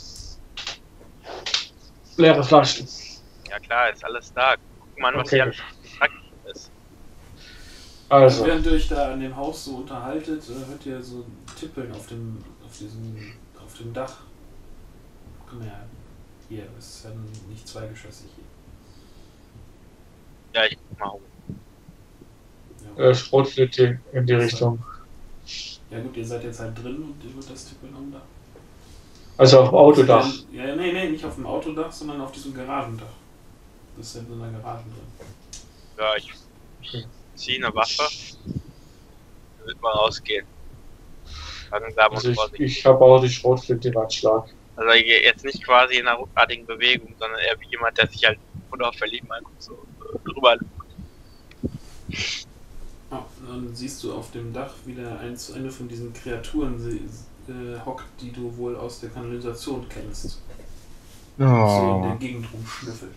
Leere Flaschen. Ja klar, ist alles da. Guck mal, was Okay. hier alles praktisch ist. Also, Während ihr euch da an dem Haus so unterhaltet, äh, hört ihr so Tippeln auf dem, auf diesem, auf dem Dach. Komm her. Hier, es ist ja nicht zweigeschossig hier. Ja, ich guck mal um. Ja. äh, Schrotflinte in die Richtung. Ja gut, ihr seid jetzt halt drin und ihr hört das Tippeln am Dach. Also auf dem Autodach. Ja, nee, nee, nicht auf dem Autodach, sondern auf diesem Garagendach. Das ist ja in so einer Garage drin. Ja, ich, ich ziehe eine Waffe. Dann wird mal rausgehen. Langsam Also und ich, vorsichtig. ich habe auch die Schrotflinte im Anschlag. Also jetzt nicht quasi in einer ruckartigen Bewegung, sondern eher wie jemand, der sich halt unauffällig mal kurz so äh, drüber. Ah, dann siehst du auf dem Dach wieder ein, eine von diesen Kreaturen sie, äh, hockt, die du wohl aus der Kanalisation kennst. So in Oh. der Gegend rumschnüffelt.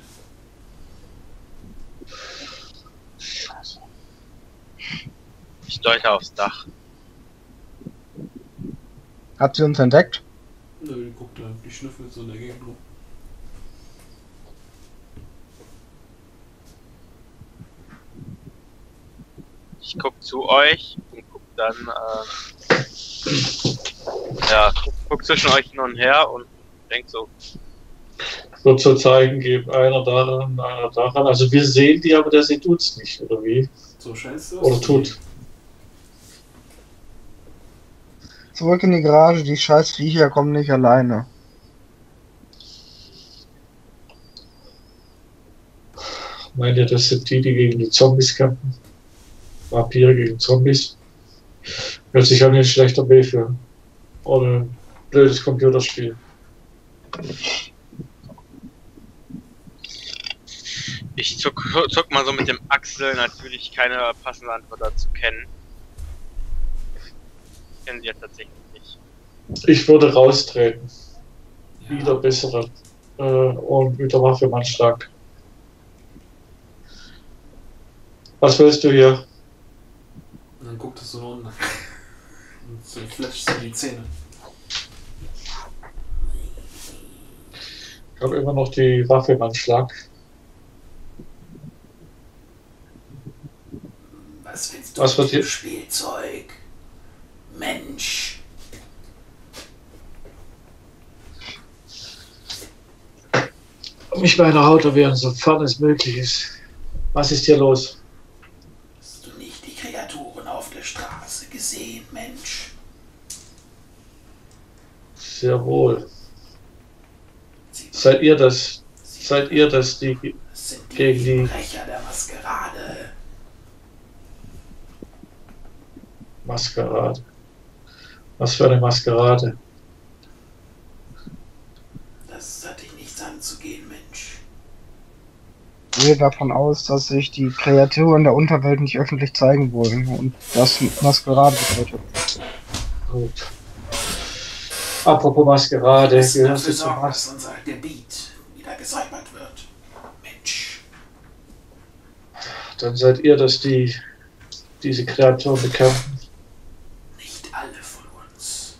Ich deute aufs Dach. Hat sie uns entdeckt? Nö, die guckt da, die schnüffelt so in der Gegend rum. Ich guck zu euch und guck dann, äh, ja, guck, guck zwischen euch hin und her und denk so, Wird so Zeichen geben, einer daran, einer daran. Also wir sehen die, aber der sieht uns nicht, oder wie? So scheinst du Oder auszusehen. tut. Zurück in die Garage, die scheiß Viecher kommen nicht alleine. Meint ihr, das sind die, die gegen die Zombies kämpfen? Vampire gegen Zombies? Hört sich an wie ein schlechter B für. Oder ein blödes Computerspiel. ich zuck, zuck mal so mit dem Achsel, natürlich keine passende Antwort dazu kennen. Kennen sie ja tatsächlich nicht. Ich würde raustreten. Ja. Wieder bessere. Äh, und mit der Waffe im Anschlag. Was willst du hier? Und dann guckt es so unten. Und so fletscht so die Zähne. Ich habe immer noch die Waffe im Anschlag. Was willst du Was mit wird dem hier? Spielzeug? Mensch. Mich bei einer Haut erwehren, sofern es möglich ist. Was ist hier los? Hast du nicht die Kreaturen auf der Straße gesehen, Mensch? Sehr wohl. Sie Seid ihr das? sie Seid ihr das, die das sind die gegen die Verbrecher der Maskerade. Maskerade? Was für eine Maskerade? Das hat dich nichts anzugehen, Mensch. Ich gehe davon aus, dass sich die Kreaturen der Unterwelt nicht öffentlich zeigen wollen und das Maskerade bedeutet. Gut. Apropos Maskerade, Wir müssen gehörst dafür du zur sorgen, Mas dass unser Gebiet wieder gesäubert wird. Mensch. Dann seid ihr das, die diese Kreaturen bekämpfen. Nicht alle von uns.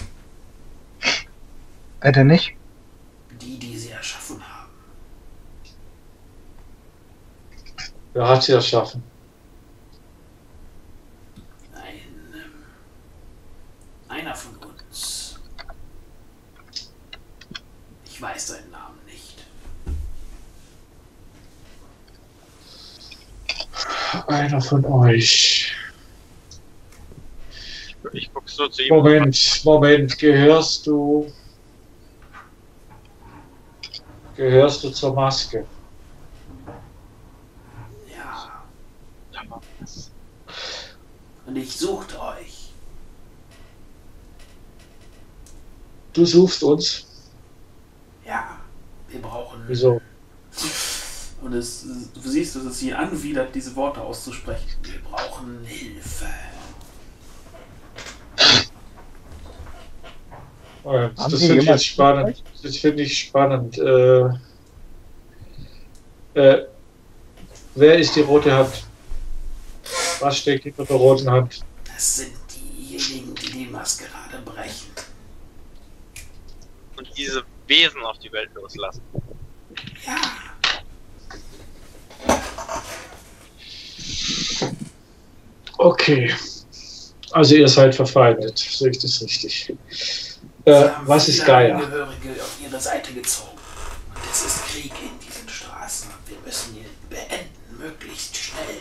Äh, denn nicht? Die, die sie erschaffen haben. Wer hat sie erschaffen? Ein, ähm, einer von uns. Ich weiß seinen Namen nicht. Einer von euch. Ich guck so zu ihm. Moment, Moment, gehörst du. Gehörst du zur Maske? Ja. Und ich suchte euch. Du suchst uns? Ja. Wir brauchen. Wieso? Und es, du siehst, dass es sie anwidert, diese Worte auszusprechen. Wir brauchen Hilfe. Äh, Das Haben finde Sie ich jemals jetzt spannend. Das finde ich spannend. Äh, äh, wer ist die rote Hand? Was steckt hinter der roten Hand? Das sind diejenigen, die die Maskerade brechen. Und diese Wesen auf die Welt loslassen. Ja. Okay. Also ihr seid verfeindet. Sehe ich das richtig? Sie Äh, haben was ist viele Gaia? Angehörige auf ihre Seite gezogen. Und es ist Krieg in diesen Straßen. Und wir müssen ihn beenden, möglichst schnell.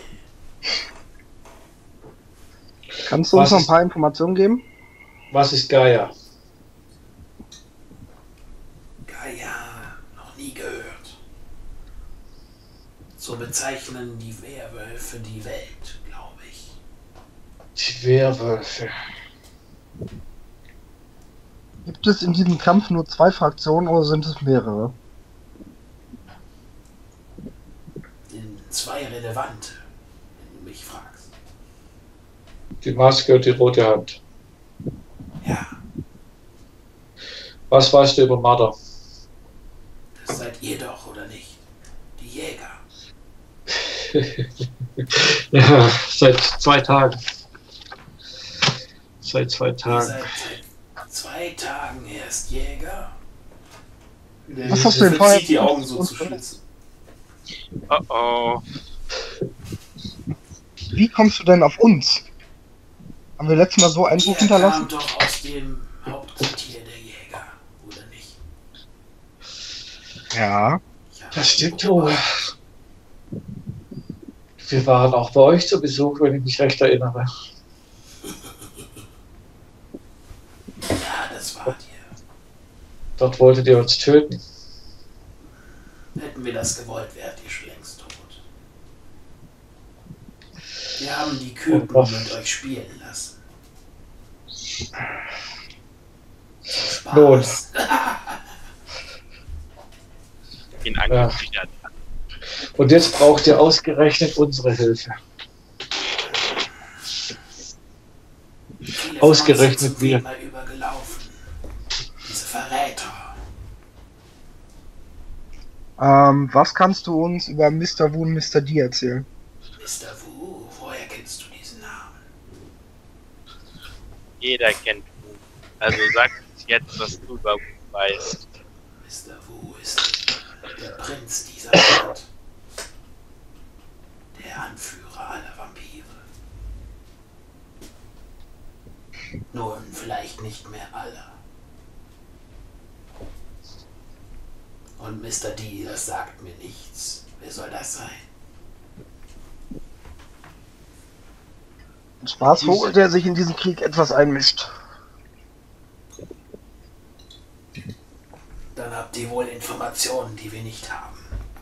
Kannst du uns Was noch ein ist- paar Informationen geben? Was ist Gaia? Gaia, noch nie gehört. So bezeichnen die Werwölfe die Welt, glaube ich. Die Werwölfe. Gibt es in diesem Kampf nur zwei Fraktionen oder sind es mehrere? Sind zwei relevante, wenn du mich fragst. Die Maske und die rote Hand. Ja, Was weißt du über Mother? das seid ihr doch, oder nicht? Die Jäger. Ja, seit zwei Tagen. Seit zwei Ihr Tagen. seid seit zwei Tagen erst Jäger. Der, Was hast du denn vorher- zieht die Augen so zu schlitzen. Oh oh. Wie kommst du denn auf uns? Haben wir letztes Mal so Eindruck Ihr hinterlassen? kamt doch aus dem Hauptquartier der Jäger, oder nicht? Ja. Ich habe Das stimmt die wohl. beobachtet. Wir waren auch bei euch zu Besuch, wenn ich mich recht erinnere. Ja, das wart ihr. Dort wolltet ihr uns töten. Hätten wir das gewollt, wärt ihr schon längst tot. Wir haben die Küken Oh Gott. mit euch spielen lassen. Zum Nun. Spaß. Ihn angewidert. Und jetzt braucht ihr ausgerechnet unsere Hilfe. Viele Ausgerechnet von uns sind wir. mal übergelaufen. Diese Verräter. Ähm, was kannst du uns über Mister Wu und Mister D erzählen? Mister Wu, woher kennst du diesen Namen? Jeder kennt Wu. Also sag uns jetzt, was du über Wu weißt. Mister Wu ist der Prinz dieser Stadt. Der Anführer aller Vampire. Nun, vielleicht nicht mehr aller. Und Mister D, das sagt mir nichts. Wer soll das sein? Ein Spaßvogel, der sich in diesen Krieg etwas einmischt. Dann habt ihr wohl Informationen, die wir nicht haben.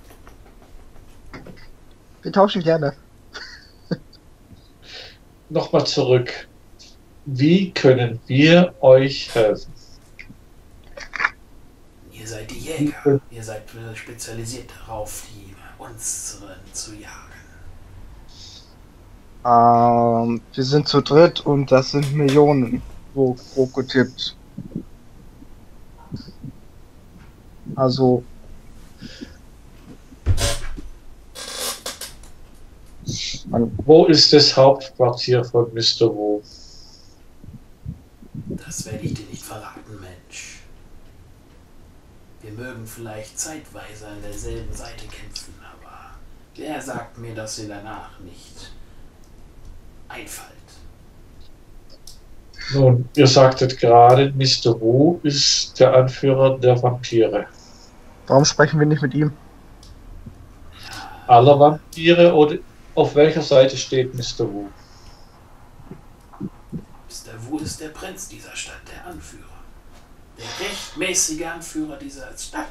Wir tauschen gerne. Nochmal zurück. Wie können wir euch helfen? Ihr seid die Jäger. Ihr seid spezialisiert darauf, die unseren zu jagen. Ähm, wir sind zu dritt und das sind Millionen, so grob getippt. Also, man, Wo ist das Hauptquartier von Mister Wu? Das werde ich dir nicht verraten, Mensch. Wir mögen vielleicht zeitweise an derselben Seite kämpfen, aber wer sagt mir, dass ihr danach nicht einfallt? Nun, ihr sagtet gerade, Mister Wu ist der Anführer der Vampire. warum sprechen wir nicht mit ihm? Aller Vampire oder auf welcher Seite steht Mister Wu? Mister Wu ist der Prinz dieser Stadt, der Anführer. Der rechtmäßige Anführer dieser Stadt.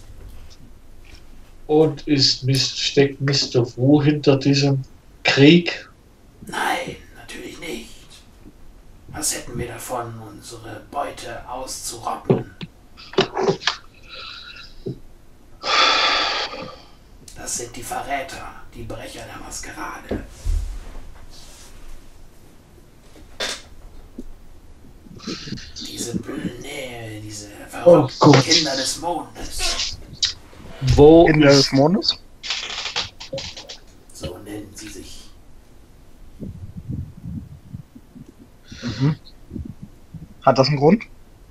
Und ist, steckt Mister Wu hinter diesem Krieg? Nein, natürlich nicht. Was hätten wir davon, unsere Beute auszurotten? Das sind die Verräter, die Brecher der Maskerade. Diese Nähe, diese verrückten Oh Gott. Kinder des Mondes. Wo Kinder ist des Mondes? So nennen sie sich. Mhm. Hat das einen Grund?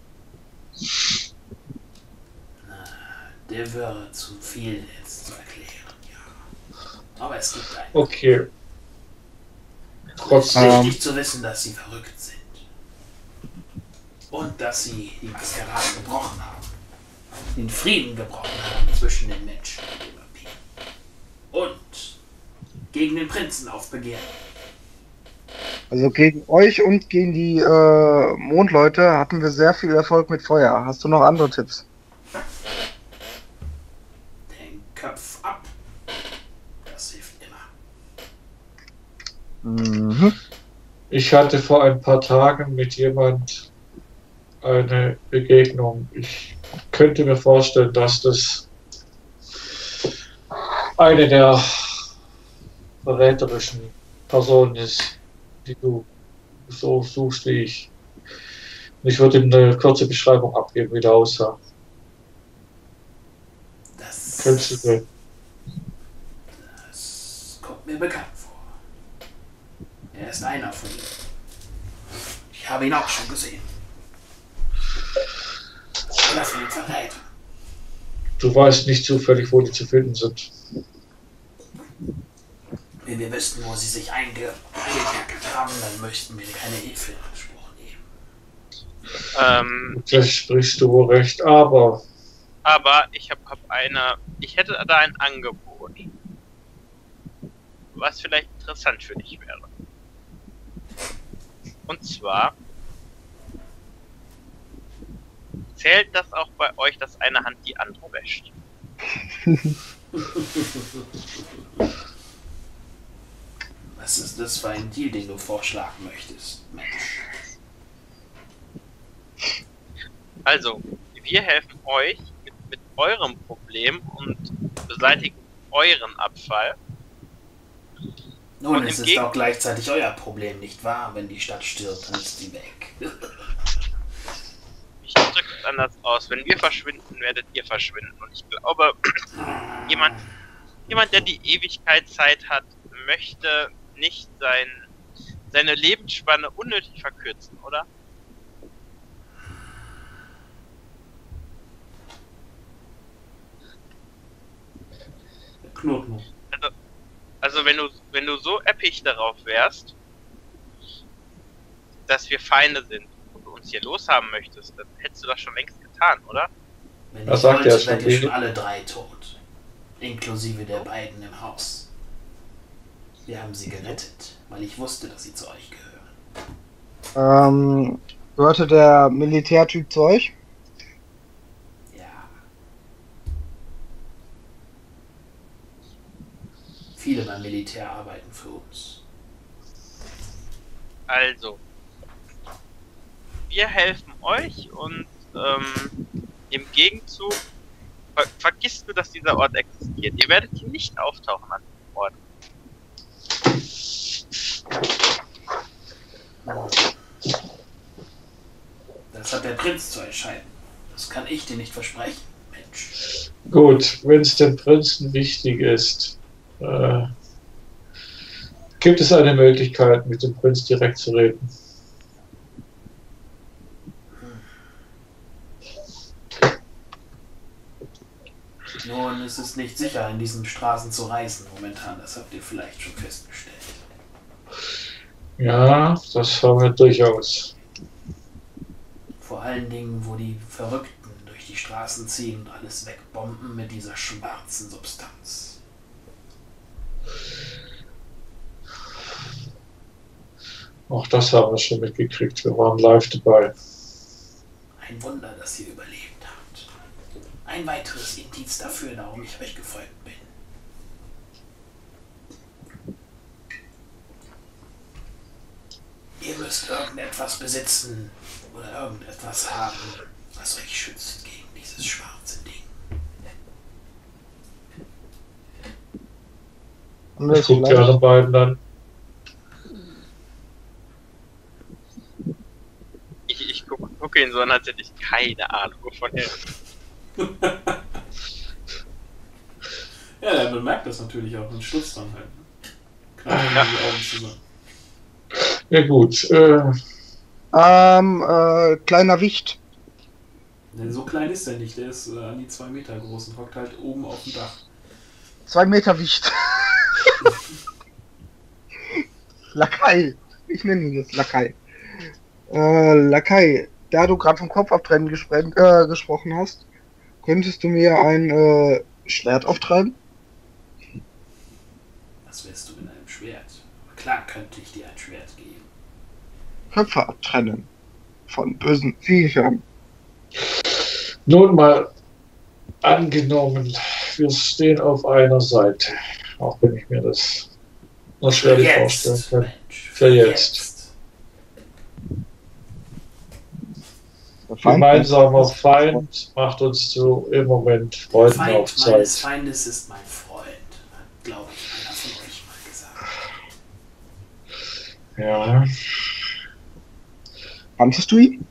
Na, der wäre zu viel jetzt zu erklären, ja. Aber es gibt einen. Okay. Es ist Trotzdem. wichtig zu wissen, dass sie verrückt sind. Und dass sie die Maskerade gebrochen haben. Den Frieden gebrochen haben zwischen den Menschen und den Vampiren. Und gegen den Prinzen aufbegehren. Also gegen euch und gegen die äh, Mondleute hatten wir sehr viel Erfolg mit Feuer. Hast du noch andere Tipps? Den Kopf ab. Das hilft immer. Mhm. Ich hatte vor ein paar Tagen mit jemand eine Begegnung. Ich könnte mir vorstellen, dass das eine der verräterischen Personen ist, die du so suchst wie ich. Und ich würde ihm eine kurze Beschreibung abgeben, wie der aussah. Das, Kennst du den? das kommt mir bekannt vor. Er ist einer von ihnen. Ich habe ihn auch schon gesehen. Oder von den Verrätern. Du weißt nicht zufällig, wo die zu finden sind. Wenn wir wüssten, wo sie sich einge eingekerkert haben, dann möchten wir keine Hilfe in Anspruch nehmen. Ähm, Das sprichst du wohl recht, aber aber ich habe hab eine, ich hätte da ein Angebot, was vielleicht interessant für dich wäre. Und zwar zählt das auch bei euch, dass eine Hand die andere wäscht. Was ist das für ein Deal, den du vorschlagen möchtest, Mensch? Also, wir helfen euch mit, mit eurem Problem und beseitigen euren Abfall. Nun, Und es im ist Geg- auch gleichzeitig euer Problem, nicht wahr? Wenn die Stadt stirbt, dann ist sie weg. Ich drücke es anders aus. Wenn wir verschwinden, werdet ihr verschwinden. Und ich glaube, jemand, jemand, der die Ewigkeit Zeit hat, möchte nicht sein, seine Lebensspanne unnötig verkürzen, oder? Knoten um. Also, also wenn du wenn du so episch darauf wärst, dass wir Feinde sind und du uns hier loshaben möchtest, dann hättest du das schon längst getan, oder? Wenn Was ich sagt wollte, der schon wärt ihr schon wenig? alle drei tot. Inklusive der beiden im Haus. Wir haben sie gerettet, weil ich wusste, dass sie zu euch gehören. Ähm, gehörte der Militärtyp zu euch? Ja. Viele beim Militär arbeiten für uns. Also, wir helfen euch und ähm, im Gegenzug ver vergisst du, dass dieser Ort existiert. Ihr werdet hier nicht auftauchen an diesem Ort. Das hat der Prinz zu entscheiden. Das kann ich dir nicht versprechen, Mensch. Gut, wenn es dem Prinzen wichtig ist, äh, gibt es eine Möglichkeit, mit dem Prinz direkt zu reden. Nun, es ist nicht sicher, in diesen Straßen zu reisen momentan. Das habt ihr vielleicht schon festgestellt. Ja, das haben wir durchaus. Vor allen Dingen, wo die Verrückten durch die Straßen ziehen und alles wegbomben mit dieser schwarzen Substanz. Auch das haben wir schon mitgekriegt. Wir waren live dabei. Ein Wunder, dass ihr überlebt habt. Ein weiteres Indiz dafür, warum ich euch gefolgt bin. Ihr müsst irgendetwas besitzen oder irgendetwas haben, was euch schützt gegen dieses schwarze Ding. Haben wir Ich gucke die vielleicht- anderen beiden an. Ich, ich gucke guck ihn so an, als hätte ich keine Ahnung, wovon er ist. Ja, der bemerkt das natürlich auch und stutzt dann halt. Knallt dann die Augen zusammen. Ja gut, äh, Ähm, äh, kleiner Wicht. Denn so klein ist er nicht, der ist äh, an die zwei Meter groß und hockt halt oben auf dem Dach. Zwei Meter Wicht. Lakai. Ich nenne ihn jetzt Lakai. Äh, Lakai, da du gerade vom Kopf abtrennen gespre äh, gesprochen hast, könntest du mir ein äh, Schwert auftreiben? Was willst du mit einem Schwert? Klar könnte ich dir ein Schwert geben. Köpfe abtrennen. Von bösen Viechern. nun mal angenommen, wir stehen auf einer Seite. Auch wenn ich mir das noch schwerlich vorstellen kann. Mensch. Für jetzt. Der Feind- Gemeinsamer Feind macht uns zu im Moment Der Freuden Feind auf meines Zeit. Feindes ist mein Freund. Hat, glaube ich, einer von euch mal gesagt. Ja, Kanntest du ihn?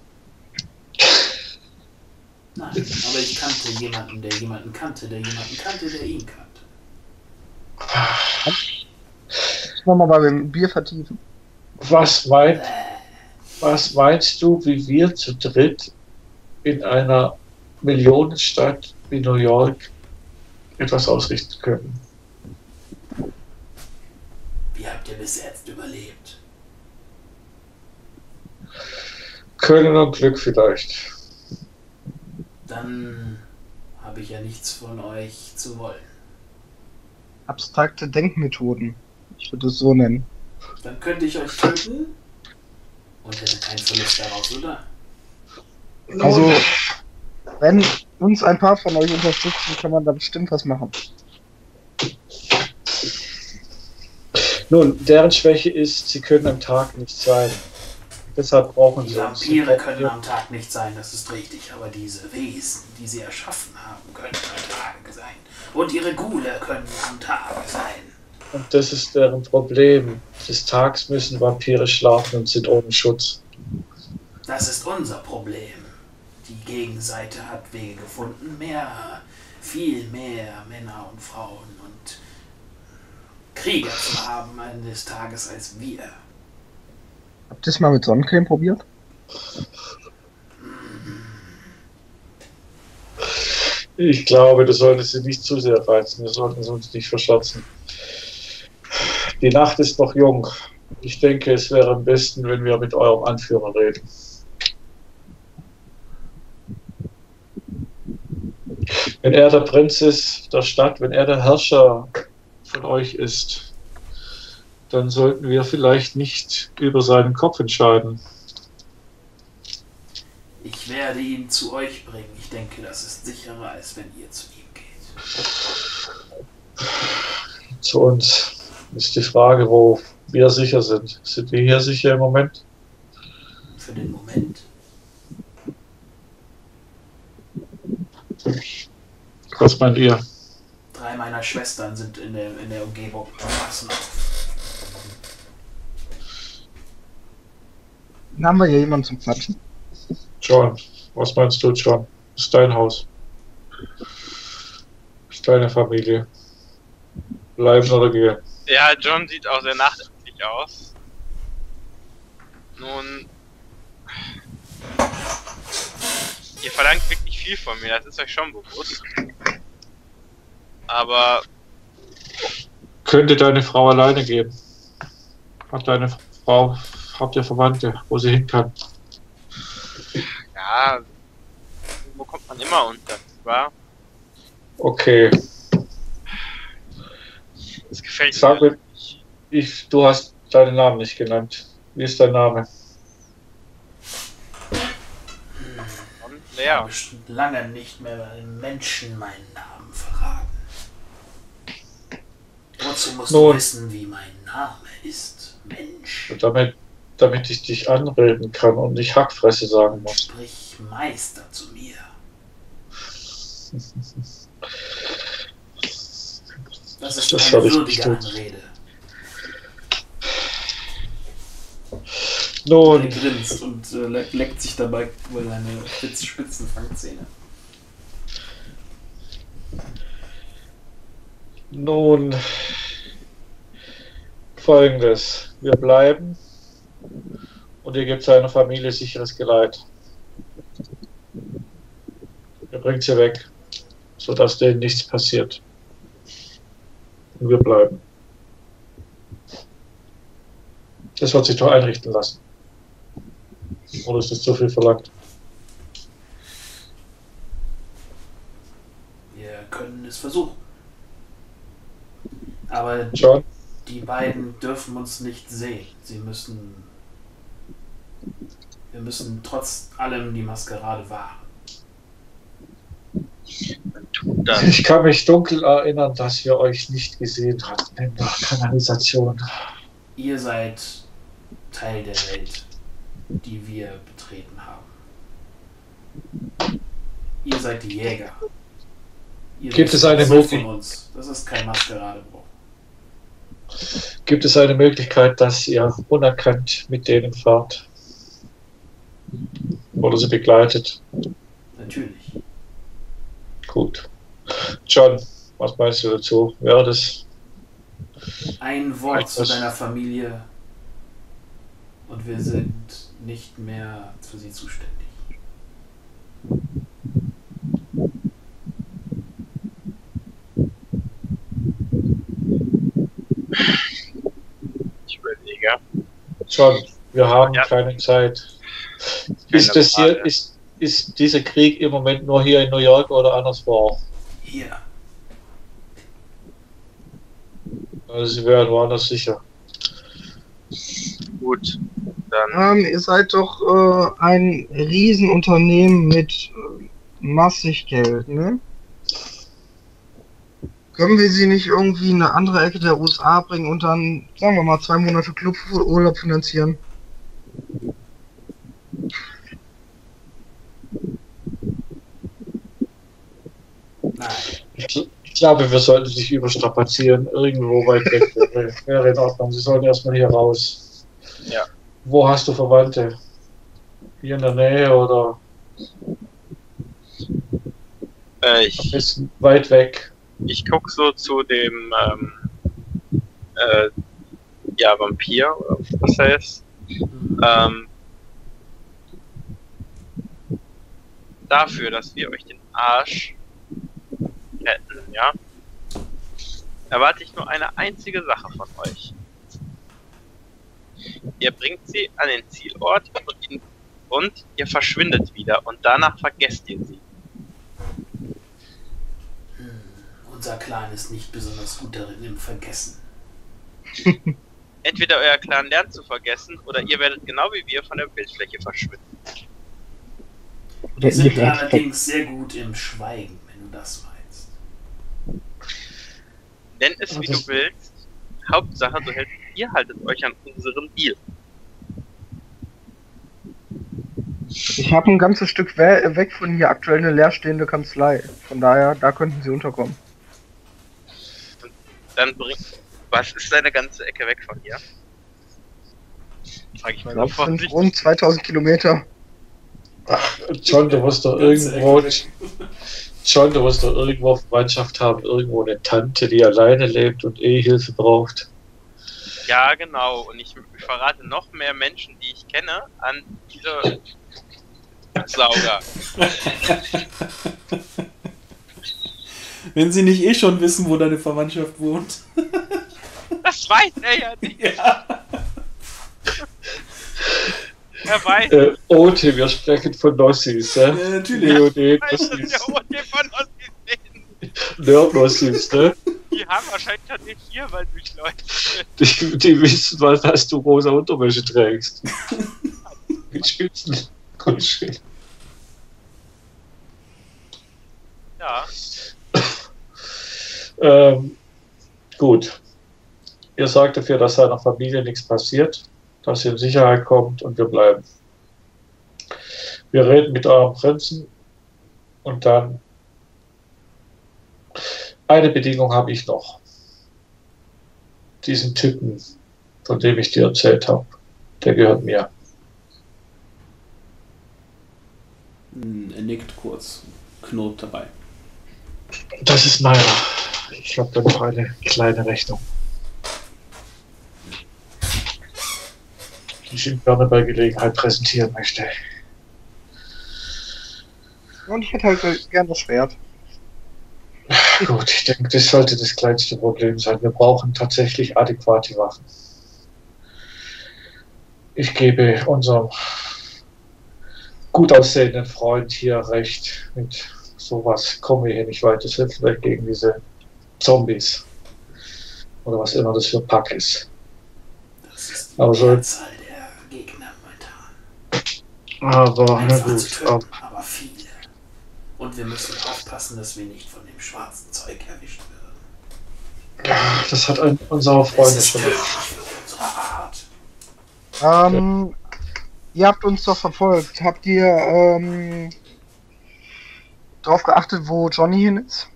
Nein, aber ich kannte jemanden, der jemanden kannte, der jemanden kannte, der ihn kannte. Nochmal bei dem Bier vertiefen. was meint, was meinst du, wie wir zu dritt in einer Millionenstadt wie New York etwas ausrichten können? Wie habt ihr bis jetzt überlebt? Können und Glück vielleicht. Dann habe ich ja nichts von euch zu wollen. Abstrakte Denkmethoden. Ich würde es so nennen. Dann könnte ich euch töten und hätte keinen Verlust daraus, oder? Also, wenn uns ein paar von euch unterstützen, kann man da bestimmt was machen. Nun, deren Schwäche ist, sie können am Tag nicht sein. Deshalb brauchen Die sie uns. Vampire können am Tag nicht sein, das ist richtig, aber diese Wesen, die sie erschaffen haben, können am Tage sein. Und ihre Ghule können am Tage sein. Und das ist deren Problem. Des Tags müssen Vampire schlafen und sind ohne Schutz. Das ist unser Problem. Die Gegenseite hat Wege gefunden, mehr, viel mehr Männer und Frauen und Krieger zu haben eines Tages als wir. Habt ihr es mal mit Sonnencreme probiert? Ich glaube, du solltest sie nicht zu sehr reizen. Wir sollten sie uns nicht verscherzen. Die Nacht ist noch jung. Ich denke, es wäre am besten, wenn wir mit eurem Anführer reden. Wenn er der Prinz ist der Stadt, wenn er der Herrscher von euch ist, dann sollten wir vielleicht nicht über seinen Kopf entscheiden. Ich werde ihn zu euch bringen. Ich denke, das ist sicherer, als wenn ihr zu ihm geht. Zu uns ist die Frage, wo wir sicher sind. Sind wir hier sicher im Moment? Für den Moment. Was meint ihr? Drei meiner Schwestern sind in der, in der Umgebung. Passen auf. Dann haben wir hier jemanden zum Quatschen. John, was meinst du, John? Das ist dein Haus. Das ist deine Familie. Bleiben oder gehen? Ja, John sieht auch sehr nachdenklich aus. Nun, ihr verlangt wirklich viel von mir, das ist euch schon bewusst. Aber Könnte deine Frau alleine gehen? Hat deine Frau, habt ihr Verwandte, wo sie hin kann? ja, wo kommt man immer unter, nicht wahr? Okay, Das gefällt sag mir. mir, ich, du hast deinen Namen nicht genannt. Wie ist dein Name? Und Ich habe leer. bestimmt lange nicht mehr einem Menschen meinen Namen verraten. Wozu musst Nun. du wissen, wie mein Name ist, Mensch? Damit, damit ich dich anreden kann und nicht Hackfresse sagen muss. Sprich Meister zu mir. Das ist Das eine soll ich würdige nicht tun. Anrede. Er Nun, grinst und äh, le- leckt sich dabei wohl seine spitz- spitzen Fangzähne. nun, folgendes. Wir bleiben und ihr gebt seiner Familie sicheres Geleit. Ihr bringt sie weg, sodass denen nichts passiert. Und wir bleiben. Das wird sich doch einrichten lassen. Oder ist das zu viel verlangt? Wir können es versuchen. Aber John? die beiden dürfen uns nicht sehen. Sie müssen. Wir müssen trotz allem die Maskerade wahren. Tut das. Ich kann mich dunkel erinnern, dass wir euch nicht gesehen hatten in der Kanalisation. Ihr seid Teil der Welt, die wir betreten haben. Ihr seid die Jäger. Ihr Gibt es seid eine so von Möglichkeit? uns. Das ist kein Maskeradebruch. Gibt es eine Möglichkeit, dass ihr unerkannt mit denen fahrt? Oder sie begleitet? Natürlich. Gut. John, was meinst du dazu? Wäre das? Ein Wort zu Das- deiner Familie und wir sind nicht mehr für sie zuständig. Ich überlege. John, wir haben Ja. keine Zeit. Keine Ist, das hier, Frage. ist, ist dieser Krieg im Moment nur hier in New York oder anderswo auch? Hier. Also sie wären woanders sicher. Gut, dann Ähm, ihr seid doch äh, ein Riesenunternehmen mit äh, massig Geld, ne? Können wir sie nicht irgendwie in eine andere Ecke der U S A bringen und dann, sagen wir mal, zwei Monate Cluburlaub finanzieren? Nein. Ich, ich glaube, wir sollten sich überstrapazieren. Irgendwo weit weg wäre, wäre in Ordnung. Sie sollten erstmal hier raus. Ja. Wo hast du Verwandte? Hier in der Nähe oder äh, ein ich, bisschen weit weg? ich guck so zu dem ähm, äh, ja, Vampir, oder was er ist. Mhm. Ähm, dafür, dass wir euch den Arsch retten, ja? Erwarte ich nur eine einzige Sache von euch. Ihr bringt sie an den Zielort und, ihn, und ihr verschwindet wieder und danach vergesst ihr sie. Hm, unser Clan ist nicht besonders gut darin im Vergessen. Entweder euer Clan lernt zu vergessen oder ihr werdet genau wie wir von der Bildfläche verschwinden. Wir sind allerdings sehr gut im Schweigen, wenn du das meinst. Nenn es wie du willst. Hauptsache, du hältst, ihr haltet euch an unseren Deal. Ich habe ein ganzes Stück we weg von hier aktuell eine leerstehende Kanzlei. Von daher, da könnten sie unterkommen. Und dann bringt. Was ist deine ganze Ecke weg von hier? Frag ich Ich mal glaube, so es sind vorsichtig. rund zweitausend Kilometer. Ach, John, du musst doch irgendwo. John, du musst doch irgendwo Verwandtschaft haben, irgendwo eine Tante, die alleine lebt und eh Hilfe braucht. Ja, genau. Und ich, ich verrate noch mehr Menschen, die ich kenne, an diese Sauger. Wenn sie nicht eh schon wissen, wo deine Verwandtschaft wohnt. Das weiß er ja nicht. Ja. Er weiß, Äh, Ote, wir sprechen von Nossis, Ja, ne? natürlich. Neonat weiß dass Nossis. der Ote von uns gesehen. Nerd-Nossis, ne? Die haben wahrscheinlich tatsächlich hier mal durchläuft. Die, die wissen, was, dass du rosa Unterwäsche trägst. Mit Spitzen. Gut. Ja. Ähm, gut. Ihr sorgt dafür, dass seiner Familie nichts passiert, dass sie in Sicherheit kommt und wir bleiben. Wir reden mit eurem Prinzen und dann eine Bedingung habe ich noch. Diesen Typen, von dem ich dir erzählt habe, der gehört mir. Hm, Er nickt kurz, knurrt dabei. Das ist meiner. Ich habe da noch eine kleine Rechnung, die ich ihm gerne bei Gelegenheit präsentieren möchte. Und ich hätte halt gern das Schwert. Gut, ich denke, das sollte das kleinste Problem sein. Wir brauchen tatsächlich adäquate Waffen. Ich gebe unserem gut aussehenden Freund hier recht. Mit sowas kommen wir hier nicht weiter. Das hilft vielleicht gegen diese Zombies. Oder was immer das für ein Pack ist. Das ist die Aber so- Mehrzahl der Gegner momentan. Aber, na Einfach zu gut. töten, aber viele. Und wir müssen aufpassen, dass wir nicht von dem schwarzen Zeug erwischt werden. Aber das hat ein, unser Freund Es ist schon. tödlich für unsere Art. Ähm, ihr habt uns doch verfolgt. Habt ihr ähm, darauf geachtet, wo Johnny hin ist?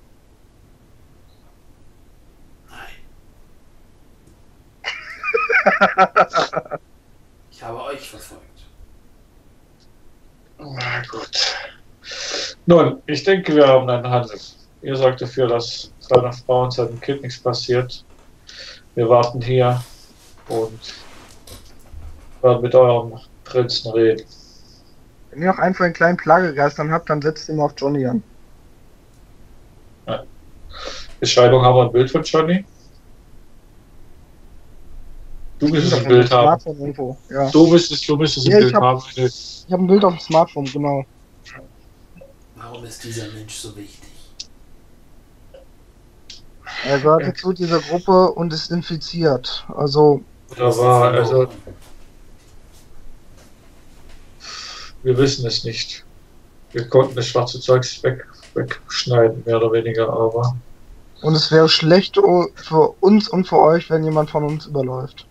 Nein. Ich habe euch verfolgt. Na gut. Nun, ich denke, wir haben einen Handel. Ihr sorgt dafür, dass seiner Frau und seinem Kind nichts passiert. Wir warten hier und werden mit eurem Prinzen reden. Wenn ihr noch einen von den kleinen Plagegeistern habt, dann setzt ihn auf Johnny an. Beschreibung, haben wir ein Bild von Johnny? Du müsstest Auf ein dem Bild haben. Smartphone irgendwo. Ja. Du müsstest, du müsstest ein Ja, ich Bild hab- haben. wenn du- Ich habe ein Bild auf dem Smartphone, genau. Warum ist dieser Mensch so wichtig? Er gehört zu dieser Gruppe und ist infiziert. Also, Da war, also, wir wissen es nicht. Wir konnten das schwarze Zeug weg, wegschneiden, mehr oder weniger, aber und es wäre schlecht o- für uns und für euch, wenn jemand von uns überläuft.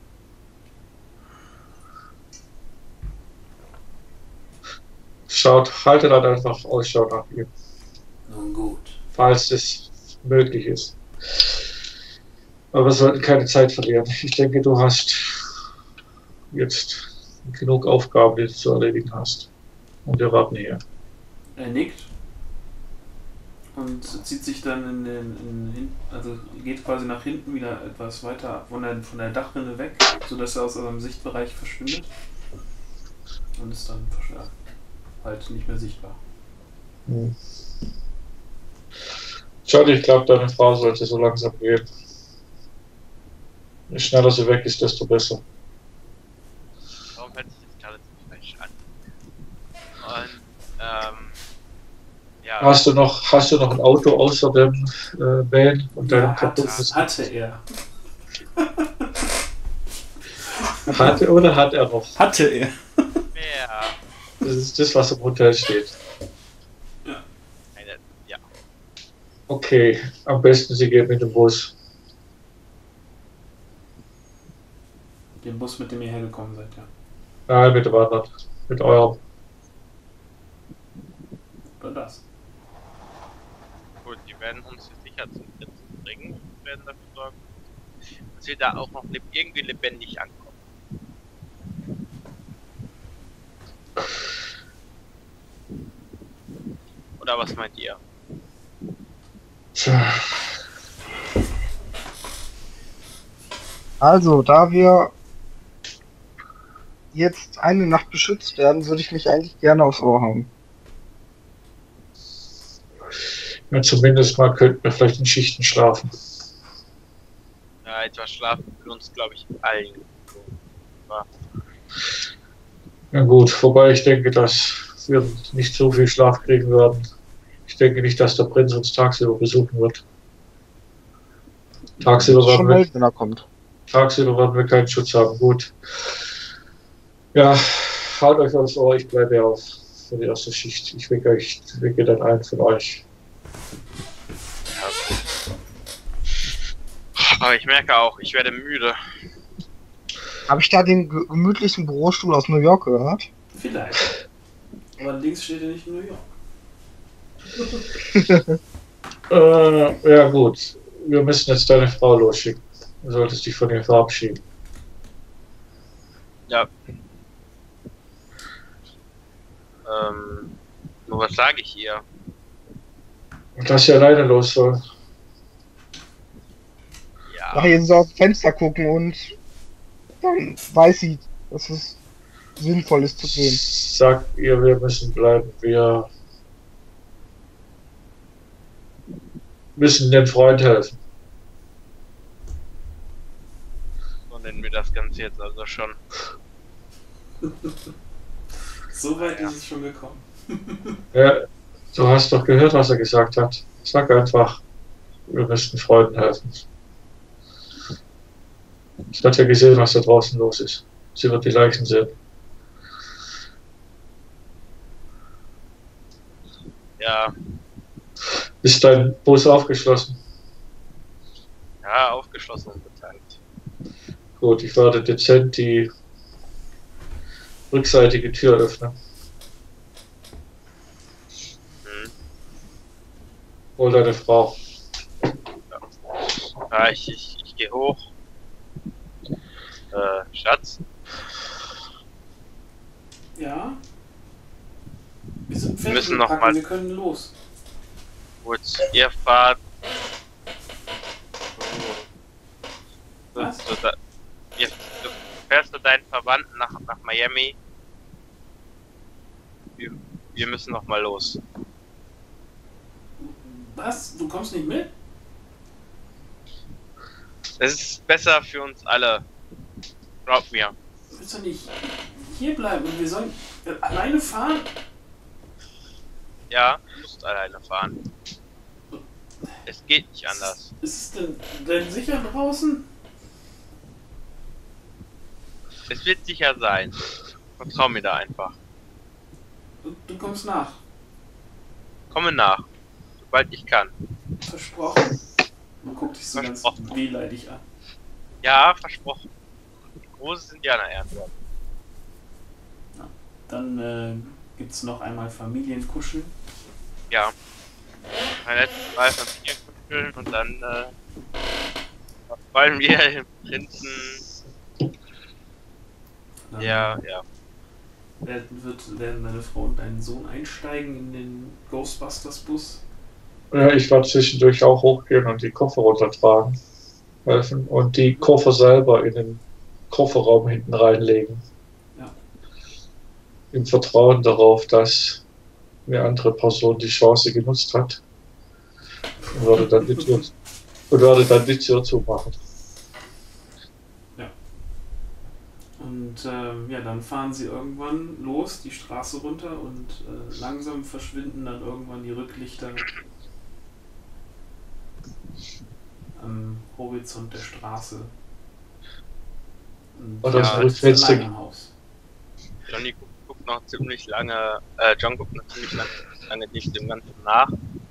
schaut, haltet halt einfach Ausschau nach ihm, Nun gut. falls es möglich ist. Aber wir sollten keine Zeit verlieren. Ich denke, du hast jetzt genug Aufgaben, die du zu erledigen hast. Und wir warten hier. Er nickt und zieht sich dann in den, in, hin- also geht quasi nach hinten wieder etwas weiter von der, von der Dachrinne weg, sodass er aus seinem Sichtbereich verschwindet und ist dann versch- halt nicht mehr sichtbar. Hm. Johnny, ich glaube, deine Frau sollte so langsam gehen. Je schneller sie weg ist, desto besser. Warum hört sich das gerade so falsch an? Und, ähm, ja. Hast du noch, hast du noch ein Auto außer dem äh, Van und deinem Ja, hatte, kaputtes? hatte er. Hatte oder hat er noch? Hatte er. Ja. Das ist das, was im Hotel steht. Eine, ja. Okay, am besten Sie gehen mit dem Bus. Den Bus, mit dem ihr hergekommen seid, ja. Nein, mit dem anderen. Mit eurem. Oder das. Gut, die werden uns jetzt sicher zum Prinzen bringen und werden dafür sorgen, dass wir da auch noch leb irgendwie lebendig ankommen. Oder was meint ihr? Tja, Also, da wir jetzt eine Nacht beschützt werden, würde ich mich eigentlich gerne aufs Ohr hauen. ja, zumindest mal könnten wir vielleicht in Schichten schlafen. Ja, etwas Schlaf für uns, glaube ich, allen. Na gut, wobei ich denke, dass wir nicht so viel Schlaf kriegen werden. Ich denke nicht, dass der Prinz uns tagsüber besuchen wird. Tagsüber Schon werden wir, melden, wenn er kommt. tagsüber werden wir keinen Schutz haben. Gut. Ja, haut euch aufs Ohr, ich bleibe ja auf für die erste Schicht. Ich wecke euch, wecke dann einen von euch. Aber ich merke auch, ich werde müde. Habe ich da den ge- gemütlichen Bürostuhl aus New York gehört? Vielleicht. Aber links steht er nicht in New York. Äh, ja gut, wir müssen jetzt deine Frau losschicken. Du solltest dich von ihr verabschieden. Ja. Ähm, nur was sage ich ihr? Und dass sie alleine los soll. Ja. Nachher jetzt aus dem Fenster gucken und dann weiß sie, dass es sinnvoll ist zu gehen. Sag ihr, wir müssen bleiben. Wir müssen dem Freund helfen. So nennen wir das Ganze jetzt also schon. So weit ist es schon gekommen. Ja, du hast doch gehört, was er gesagt hat. Sag einfach, wir müssen Freunden helfen. Sie hat ja gesehen, was da draußen los ist. Sie wird die Leichen sehen. Ja, Ist dein Bus aufgeschlossen? ja, aufgeschlossen und beteiligt. Gut, ich werde dezent die rückseitige Tür öffnen. Hm. Hol deine Frau. Ja, ich, ich, ich gehe hoch. Äh, Schatz? Ja. Wir sind Wir fertig müssen mit noch Packen, mal- wir können los. Gut, ihr fahrt. Du, Was? du, da, ihr, du fährst zu deinen Verwandten nach, nach Miami. Wir, wir müssen noch mal los. Was? Du kommst nicht mit? Es ist besser für uns alle. Glaub mir. Du willst doch nicht hier bleiben und wir sollen äh, alleine fahren? Ja, du musst alleine fahren. Es geht nicht anders. Ist es denn, denn sicher draußen? Es wird sicher sein. Vertrau mir da einfach. Du, du kommst nach. Komme nach, sobald ich kann. Versprochen. Man guckt dich so ganz Versprochen. wehleidig an. Ja, versprochen. Großes Indianer-Ehrenwort. Dann äh, gibt's noch einmal Familienkuscheln. Ja. Mein letztes Mal Familienkuscheln und dann äh, wollen wir den Prinzen. Dann Ja, ja. Werden, wird, werden deine Frau und dein Sohn einsteigen in den Ghostbusters-Bus. Ja, ich werde zwischendurch auch hochgehen und die Koffer runtertragen. Helfen und die Koffer selber in den Kofferraum hinten reinlegen. Ja. Im Vertrauen darauf, dass eine andere Person die Chance genutzt hat Und würde dann die Tür, und würde dann die Tür zumachen. Und ähm, ja, dann fahren sie irgendwann los, die Straße runter und äh, langsam verschwinden dann irgendwann die Rücklichter am Horizont der Straße. Und Und das ja, Rückfenster- allein im Haus. Johnny guckt, guckt noch ziemlich lange, äh, John guckt noch ziemlich lange, lange nicht dem Ganzen nach.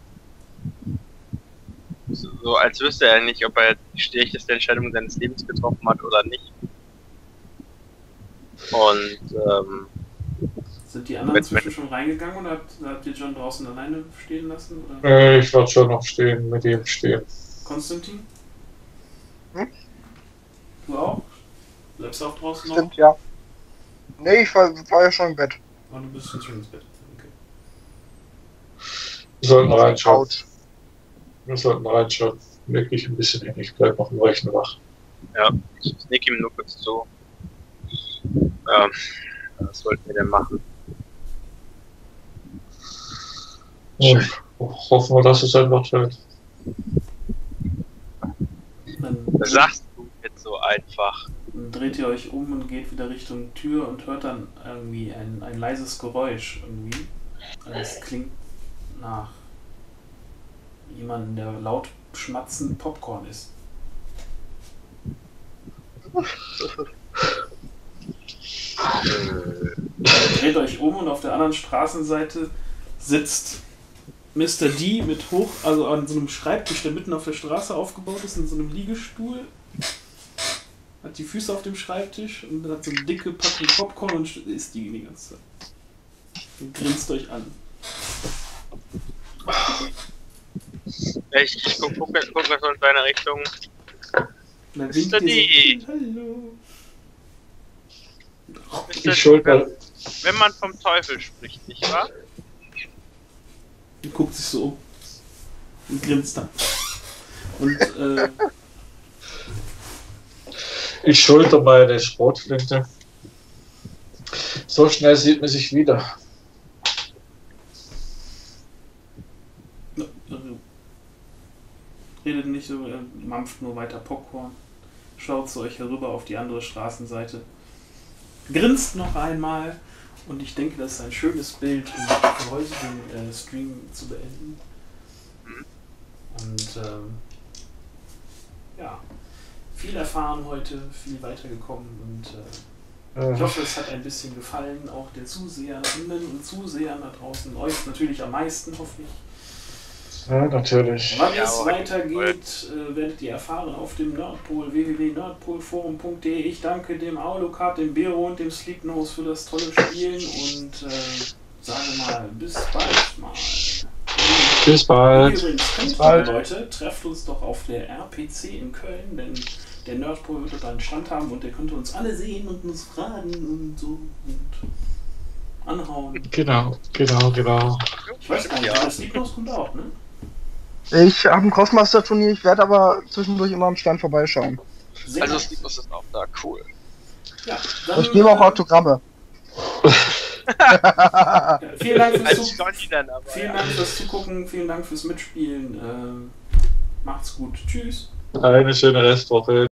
So, so als wüsste er nicht, ob er die schlechteste Entscheidung seines Lebens getroffen hat oder nicht. Und, ähm, Sind die anderen Mit- inzwischen schon reingegangen oder habt, habt ihr John draußen alleine stehen lassen? Oder? Äh, ich werde schon noch stehen, mit ihm stehen. Konstantin? Hm? Du auch? Bleibst du auch draußen noch? Stimmt, ja. Nee, ich war, war ja schon im Bett. Oh, du bist schon ins Bett. Okay. Wir sollten Auf der reinschauen. Couch. Wir sollten reinschauen. Wirklich ein bisschen hin. Ich bleib noch im Rechner wach. ja, ich nick ihm nur kurz zu. Ähm, was wollten wir denn machen? Und hoffen wir, dass es einfach fällt. Dann, Das sagst du jetzt so einfach. dann dreht ihr euch um und geht wieder Richtung Tür und hört dann irgendwie ein, ein leises Geräusch irgendwie. Es klingt nach jemandem, der laut schmatzend Popcorn isst. Dreht euch um und auf der anderen Straßenseite sitzt Mister D mit hoch, also an so einem Schreibtisch, der mitten auf der Straße aufgebaut ist, in so einem Liegestuhl. Hat die Füße auf dem Schreibtisch und hat so eine dicke Packung Popcorn und isst die die ganze Zeit. Und grinst euch an. Ich, ich guck, guck, guck mal so in deine Richtung. Und dann winkt Mister ihr D. so, hallo. Mister Ich schulter. wenn, wenn man vom Teufel spricht, nicht wahr? Und guckt sich so um. Und grinst dann. Und äh, Ich schulter meine Schrotflinte. So schnell sieht man sich wieder. also, redet nicht so, er mampft nur weiter Popcorn. Schaut zu euch herüber auf die andere Straßenseite. Grinst noch einmal. Und ich denke, das ist ein schönes Bild, um für heute den äh, Stream zu beenden. Und ähm, ja, viel erfahren heute, viel weitergekommen und äh, ich hoffe, es hat ein bisschen gefallen, auch den Zuseherinnen und Zusehern da draußen. Euch natürlich am meisten, hoffe ich. Ja, natürlich. Wann Ja, es aber- weitergeht, äh, werdet ihr erfahren auf dem Nerdpol, w w w punkt nerdpolforum punkt de. Ich danke dem Alucard, dem Bero und dem Sleepnose für das tolle Spielen und äh, sage mal, bis bald mal. Bis bald. Übrigens, Bis kommt bald. mal, Leute, trefft uns doch auf der R P C in Köln, denn der Nerdpol wird dort einen Stand haben und der könnte uns alle sehen und uns fragen und so und anhauen. Genau, genau, genau. Ich weiß gar nicht, Ja. aber Sleepnose kommt auch, ne? Ich habe ein Crossmaster-Turnier, ich werde aber zwischendurch immer am Stand vorbeischauen. Sehr Also nice. Sleepnose ist auch da, cool. Ja, dann, Ich nehme auch äh, Autogramme. ja, vielen Dank fürs Als Zu Johnny dann aber. vielen ja. Dank fürs Zugucken, vielen Dank fürs Mitspielen. Äh, macht's gut. Tschüss. Eine schöne Restwoche.